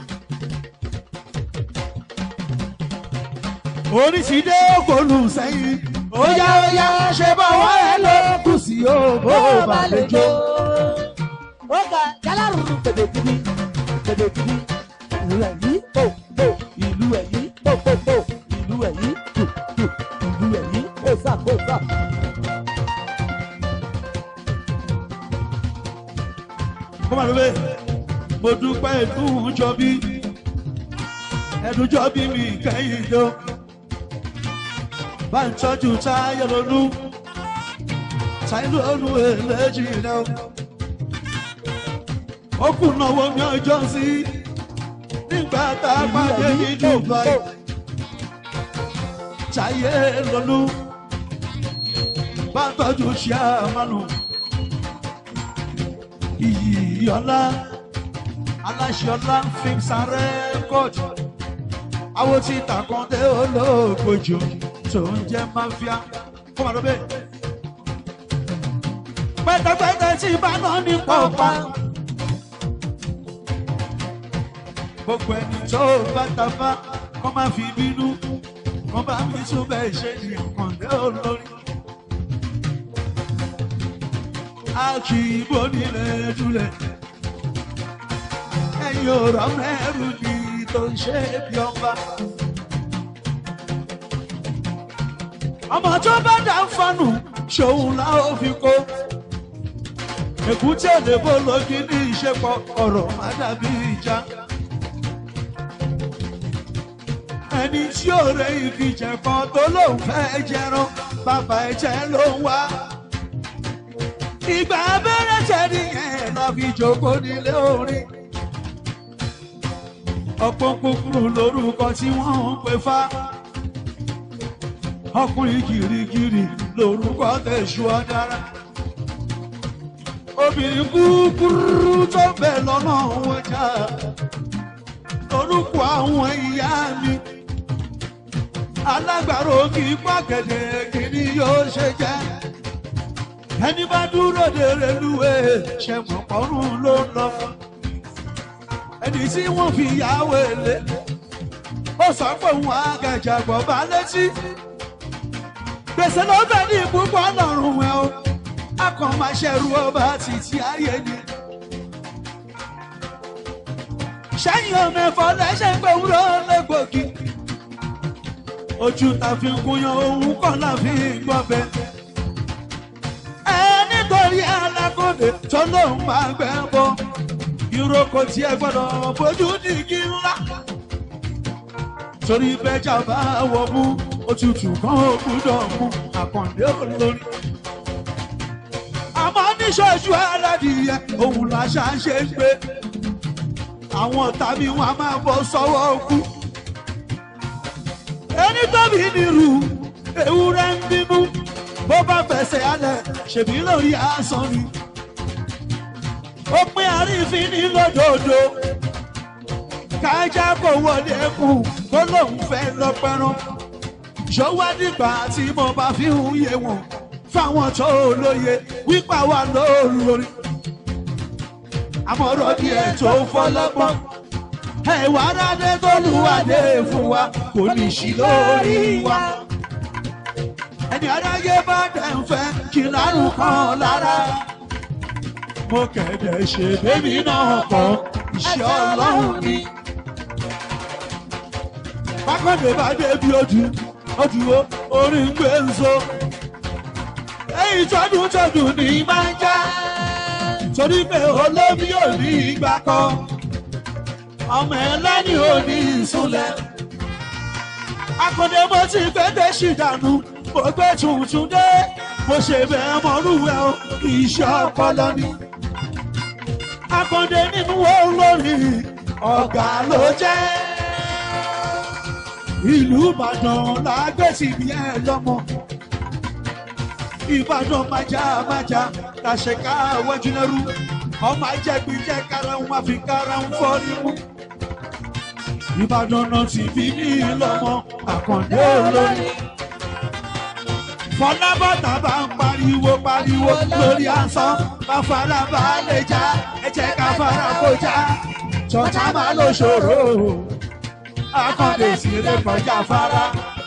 oríṣìídé ògbólù sẹ́yìn. óyá óyá ṣe bọ́wọ́ ẹ ló kù sí o bó bá lè jó. ó ga jálárùrù pèdèkìdì pèdèkìdì ìlú ẹ̀ yìí tó tó ìlú ẹ̀ yìí tó tó tó ìlú ẹ̀ yìí tó tó ìlú ẹ̀ yìí kó sá kó sá. kó máa lọ bẹ́ẹ̀ mo dúpẹ́ ẹ̀dùn jọbí ẹ̀dùn jọbí mi kẹ́yìn lọ. bá ń tọ́jú táyà lónú táyà lónú èlẹ́jì náà. ó kù náwó mi ọjọ́ sí nígbà tá a pàdé ní Dubai. táyà lónú bá ń tọ́jú ṣé àmàlù. Iyọ̀lá aláṣọlá films and record àwọn tí tàkàndé olóògbòjò tó ń jẹ́ mafia kó máa lọ bẹ́ẹ̀. pẹ́tẹ́pẹ́tẹ́ tí ìbáná ní pọ̀pá gbogbo ẹni tó bá tafá kó má fi bínú kó bá mi tún bẹ́ẹ̀ ṣe ní ìkàndé olórí. Àkìbò nílẹ̀ dúlẹ̀ ẹ̀yin ọ̀rọ̀ mẹ́rù ni tó ń ṣe bí ọba. ọmọ tó bá dá fánù ṣòun la ó fi kó. èkúté òdèbó lógi ní ìṣepọ̀ ọ̀rọ̀ má dàbí ìjà. ẹni tí ò rẹ ìfìjẹ̀ kan tó lóun fẹ́ jẹran bàbá ẹ̀jẹ̀ ló ń wá. ìgbà abẹ́rẹ́ tẹ̀lé yẹn lọ fi jókòó nílé orin. ọ̀pọ̀ kúkúrú lórúkọ tí wọ́n ń pè fá. ọkùnrin gìrìgìrì lórúkọ tẹ̀sù ọ̀dára. obìnrin kúkúrú tó bẹ̀ lọ́nà ọjà. lórúkọ àwọn ìyá mi. alágbàro kì í pàgẹ́dẹ́ kí ni yóò ṣe jẹ́. ẹni bá dúró de reluwé ṣe mọ̀ pọ́nrún ló ń lọ. ẹni tí wọ́n fi yàwó èlé ó sọ pé òun àgàjàgbọ́ bá létí. gbèsè ló bẹ̀ ní púpọ̀ lọ́rùn ẹ̀ o a kàn máa ṣẹ̀rù ọba títí ayé ni. sẹ́yìn ọmọ ẹ̀fọ́ lẹ́sẹ̀ pé òun ló lẹ́gbòógì. ojú ta fi ń gúnyán òun kọ́ la fi ń gbọ́ bẹ́ẹ̀. nítorí alákòdè tó lóun máa gbẹ́ bọ́ ìrókò tí ẹ gbọ́dọ̀ bójú dìgí ńlá torí bẹ́jà bá wọ mú òtútù kan ó gbúdọ̀ mú àkàndé olórí. àmọ́ níṣojú aládìyẹ òun làṣà ṣe ń gbé àwọn tàbí wọn a máa bọ́ sọ́wọ́ òkú. ẹni tóbi nírú ewúrẹ́ ń bínú bó bá fẹsẹ̀ alẹ̀ ṣèbí lórí asán ni. ó pín àrífín ní lódòdó kájá kò wọlé kù kó lóun fẹ́ lọ́pẹ́rán. ṣọwọ́ dìgbà tí mo bá fi ń yé wọn fáwọn tó lóye wípé wà lórí. àmọ̀rọ̀ díẹ̀ tó fọlọ́gbọ́n ẹ̀wà rádé tó lùwàdé fún wa kò ní sí lórí wa. ẹni aráyé bá dẹ̀ ń fẹ́ kí lárùn kan lára. mo kẹ̀dẹ̀ ṣe bébí náà kọ́ iṣẹ́ ọlọ́run ni. bákọ́dé bá débi ojú ojú orí ń gbé nso. èyí tọdún tọdún ní máa ń já. torí pé olómi ò ní ìgbà kan ọmọ ẹlẹ́ni ò ní ìsúnlẹ̀. akọ̀dé mo ti gbẹ́dẹ̀ ṣìdánù mo gbé tuntun dé mo ṣe bẹ́ẹ̀ mọ́rúwẹ́ o iṣẹ́ ọpọlọ ni. akọ̀dé nínú olórí ọ̀gá ló jẹ́. ìlú ìbàdàn làgbèsì bí ẹ lọ́mọ ìbàdàn májà májà làṣẹká wájúlẹ́rú ọmọ ajẹ́gbẹ́jẹ́ kára wọn àfi kára ń fọ́ nímú ìbàdàn náà ti bí ní lọ́mọ àkàndé olórí fọlábọ́tà bá ń pariwo pariwo lórí asán bá fara bá lè já ẹ̀jẹ̀ ká fara kó já tọ́tà máa ló ṣòro akọ́ndé sí lè kọjá fara.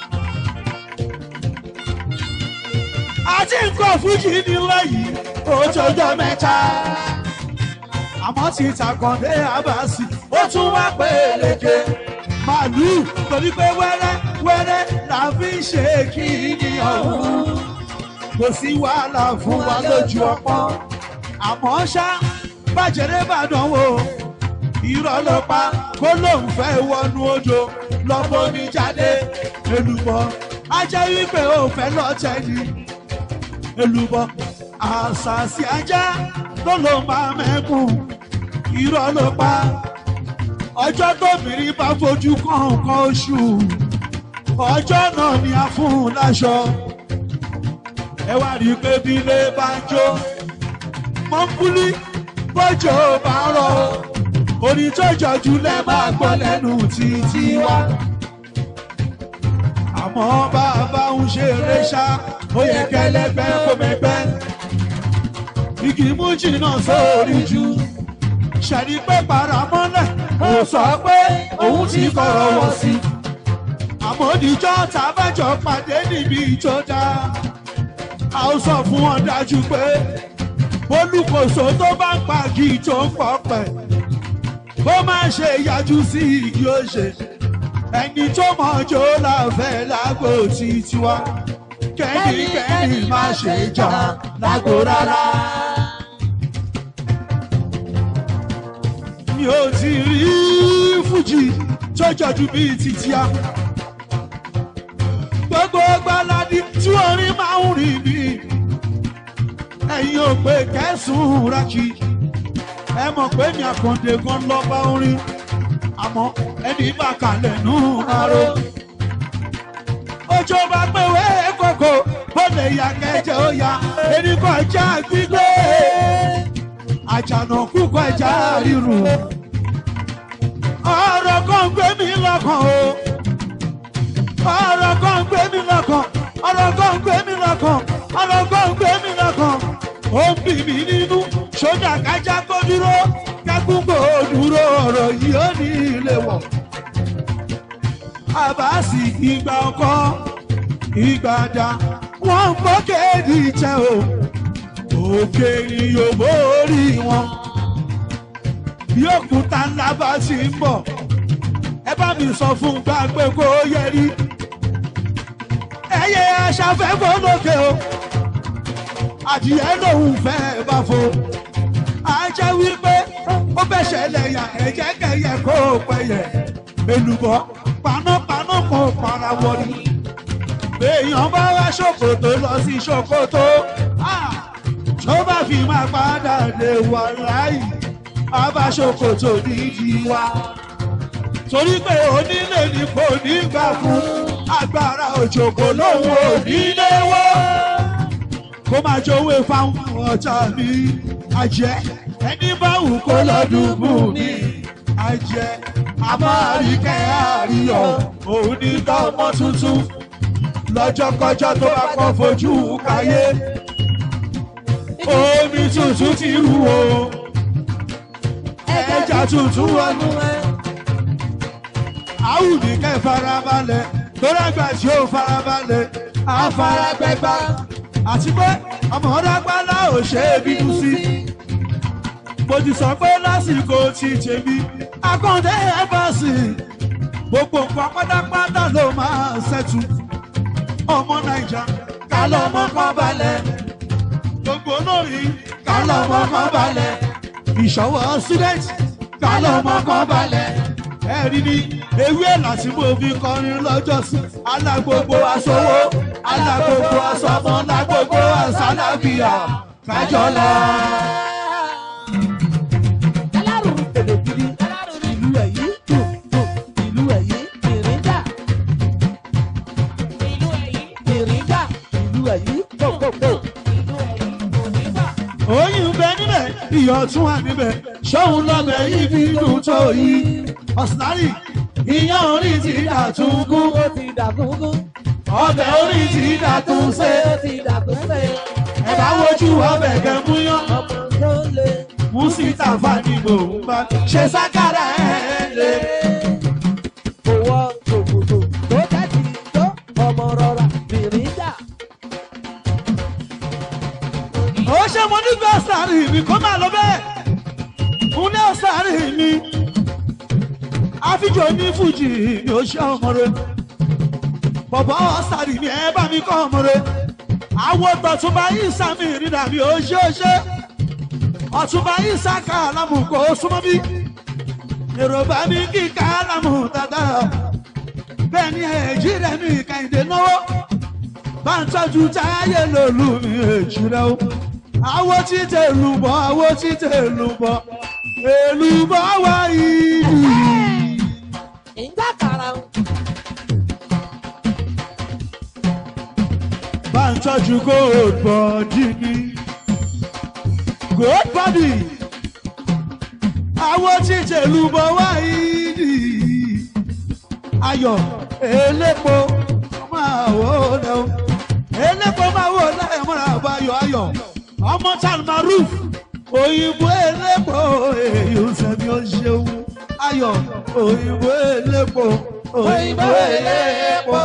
àti nǹkan fújì nílẹ̀ yìí ó jọjọ́ mẹ́ta àmọ́ ti takọ̀ndé àbáṣì ó tún wá pé léke màálù torí pé wẹ́rẹ́ wẹ́rẹ́ la fi ń ṣe kíni ọ̀hún kò sí wàhálà fún wa lójú ọpọ́n àmọ́ ṣá bàjẹ́rẹ́ bàdàn wò irọ́ ló pa kó lóun fẹ́ wọnú odò lọ́mọ mi jáde èlùbọ́ ajá wípé ó fẹ́ lọ́tẹ̀ ni èlùbọ́ àṣàṣì ajá tó ló máa mẹ́kùn irọ́ ló pa ọjọ́ tóbìnrin bá fojú kan nǹkan oṣù ọjọ́ náà ni a fún un láṣọ ẹ wá rí i pé bí ilé bá ń jó mọ́ńkúlí bọ́jọ́ bá rọ orin tó jọjú lẹ́ máa gbọ́ lẹ́nu títí wá àmọ́ bàbá ń ṣeré ṣá ó yẹ kẹlẹ́gbẹ́ kó mẹ́gbẹ́ igi mú jìnnà sórí jù ṣẹ̀rí pé paramọ́lẹ̀ ó sọ pé òun ti kọ̀rọ̀ wọ̀ sí àmọ́ níjọ́ tàbájọ́ pàdé níbi tó dáa a ó sọ fún wọn dájú pé olùkóso tó bá ń pàgì tó ń pọ̀pẹ̀ kó má ṣe yájú sí igi òṣè ẹni tó mọ̀jọ́ láfẹ́ lágbo tí tiwa kẹ́nikẹ́ni má ṣe jà lágbo rárá. mi ò ti rí fújì tó jọjú bíi tìtìá gbogbo gbaladi tí orin máa ń rìn mí ẹ̀yin ò pé kẹ́sùn rákì ẹ mọ̀ pé mi àkàndé gan lọ́ba orin àmọ́ ẹni bá kalẹ̀ nù aró ojú bá pé wé kókó bó lè yà kẹjẹ ó yá ẹni kọjá gbígbé àjànàkú kọjá rírun ọ̀rọ̀ kan gbé mi lọ́kàn o ọ̀rọ̀ kan gbé mi lọ́kàn ọ̀rọ̀ kan gbé mi lọ́kàn ọ̀rọ̀ kan gbé mi lọ́kàn ó ń bì mí nínú sójà kájá kó dúró kákúgbò dúró ọ̀rọ̀ yìí ó ní ilé wọ̀ àbáàsì ìgbà ọkọ ìgbà dá wọ́n ń gbọ́ kéèdì jẹ́ o òkè ni yóò borí wọn bí òkúta ńlá bá ti ń bọ̀ ẹ bá mi sọ fún gbàgbé kó yẹ rí ẹyẹ aṣàfẹ́fọ́ lókè o adìyẹ lòun fẹ́ bá fo a jẹ́ wípé ó fẹ́ ṣẹlẹ̀ yà ẹ̀jẹ̀ kẹyẹ kó pẹyẹ èlùbọ́ panápaná kò para wọlé èèyàn bá wá ṣòkòtò lọ sí ṣòkòtò tó bá fi máa padà lè wà láì àbá ṣòkòtò nídìí wa torí pé onílé ni kò ní gbà fún agbára òjòkó lòun ò nílé wọ́ kó máa jowó fáwọn ọ̀tá mi àjẹ́ ẹni bá wù kó lọ́dún bù mí àjẹ́ àmọ́ àríkẹ́ àríyọ̀ òun ní tọ́mọ tuntun lọ́jọ́kọjọ́ tó bá kọ́ fojú káyé omi tuntun ti rú o ẹja tuntun wọnú ẹ àwùjọ kẹ́ farabalẹ̀ tó rágbà tí ó farabalẹ̀ àfaragbẹ́gbá àti pé ọmọ ọ̀dàgbàlá ò ṣe é bínú sí mo ti sọ pé lásìkò ti tèmi Akande ẹ̀fọ́sì gbogbo nǹkan pátápátá ló máa ṣẹ́tù ọmọ Naija ká lọ́mọ kan balẹ̀ gbogbo lórí ká lọ́mọ kan balẹ̀ ìṣọwọ́ student ká lọ́mọ kan balẹ̀ ẹ̀rí ni ewé láti mo fi kọrin lọ́jọ́sí alágbogbo aṣọwó alágbogbo aṣọmọ lágbogbo aṣálábíà kájọlá. tún wà níbẹ̀ ṣóun lọ́bẹ̀ yìí fi dùn tó yìí ọ̀sìnárì ìyàn orí ti dà tún gún ó ti dàgúngú. ọbẹ̀ orí ti dà tún ṣe ó ti dàgúnṣe. ẹ bá wojú ọbẹ̀ kẹ mú yán ọmọ tó lé. mú síta fani mò ń bá ṣe sákàrà ẹ̀ lé. owó tòkòtò tó tẹ̀sí tó ọmọ rọra mìíràn. ó ṣe mo nífẹ̀ẹ́ ọ̀sàrì mi kó máa lọ bẹ́ẹ̀ mo ní ọ̀sàrì mi àfijọ́ ní fújì mi ò ṣe ọmọ rẹ bọ̀bọ̀ ọ̀sàrì mi ẹ bá mi kọ́ ọmọ rẹ àwọn tọ̀túnba yìí sàmì ìrìnà mi ò ṣe ó ṣe ọ̀túnba yìí sàkà lámù kó súnmọ́ bí yorùbá mi kíkà lámù dáadáa bẹ́ẹ̀ ni èjì rẹ̀ mi kàìndé náwó bá ń tọ́jú táyé lòlù mi èjì rẹ̀ o àwo títẹ èlùbọ́ àwo títẹ èlùbọ́ èlùbọ́ wá ìlú. ìjà kàrà ń. bá ń tọ́jú gold body mi gold body àwo títẹ èlùbọ́ wá ìlú. ayọ̀ elépo máa wò ó lẹ́wọ̀ elépo máa wò ó lẹ́yìn mọ́ra àbáyọ̀ ayọ̀ ọmọ talmaruf òyìnbó elépo èyí sẹ́mi ó ṣeun ayọ̀ òyìnbó elépo òyìnbó elépo.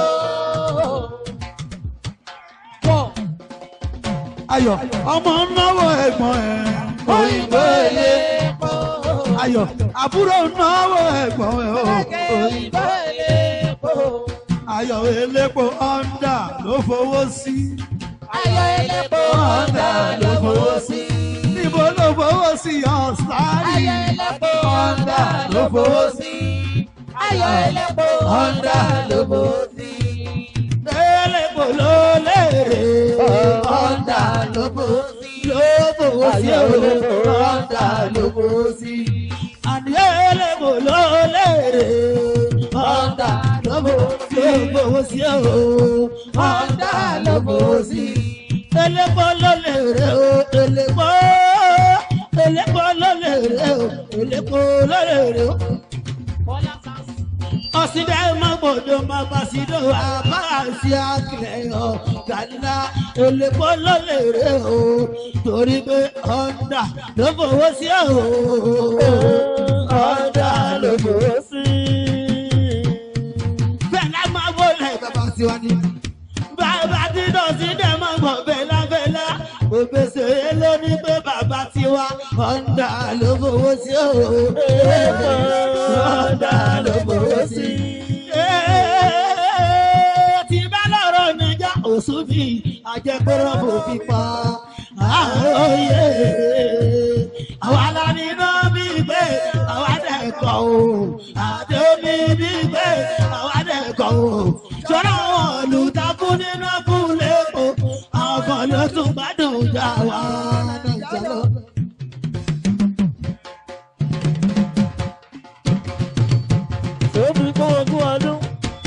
ayọ̀ ọmọ náwó ẹ̀gbọ́n ẹ̀ òyìnbó elépo ayọ̀ àbúrò náwó ẹ̀gbọ́n ẹ̀ òyìnbó elépo ayọ̀ elépo ọ̀ndà ló fowó sí. ayọ̀ elépo ọ̀ndà ló fowó sí. níbo ló fowó sí ọ̀sán? ayọ̀ elépo ọ̀ndà ló fowó sí. ayọ̀ elépo ọ̀ndà ló fowó sí. elépo ló léèrè ọ̀ndà ló fowó sí. ló fowó sí ayọ̀ elépo ọ̀ndà ló fowó sí. àní elépo ló léèrè ọ̀ndà ló fowó sí. ló fowó sí o ọ̀ndà ló fowó sí. elépo ló léèrè o elépo elépo ló léèrè o elépo ló léèrè o. ọ̀sídẹ̀ máa gbọ́dọ̀ máa bá sídò àbáàsì àkìlẹ̀ ọ̀gànlá elépo ló léèrè o torí pé ọ̀ndà ló fowó sí o ọ̀ndà ló fowó sí. bẹ́ẹ̀ la máa wọlé bàbá tiwa ni bàbá dídọ̀ sídẹ̀ máa gbọ̀ bẹ́lábẹ́lá òbèsè ló ní pé bàbá tiwa ọ̀ndà ló fowó sí o ọ̀ndà ló fowó sí. tí bá lọ́rọ̀ níjà òṣùfì àjẹpẹ́rọ́ kò fi pa àròyé àwa la nínú bí pé àwa dẹ̀kọ̀ o àti omi bí pé àwa dẹ̀kọ̀ o ṣọ́ra àwọn olùtakùn nínú kúlẹ̀ o àwọn kan ló tún gbádùn ìjà wa nàìjà lọ. Tóbi kó ogún ọdún.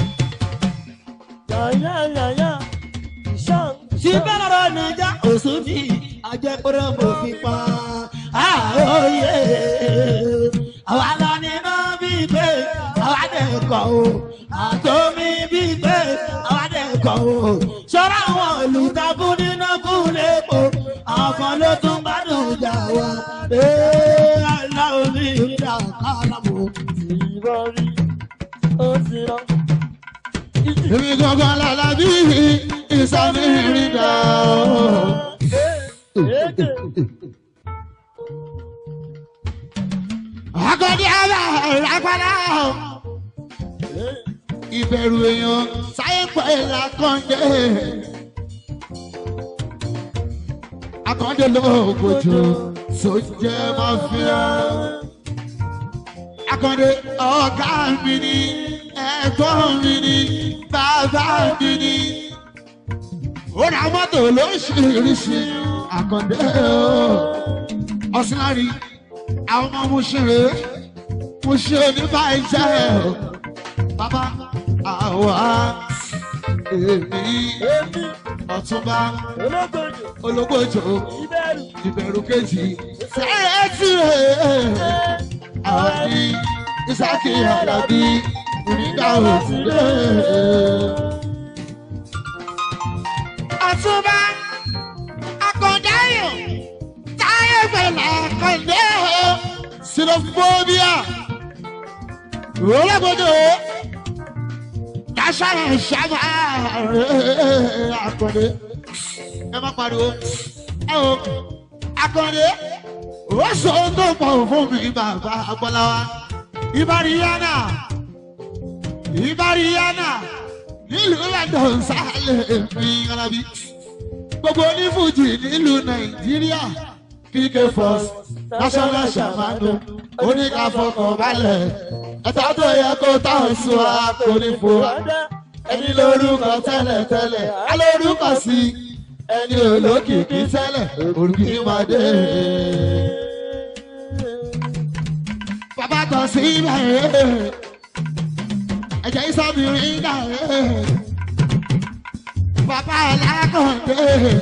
Yàyà yàyà ìṣàn. tí bá lọ́rọ̀ níjà òṣùfì àjẹpẹ́rọ́ kò fi pa àròyé àwa la nínú bí pé àwa dẹ̀kọ̀ o àtọ́mí bí pé àwa dẹ̀kọ̀ o ṣọ́ra àwọn olùtakùn nínú kúlẹ̀ epo àwọn kan ló tún gbádùn ìjà wa aláwọ̀ mi ìrìnà kálámù. Ìbọn rí ó ti rọ. èmi gangan lálá bí ìsàmì ìrìnà akọ́dí ara ìrápálá ìbẹ̀rù èèyàn sáyé pọ̀ ìlà kọ́ńdé akọ́ńdé lóògùjò sójẹ́ máfíà akọ́ńdé ọ̀gá mi ni ẹ̀gbọ́n mi ni bàbá mi ni ó ra mọ́tò lóṣìṣì akọ́ńdé ọ̀sìnárì àwọn ọmọ mo ṣe rè é mo ṣe oníbà ìjẹ́ bàbá àwa èmi ọ̀túnba ológbòjò ìbẹ̀rù kejì sẹ́yìn tí àwọn ní Ìsákì Àlàbí nígbà òsìlè. ọ̀túnba akọ̀dáyò táyé fẹ̀lẹ̀ kọ̀dé sinofobia ológbòjò dáṣàrà ìṣàmà àkọ́dé ẹ má pariwo ẹ o àkọ́dé ó sọ tó pọ̀ fún mi bàbá Agbọ́láwá ìbáríyánà ìbáríyánà nílùú London sálẹ̀ mi Alábí gbogbo onífújì nílùú Nàìjíríà P K Force national shamanu oníkàfọkànbalẹ̀ ẹ̀ta tó yẹ kó táwọn sùn àkónífò ẹni lórúkọ tẹ́lẹ̀tẹ́lẹ̀ alórúkọ sí ẹni olókìkí tẹ́lẹ̀ òrùkí máa dé. bàbá tọ̀ sí ibà ẹ̀jẹ̀ ìsọ̀bìnrin dà bàbá alákọ̀ọ́dé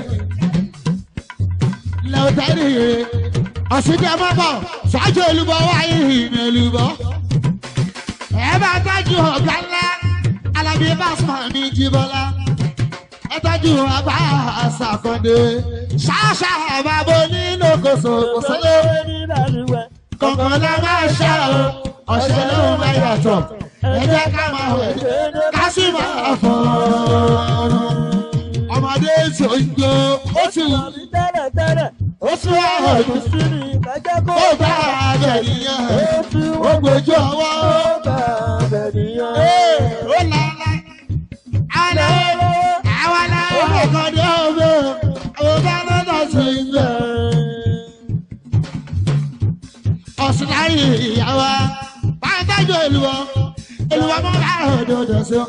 lẹ́wọ̀tẹ́rì ọ̀sìnkẹ́ mọ́bọ̀ ṣáájú olúbọ̀ wáyé ìrìn olúbọ̀ ẹ bá tọ́jú ọ̀gá ńlá Alábí Pasuma ní Jíbọ́lá ẹ tọ́jú àbá àṣàkọ́ndé ṣáṣá àbábọ̀ nínú kòsò kòsòló kọ̀ọ̀kan la máa ṣá o ọ̀ṣẹ́ ló máa yàtọ̀ ẹ jẹ́ ká máa wẹ̀ ká sì máa fọ̀ ọmọdé tó ń gbó ó ti wù ó tún wá ọdún ó bá abẹ nìyẹn ó gbójú ọwọ́ ó lọ́la àlọ́ àwọn aláwọ̀ ọ̀kadà ọ̀bẹ ọ̀bẹ lọ́dọ̀ sí ibẹ̀. ọ̀sùn láyé ìyàwó pàtàkì olùwọ́ olùwọ́ mọ́ bá òdòdó sí.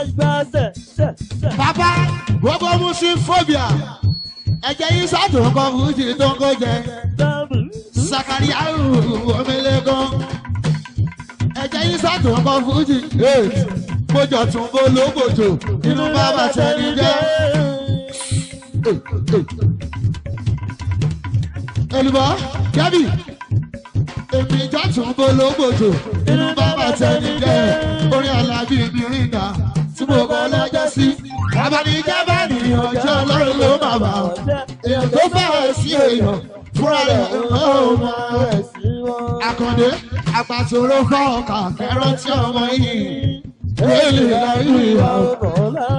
bàbá gbogbo muslim phobia ẹ̀jẹ̀ yìí sọ́tún kọ́ fújì tó ń kó jẹ Sàkàríà omelegan ẹ̀jẹ̀ yìí sọ́tún kọ́ fújì mojọ tún bó lógbòjò inú bàbá tẹni jẹ́ èlùbọ́ jábì èmi ìjọ tún bó lógbòjò inú bàbá tẹni jẹ́ orin Alábí Mìrìndà tí mo kọ́ lọ́jọ́ sí abanijẹ́ bá nìyàn ọjọ́ ọlọ́run ló máa bà ọ́ èèyàn tó fẹ́ràn sí èèyàn fúnra rẹ̀ ó máa rẹ̀ sí wọn. Àkàndé àpàtúrò fọ́ ọkà kẹrán tí ọmọ yìí wéèlì láyé ìwà ọ̀pọ̀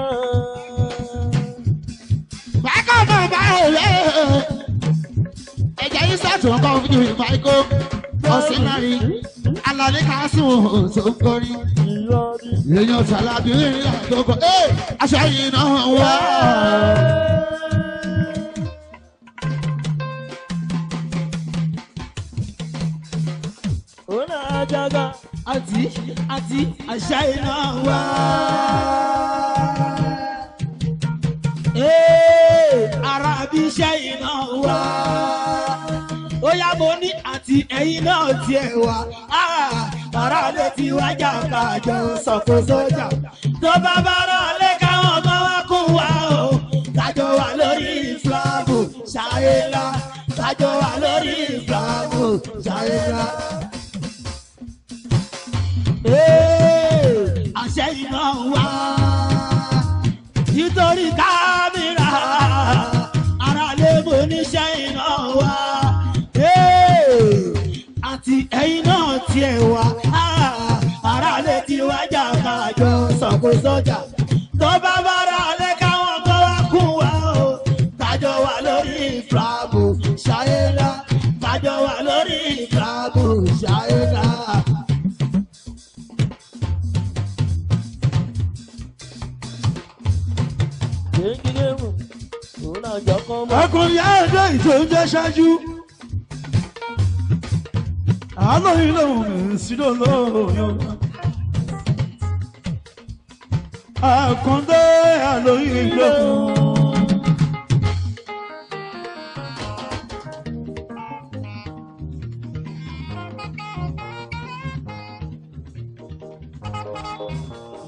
bákan náà bá òye ẹ̀jẹ̀ yìí sàtún ọkọ̀ fún ìfà ikó ọ̀sìnárì Alani Kásùn tó ń kọrin èèyàn Sàlábí rìn àtọkọ aṣọ yìí náà wá. Ona ajaga àti àti àṣà iná wá. Ara bí iṣẹ́ iná wá. Ó yá mo ní àti ẹ̀yin náà tiẹ̀ wá. Bàrà lè ti wájà kájọ sọ̀kò sójà. Tó bá bàrà lè káwọn ọmọ wa kún wa o. Kájọ wà lórí ìfúláàbù ṣáyélá. Kájọ wà lórí ìfúláàbù ṣáyélá. Àṣẹ iná wá nítorí kámẹ́rà ara lè mú níṣẹ́ iná wá àti ẹ̀yin náà tiẹ̀ wá ara lè ti wájà kájọ sọ̀kò sọ́jà tó bá bára lè káwọn kó wá kún wa o kájọ wà lórí ìfúráàbù ṣáyélá kájọ wà lórí ìfúráàbù ṣáyélá. Ọkùnrin àádọ́ ìtò ń jẹ́ ṣáájú. Àánú ilé òun sí lóòyìn. Àkàndé àlóyìn ìlókun.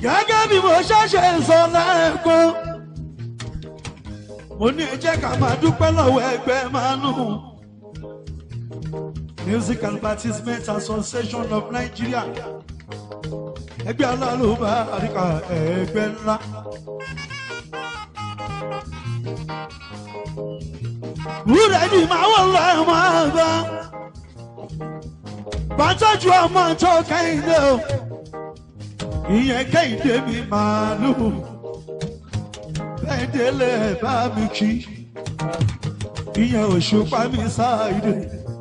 gẹ́gẹ́ bí mo ṣẹ̀ṣẹ̀ sọ lẹ́ẹ̀kan mo ní ẹ jẹ́ ká máa dúpẹ́ lọ́wọ́ ẹgbẹ́ Manu Music Advertisement Association of Nigeria ẹgbẹ́ alálùbáríkà ẹgbẹ́ ńlá. wúrẹ́ ni màá wọ̀ lọ ẹ̀ máa bá bàtọ́jú ọmọ tó kẹ́hìndé o ìyẹn kẹ́hìndé mi Màálù bẹ́ẹ̀ délé bá mi kí ìyẹn Òṣùpá mi Sáìdé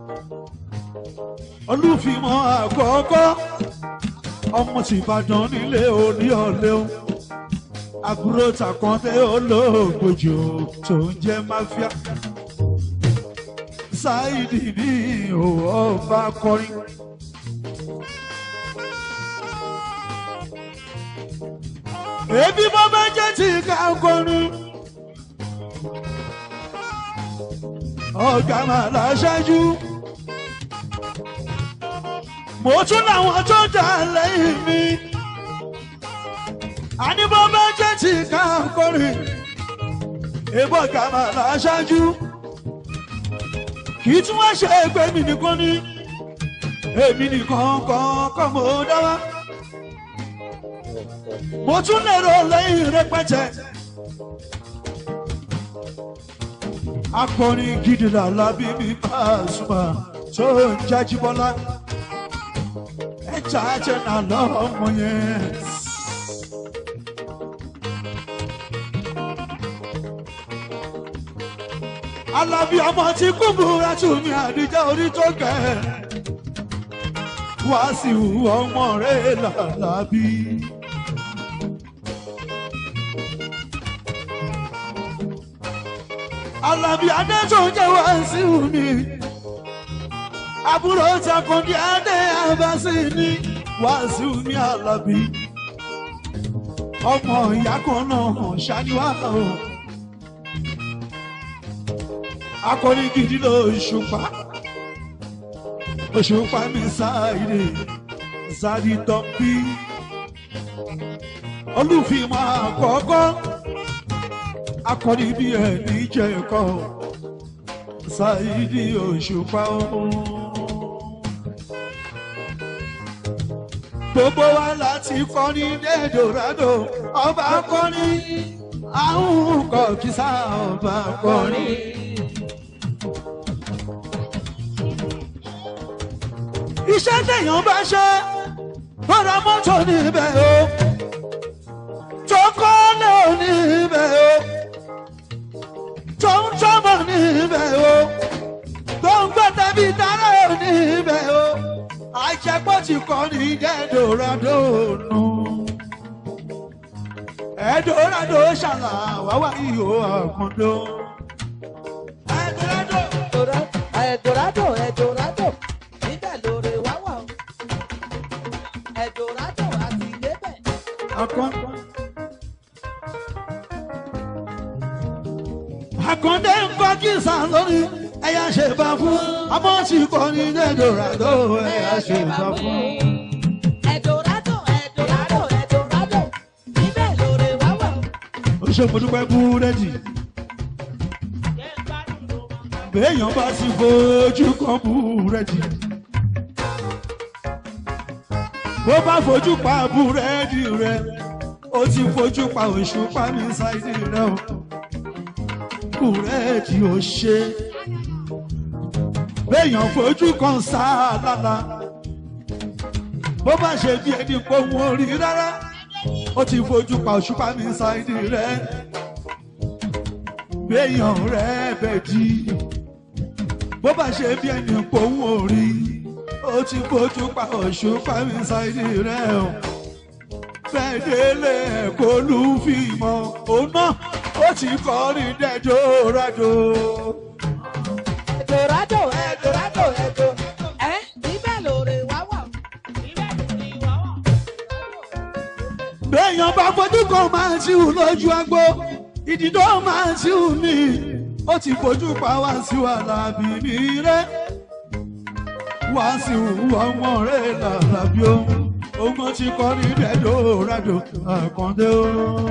Olúfìmọ̀ àkọ́kọ́ ọmọ tìbàdàn nílé orí ọ̀lẹ́ o àbúrò tàkàndé olóògbòjò tó ń jẹ́ máfíà Sáìdì ní òwò ọba kọrin. Èbí mo bá jẹ́ tí ká kọrin. Ọ̀gá máa láṣáájú. Mo tún làwọn tó dà lẹ́yìn mi. Àní mo bá jẹ́ tí ká kọrin. Èbó ọ̀gá máa láṣáájú. Kì í tún wá ṣe pé mi nìkan ní. Èmi nìkan kan kọ́ mo dá wá. Mo tún lérò lẹ́yìn rẹpẹtẹ. Akọrin gidi làlábí mi Pasuma tó ń jájí bọ́lá. Ẹja jẹ́ nà lọ́mọ yẹn. Alábí ọmọ tí kúbúra tún mi àdìjá orí tó kẹ́. Wá sí ọmọ rẹ̀ làlábí. Alábí adé tó jẹ́ wá sí mi. Àbúrò Takùndé adé abásí ní wá sí mi Alábí. Ọmọ ìyá kan náà ṣáníwá o. Akọrin gidi ló Òṣùpá. Òṣùpá mi Sáìdé Sáàdì tọ́pí. Olúfìmọ̀ àkọ́kọ́. Akọrin bí ẹni jẹ́ ẹ̀kọ́ Sáìdì Òṣùpá o. Gbogbo wa láti kọrin ní Eldorado ọba kọrin àwọn kọ̀ kìsà ọba kọrin. Iṣẹ́ tẹ̀yàn bá ṣe tó ra mọ́tò níbẹ̀ o tó kọ́lé níbẹ̀ o tó ń tọ́mọ̀ níbẹ̀ o tó ń gbọ́ tẹ́bí dára níbẹ̀ o àjẹpọ̀ ti kọ́ ní Eldorado nù. Eldorado ṣàlàwá wá ìhò àkùndó. Eldorado Eldorado Eldorado níbẹ̀ lóore wá wà o. Eldorado àti débẹ̀. Àkàndé ń kọ́ kí sàn lórí ẹ̀yà ṣe bá fún ọmọ tí kò ní Eldorado ẹ̀yà ṣe bá fún. Eldorado Eldorado Eldorado níbẹ̀ lóore wá wà o. Ó ṣe mo dúpẹ́ búrẹ́dì. Béèyàn bá ti fojú kan búrẹ́dì. Bó bá fojú pa búrẹ́dì rẹ̀, ó ti fojú pa Òṣùpá mi Sáìdì rẹ̀ o. Búrẹ́dì ò ṣe. Béèyàn fojú kan sáàlálà. Bó bá ṣe bí ẹni pé òun ò rí rárá, ó ti fojú pa Òṣùpá mi Sáìdì rẹ̀. Béèyàn rẹ̀ bẹ̀ jí. Bó bá ṣe bí ẹni pé òun ò rí, ó ti fojú pa Òṣùpá mi Sáìdì rẹ̀ o. Bẹ́ẹ̀ délé ẹ̀kọ́ Olúfìmọ̀ òun náà ó ti kọrin Eldorado. Eldorado Eldorado Eldorado ẹ níbẹ̀ lóore wá wà o. Béèyàn bá fojú kan máa ti hù lójú agbo, ìdìdó máa ti hù mí. Ó ti fojú pa wá sí Alábí mi rẹ̀. Wá sí ọmọ rẹ̀ Alábí o. ogun ti kọrin dẹ́dọ̀rẹ́dọ̀ àkàndé o.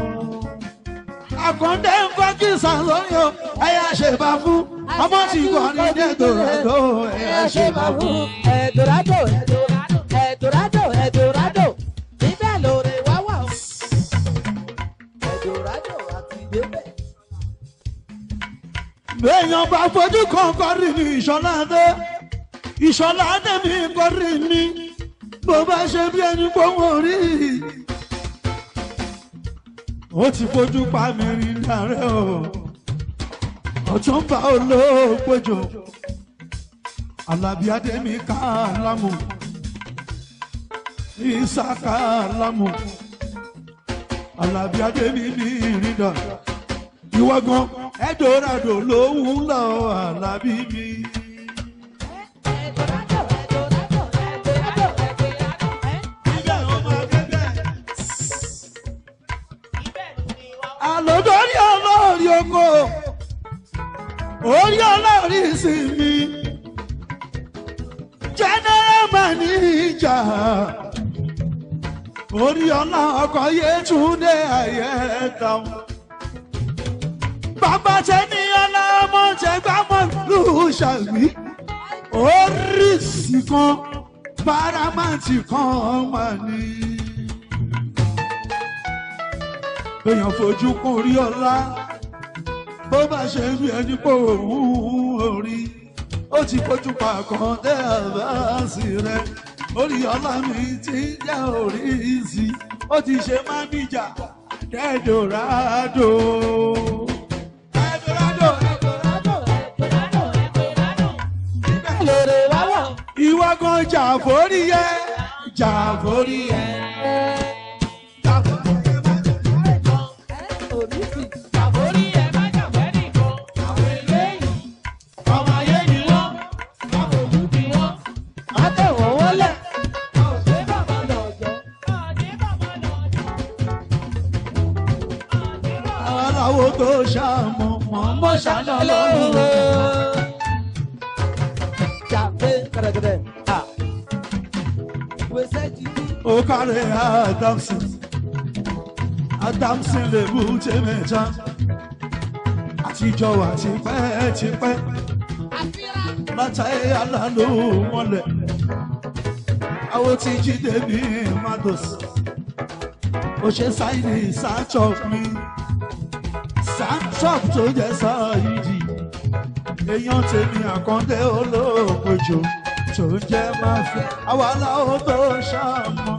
àkàndé ń kọ́ kí sàlóyè o ẹ̀yà ṣe bá fún ọmọ ti kọrin dẹ́dọ̀rẹ́dọ̀ ẹ̀yà ṣe bá fún. ẹ̀dọ̀rẹ́dọ̀ ẹ̀dọ̀rẹ́dọ̀ ẹ̀dọ̀rẹ́dọ̀ níbẹ̀ lóore wá wà o. ẹ̀dọ̀rẹ́dọ̀ àti ìdébẹ̀. béèyàn bá fojú kan kọrin ní ìṣọ̀lá dé ìṣọ̀lá dé mi kọrin mi bó bá ṣe bí ẹni gbóhùn orí ó ti fojú pa mi rìn dàrẹ́ o Ọ̀túnba Olóògbòjò Àlàbí Adémi Kálámù Ìsá Kálámù Àlàbí Adémi ní ìrìndà ìwọ gan ẹ̀dọ̀rẹ́dọ̀ lòún lọ Àlàbí mi. àlọ́dọ́rí ọlọ́ọ̀rí oko orí ọlọ́ọ̀rí ìsinmi general manager orí ọlá ọkọ̀ Yétúndé Ayẹ̀ta bàbá tẹ́ni ọlọ́mọ tẹ́gbàmọ́ lù ṣàgbí oríṣi kan paramountì kan mà ní. èèyàn fojú kún orí ọlá bó bá ṣe rí ẹni pé òun orí ó ti fojú pa kan dé àbáàsì rẹ orí ọlá mi ti jẹ́ orí ìsì ó ti ṣe máníjà Eldorado. ìwọ gan jà forí yẹ jà forí yẹ. tó ṣàmù mọ́ mọ́ ṣàná lọ́rùn. ó kárẹ̀ Adamson Adamson lè mú tèmẹ́ta àtijọ́ wà tipẹ́tipẹ́ látàrí alálò mọ́lẹ̀ àwọn tí Jídé ní Mados ó ṣe sáìdì sáàtọ̀ mi. Santop tó jẹ́ Sáyídì èèyàn tèmi Àkàndé Olóògbòjò tó jẹ́ Máfíà àwa làwọn tó ṣàmọ́.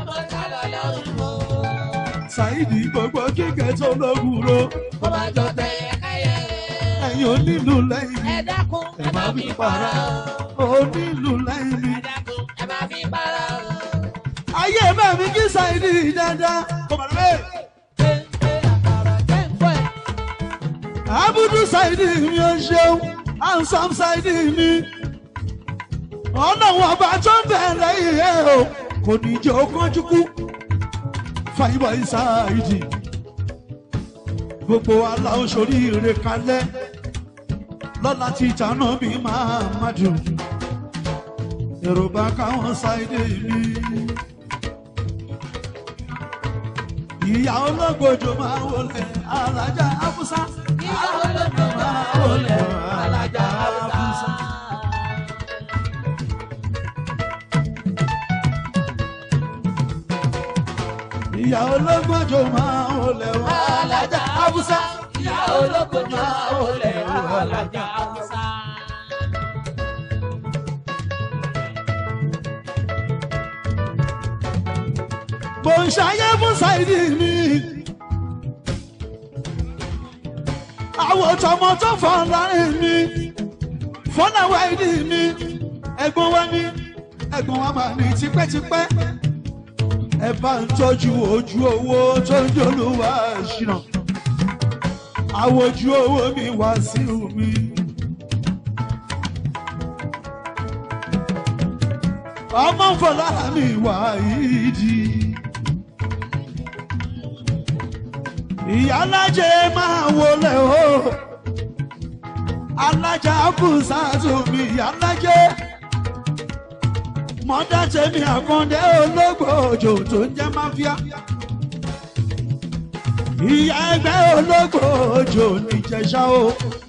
Sáyídì gbogbo kíkẹ́ tó lówùrọ̀ kó má jọ tẹ káyé. ẹ̀yin onílù lẹ́yìn mi ẹ dákun ẹ má fi para. onílù lẹ́yìn mi ẹ dákun ẹ má fi para. ayé bá mi kí Sáyídì dáadáa kó má lọ bẹ́ẹ̀. Abudu Saidi mi ò ṣeun, Ansam Saidi mi. Ọ̀nà wọn bá tó ń bẹ̀rẹ̀ ìhẹ́ o, kò ní jẹ́ okánjú kú. Fáyìnbọ̀ Saidi. Gbogbo aláwọ̀ sórí ire kalẹ̀. Lọ́la ti tànà mi máa má dùn. Yorùbá káwọn Saidi mi. Ìyá Olóògbòjò máa wọlé Alájà Abusa. Ìyá Olóògbòjò máa wọlé Alájà Abusa. Ìyá Olóògbòjò máa wọlé Alájà Abusa. Ìyá Olóògbòjò máa wọlé Alájà Abusa. Mo ń ṣayé fún Saidi mi. Àwọn tọmọ tó fọ́ láàrin mi. Fọ́nà wáìdì mi. Ẹ̀gbọ́n wa ní ẹ̀gbọ́n wa máa ní tipẹ́tipẹ́. Ẹ bá ń tọ́jú ojú owó tó ń jólúwa ṣìnà. Àwọn ojú owó mi wá sí mi. Ọmọ fọlá mi wá yìí di. Ìyá alájẹ máa wọlé o. Alájà Abusatu mi ìyá alájẹ. mọ́dá tèmi àkàndé ológbò òjò tó ń jẹ́ máfíà. ìyá ẹgbẹ́ ológbò òjò níjẹ̀ṣà o.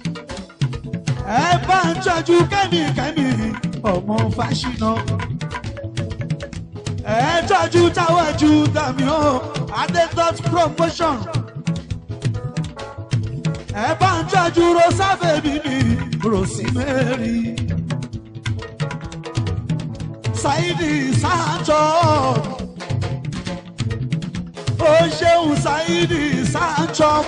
ẹ bá ń tọ́jú kẹ́míkẹ́mí ọmọ Fáṣínà. ẹ tọ́jú táwájú dàmí o adétọ́t promotion. ẹ bá ń tọ́jú rosa bèbí mi Rosemary. Saidi Sanchop. Ó ṣeun Saidi Sanchop.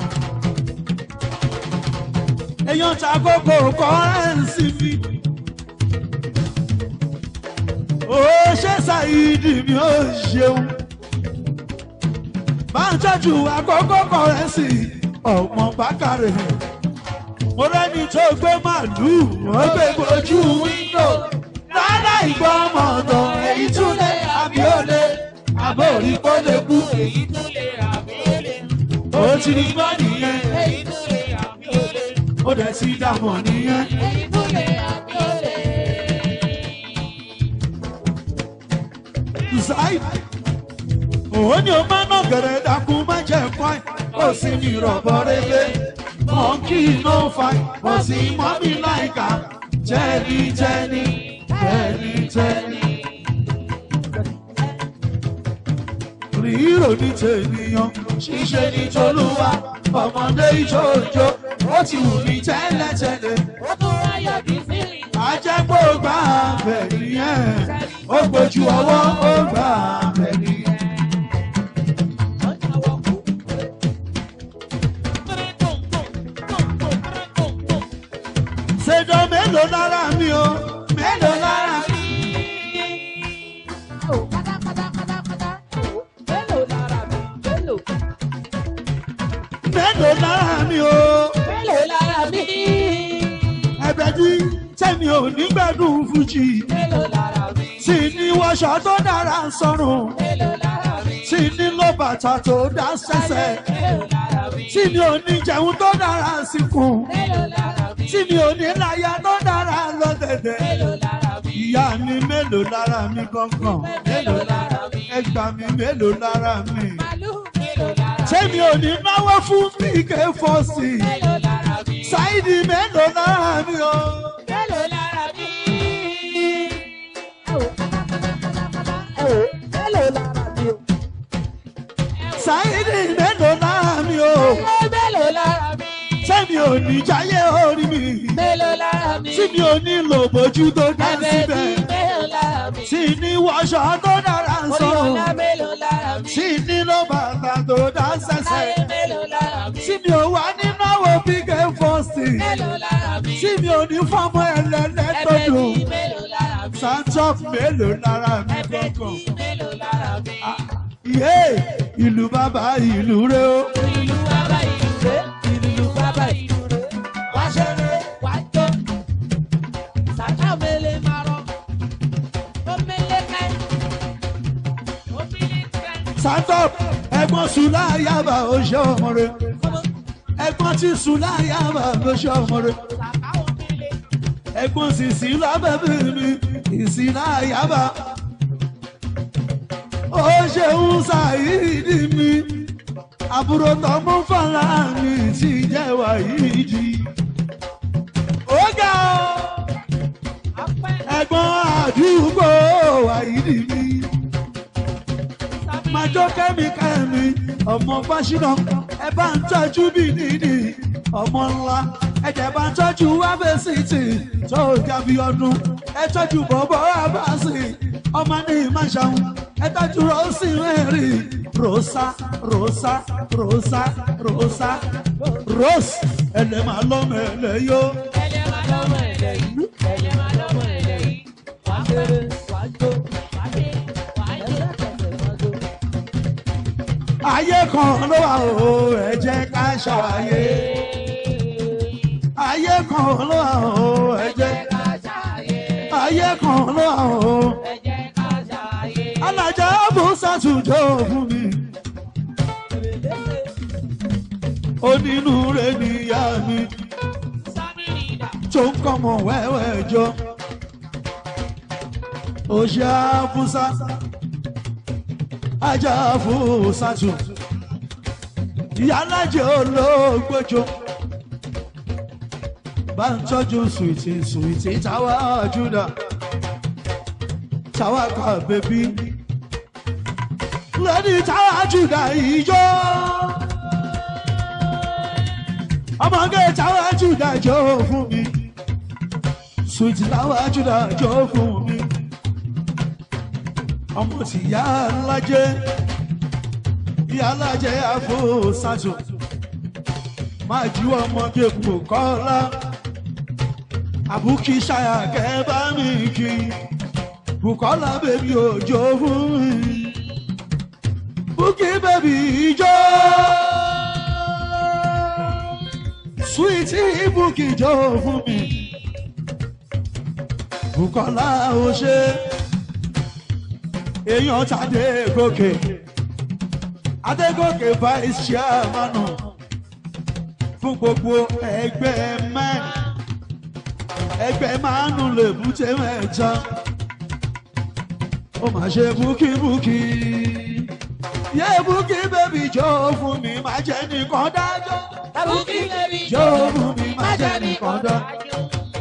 Èèyàn ta kókó kọ́rẹ́ǹsì mi. Ó ṣe Saidi mi ó ṣeun. Bá ń tọ́jú àkókò kọ́rẹ́ǹsì ọmọ Bákàrẹ̀. Mo rẹ́ni tó gbé màlúù, wọ́n gbé bojú wíńdò. Rárá ìgbọ́ ọmọ ọ̀dọ̀ èyí tún lé àbí ó lé. Àbọ̀ òrí kó lè kú èyí tún lé àbí ó lé. Ó ti rí gbọ́ nìyẹn èyí tún lé àbí ó lé. Ó dẹ̀ ti dàmọ̀ nìyẹn èyí tún lé àbí ó lé. Zaid òun ni ó máa ná gẹ̀rẹ́ dákun má jẹ́ fáìn. Ó sì ní ìrọ̀bọ̀ rẹ́gbẹ́. Monkey no fight, but see mommy like her. Jenny, Jenny. Tẹ́ni tẹ́ni. Rírò ní tènìyàn, ṣíṣe ní tolúwa, ọmọdé ìjọ́jọ́, ó ti wù mí tẹ́lẹ̀tẹ́lẹ̀. Ó tún ráyọ̀ bí fílì. Ajẹ́pọ̀ gbà bẹ̀ nìyẹn, ó gbójú ọwọ́ ó gbà bẹ̀ nìyẹn. Ṣèjọ́ mélòó lára mi o? Mélòó lára mi? Mélòó lára mi o? Mélòó lára mi? Ẹ̀bẹ̀ tí tẹ̀mí ò ní gbẹ́dùn fújì. Mélòó lára mi? Tí ní wọṣọ tó dára sọ́run. Mélòó lára mi? Tí ní lọ bàtà tó dá sẹ́sẹ̀. Mélòó lára mi? Tí mi ò ní jẹun tó dára síkùn. Mélòó lára mi? Tí mi ò ní láya tó dára lọ́dẹ̀dẹ̀. Mélòó lára mi? Ìyá mi mélòó lára mi gangan? Mélòó lára mi? Ẹgbà mi mélòó lára mi? Màlúù mélòó lára mi? Tẹ́mi ò ní náwó fún P K fọ́ọ̀sì. Mélòó lára mi? Saidi mélòó lára mi o? Mélòó lára mi? Mélòó lára mi o? Saidi mélòó lára mi o? Mélòó lára mi? Tẹ́mi ò ní jáyé orí mi. Mélòó lára mi? Tí mi ò ní lò bójú tó dá síbẹ̀. Mélòó lára mi? Tí ní wọṣọ tó dára ń sọ. Mélòó lára mi? Tí ní ló bàtà tó dá sẹ́sẹ̀. Mélòó lára mi? Tí mi ò wá ní náwó P K fọ́ọ̀sì. Mélòó lára mi? Tí mi ò ní fọ́mọ ẹlẹ́lẹ́ tó dùn. Mélòó lára mi? Sanchop mélòó lára mi gbọ̀ngàn. Mélòó lára mi? Yé ìlú bàbá ìlú rẹ o. Ìlú bàbá ìlú rẹ. Ìlú bàbá ìlú rẹ. Wá ṣeré wá jó. Sàkà mele máa rọ. Ó mele kẹ́. Ó mele kẹ́. Sanchop ẹ̀gbọ́n Sùlá Yaba ó ṣe ọmọ rẹ. Ẹ̀gbọ́n tí Sùlá Yaba ó ṣe ọmọ rẹ. Ẹ̀gbọ́n Sìsì lábẹ́bí mi Ìsìlá Yaba. Ó ṣeun Saidi mi. Àbúrò tọmọ fọlá mi ti jẹ́ Wàyídì. Ó ga ọ́. Ẹ̀gbọ́n àdúgbò Wàyídì mi. Màjọ kẹ́míkẹ́mí ọmọ Fáṣínà. Ẹ bá ń tọ́jú bí nídì ọmọ ńlá. Ẹ̀jẹ̀ bá ń tọ́jú Wábẹ́sìtì tó jábí ọdún. Ẹ tọ́jú bọ̀bọ̀ Abasi ọmọ ní ìmáṣáhùn. Ẹ tọ́jú Rọ́ọ̀sì mẹ́rin. Rosa, Rosa, Rosa, Rosa, Rose, ẹlẹ́ máa lọ́mọ ẹlẹ́ yó. Ẹlẹ́ máa lọ́mọ ẹlẹ́ yìí, ẹlẹ́ máa lọ́mọ ẹlẹ́ yìí. Wà á kéré, wà á jó, wà á dé, wà á dé, wà á jó. Ayé kan ló wà o, ẹ jẹ́ ká ṣàwáyé. Ayé kan ló wà o, ẹ jẹ́ ká ṣàwáyé. Ayé kan ló wà o, ẹ jẹ́ ká ṣàwáyé. Alájà Bùsàtù jó fún mi. Onínúure níyà mi tó ń kọ́mọ wẹ́wẹ́ jọ. òṣè àfúsá ajá àfúsátù ìyálájẹ olóògbójó bá ń tọ́jú sùwìtì sùwìtì táwa júdà táwa kà bèbí lẹ́ni táwa júdà ìjọ ọmọge táwa júdà jọ fún mi sùwìtì táwa júdà jọ fún mi ọmọ tí ìyá alájẹ ìyá alájẹ àfọ̀sátù máa jú ọmọge Bùkọ́lá àbúkí ṣáyà kẹ́bá mi kí Bùkọ́lá bèbí òjò fún mi Bùkí bèbí ìjọ Sweety Bùkí jọ fún mi Bùkọ́lá ó ṣe èèyàn tàdé gòkè Adégòkè vice chairman fún gbogbo ẹgbẹ́ mẹ́rin ẹgbẹ́ márùn lè búté mẹ́ta ó máa ṣe búkíbúkí yé búkí bébí jọ fún mi má jẹ́ nìkan dájọ́ búkí bébí jọ fún mi má jẹ́ nìkan dájọ́.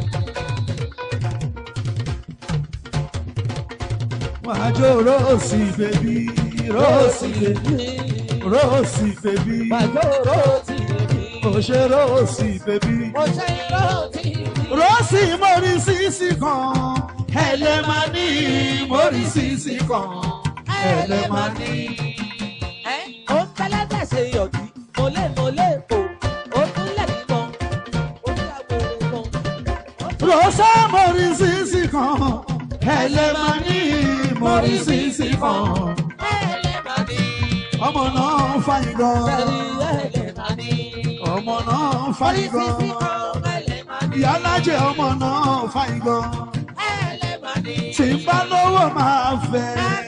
Máa jó Róòsì bébí Róòsì bébí Róòsì bébí máa jó Róòsì bébí ó ṣe Róòsì bébí ó ṣe Róòsì bébí. Róòsì mórí sísì kan ẹlẹ́mà ní mórí sísì kan ẹlẹ́mà ní. ó ń tẹ́lẹ̀ tẹ̀sẹ̀ yọ̀dí mọ́lẹ̀ mọ́lẹ̀ kò ó tún lẹ̀ kíkan ó ń yàgòrò kan. Róòsì mórí sísì kan ẹlẹ́mà ní mórí sísì kan ẹlẹ́mà ní. ọmọ náà fàyín gan ẹlẹ́mà ní. ọmọ náà fàyín gan ìyálájẹ ọmọ náà fàyín gan tí n bá lówó máa fẹ́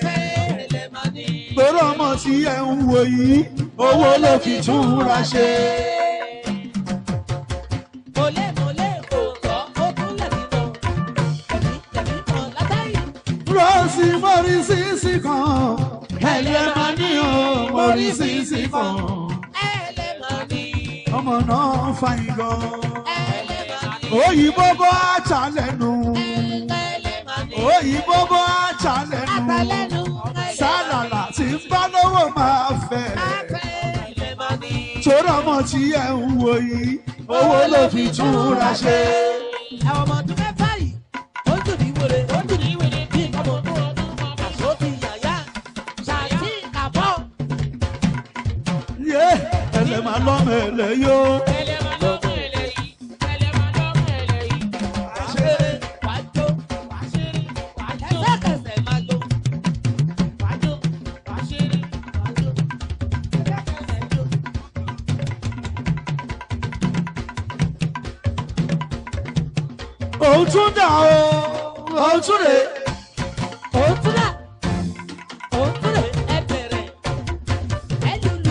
torí ọmọ tí ẹ ń wò yìí owó ló fi túnra ṣe. Róòsì mórí sísì kan ẹlẹ́mà ní o mórí sísì kan ọmọ náà fàyín gan òyìnbó bọ́ àjà lẹ́nu òyìnbó bọ́ àjà lẹ́nu sálàlà tí ń bá lówó máa fẹ́ torí ọmọ tí ẹ ń wò yìí owó ló fi túnra ṣe. àwọn ọmọ ọdún mẹ́fà yìí ó dùn ní wèrè ó dùn ní wèrè bí ọmọ ọdún ọdún àṣọ ti yàyà ṣàtì àbọ̀. yé ẹlẹ́mà lọ́mọ ẹlẹ́ yó. Òun tún dà o, òun tún rè. Òun tún dà, òun tún rè, ẹ bẹ̀rẹ̀, ẹ lùlù.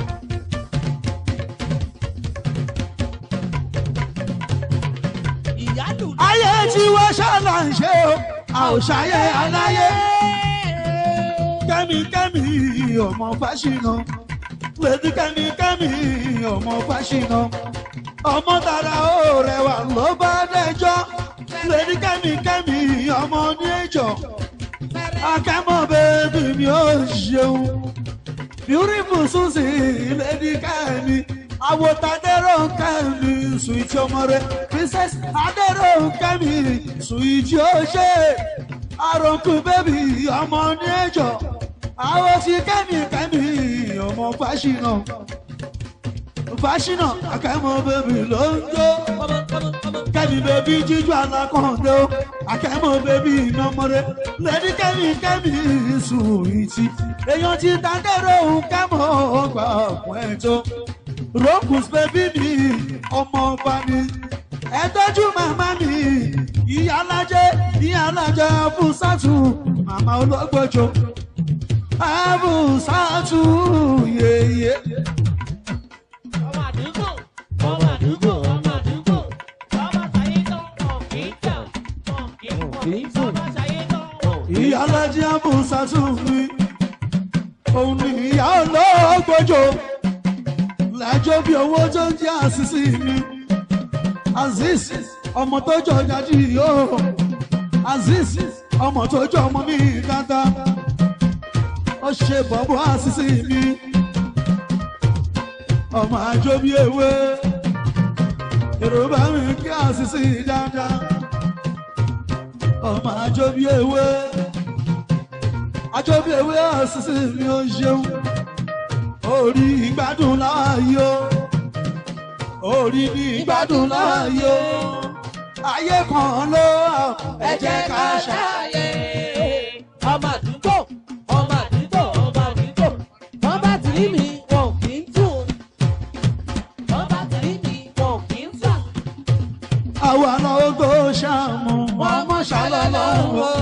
Ìyá lùlù. Ayé tí wọ́n ṣàlà ń ṣe o, a ò ṣayé aláyé. Kẹ́mi-kẹ́mi ọmọ Fáṣínà, lèdí kẹ́mi-kẹ́mi ọmọ Fáṣínà. Ọmọ tara ó rẹwà ló bá dẹjọ́ lèdí kẹ́mi-kẹ́mi ọmọ ní ẹjọ́ akẹ́mọ̀ bẹ́ẹ̀bì mi ò ṣeun beautiful Suzy lèdí kẹ́mi àwòtádẹ́rọ̀ kẹ́mi sùìtì ọmọ rẹ princess adẹ́rọ̀ kẹ́mi sùìtì ó ṣe àròkù bẹ́ẹ̀bì ọmọ ní ẹjọ́ àwòtí kẹ́mi-kẹ́mi ọmọ Fáṣínà. Fáṣínà akẹ́mọ̀ bèbí ló ń jó kẹ́mi bèbí jíjú alákọ̀ọ́dé o akẹ́mọ̀ bèbí ìnàmọ́rẹ́ lẹ́ni kẹ́mi kẹ́mi sùwìtì èèyàn ti dáńdẹ́rẹ́ òun kẹ́mọ̀ ọgbà ọ̀pọ̀ ẹ̀jọ́ Rókùs bèbí mi ọmọ ọba ni ẹ tọ́jú màmá mi ìyálájẹ ìyálájẹ Àfúsátù màmá ológbòjò Àfúsátù yèyé. Ọmọ àdúgbò, ọmọ àdúgbò, ọmọ àṣàyé tán, ọ̀kì tán, ọ̀kì ìyá olóògbójò lẹ́jọ́ bí owó tó ń jẹ́ àṣìṣe mi Aziz ọmọ tó jọ jáde yóò Aziz ọmọ tó jọ ọmọ mi dáadáa ó ṣe bọ́bọ́ àṣìṣe mi ọmọ àjọ bí ewé èrò bá mi kí àṣìṣe dáadáa ọmọ àjọ bí ewé àjọ bí ewé àṣìṣe mi ó ṣeun orí ìgbádùn láàyò orí ní ìgbádùn láàyò ayé kan ló ẹ jẹ́ ká ṣàyè ọmọ àdúgbò ọmọ àdúgbò ọmọ àdúgbò wọn bá ti rí mi wọn kì í tún wọn bá ti rí mi wọn kì í tún. àwa náà ó tó ṣàmù wọn mọ ṣàlọ́ lọ́wọ́.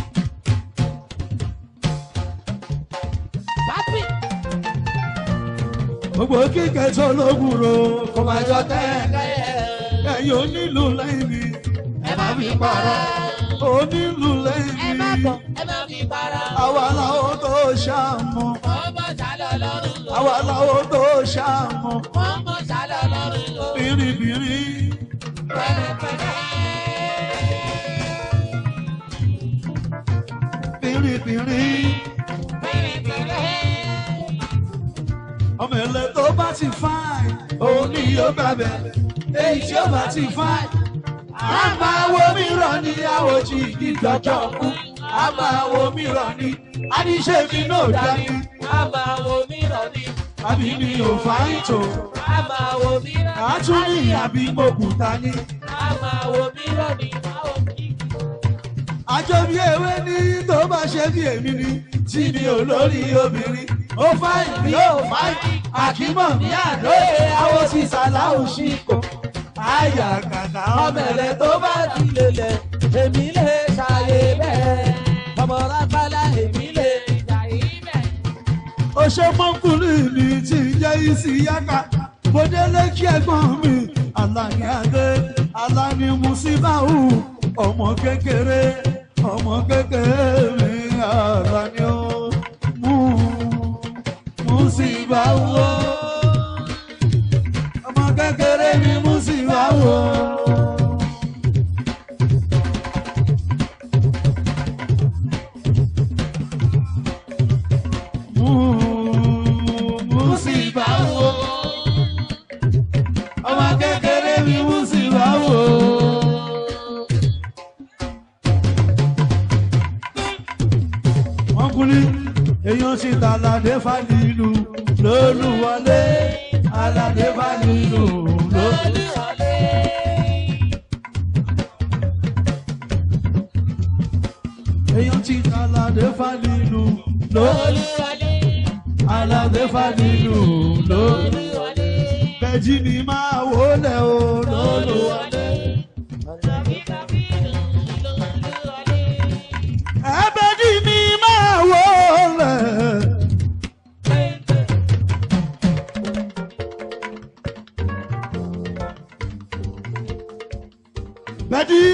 gbogbo kíkẹ́ tó lógùrò kò máa jọ tẹ́ẹ̀kẹ́ ẹ̀yin onílù lẹ́yìn mi ẹ má fi para onílù lẹ́yìn mi ẹ má bọ̀ ẹ má fi para. àwa làwọn tó ṣàmù wọ́n mọ̀ ṣálọ̀ lọ́rùn lọ. àwa làwọn tó ṣàmù wọ́n mọ̀ ṣálọ̀ lọ́rùn lọ. bìrìbìrì pẹ̀lẹ́pẹ̀lẹ́. bìrìbìrì ọmọ ẹlẹ tó bá ti fáìn òun ni yóò gbàgbẹ èyí tí ó bá ti fáìn a máa wo mìíràn ní àwòjì ìdíjọjọ kú a máa wo mìíràn ní àníṣe mi náà dání a máa wo mìíràn ní. àbí mi ò fáìn tó a máa wo mìíràn ní. a tún ní àbí mòkúta ní. a máa wo mìíràn ní. àjọ bí ewé ní tó bá ṣe bí èmi ni tí mi ò lórí obìnrin ó fáìn bí ó fáìn àkímọ̀ ní àdóye àwọn ti sàláhù ṣìkò àyà kàkà ọmọlẹ tó bá ti lélẹ̀ èmi lè ṣàyè bẹ́ẹ̀ ọmọ rápálá èmi lè ṣàyè bẹ́ẹ̀. ó ṣe mọ́kùnrin mi tí ń jẹ́ isi yáka mo délé kí ẹ̀gbọ́n mi Àlàní adé Àlàní Musibau ọmọ kékeré ọmọ kékeré mi Àlàní ó mú Musibau ọmọ kékeré mi Musibau. Musibau ọmọ kékeré mi Musibau. ọkùnrin èèyàn sì ta aládé fàlìlù lólùwọlé aládé fàlìlù lólùwọlé. èèyàn sì ta aládé fàlìlù lólùwọlé aládé fàlìlù lólùwọlé. bẹ́ẹ̀jì ni máa wọlé o lólùwọlé. ẹ̀bẹ̀jì ni máa wọlé. bẹ́ẹ̀jì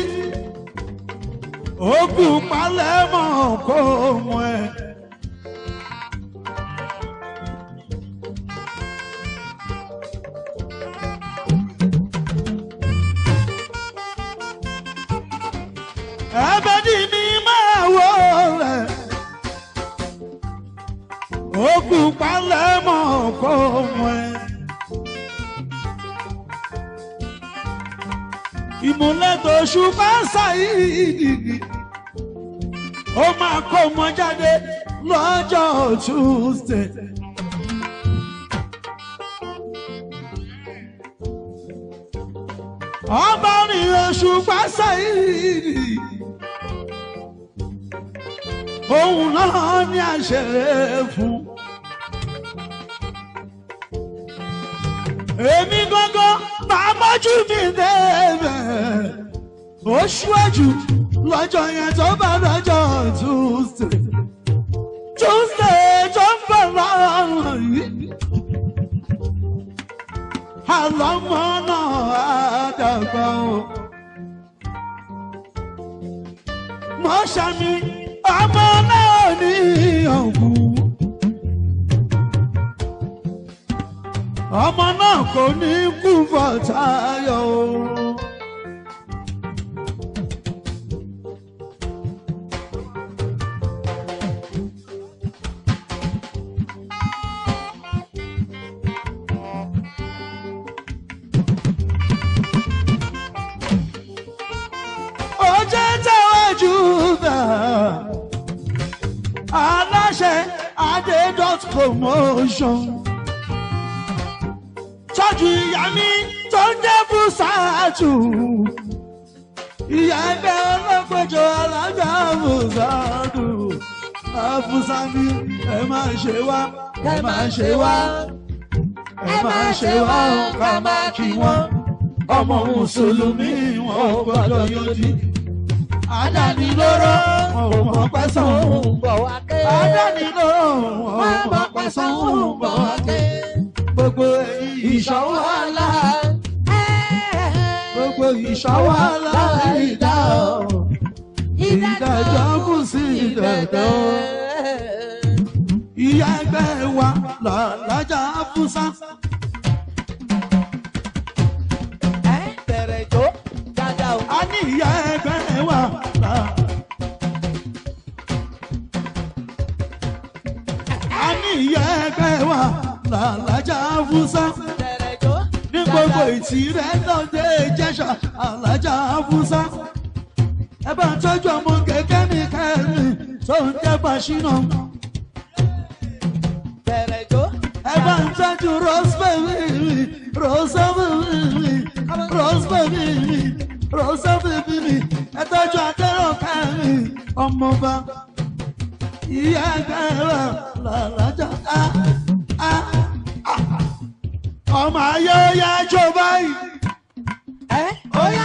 ogun palẹ̀mọ́ kò mú ẹ. ẹ̀bẹ̀jì ni máa wọlé. ogun palẹ̀mọ́ kò mú ẹ. ìmúlẹ̀ tó ṣùgbọ́n ṣàìdìdì ó máa kó ọmọ jáde lọ́jọ́ Tuesday. ọba rìn oṣù pàṣẹyìí òun náà ní àṣẹrẹ fún. èmi gángan máa mọ́jú mi débẹ̀ ó ṣíwájú lọ́jọ́ yẹn tó bá lọ́jọ́ Tuesday Tuesday tó ń bọ̀ lọ́rùn yìí. àlọ́mọ náà á dàgbà o. mo ṣàmì ọmọ náà ní ọ̀gùn. ọmọ náà kò ní kú fọ̀tayọ̀ o. Ọjọ́ tẹ̀wájú bẹ́ẹ̀ aláṣẹ adé dot promotion tọ́jú ìyá mi tó ń jẹ́ Bùsàtù ìyá ẹgbẹ́ ọlọ́gbẹ́jọ alájà Bùsàtù àfúsàmì ẹ máa ṣe wá ẹ máa ṣe wá ẹ máa ṣe wá ká máa kí wọn ọmọ mùsùlùmí wọn ò gbọdọ̀ yọjú àdánilóró wọn ò mọ̀ pẹ́sàn òun bọ̀ wá ké àdánilóró wọn ò mọ̀ pẹ́sàn òun bọ̀ wá ké gbogbo ìṣọwọ́ àlá gbogbo ìṣọwọ́ àlá ìdá ìdájọ́ kù sí ìdẹ̀dọ́ ìyá ẹgbẹ́ wa làlájà fúnṣá. bẹ̀rẹ̀ jó dáadáa o. a ní ìyá ẹgbẹ́ wa là. a ní ìyá ẹgbẹ́ wa làlájà fúnṣá. bẹ̀rẹ̀ jó ní gbogbo ìtìrẹ́ lọ́dẹ ìjẹ̀ṣà alájà fúnṣá. ẹ bá tọ́jú ọmọ kẹ̀kẹ́ mi kẹ́mi tó ń jẹ́ Bàṣínà. bẹ̀rẹ̀ jó. ẹ bá ń tọ́jú Rosemary Rosemary Rosemary Rosemary ẹ tọ́jú Adéròkè mi ọmọọba ìyá ẹgbẹ́ rẹ̀ làlájà ọmọ ayé ó yá jó báyìí. ẹ ó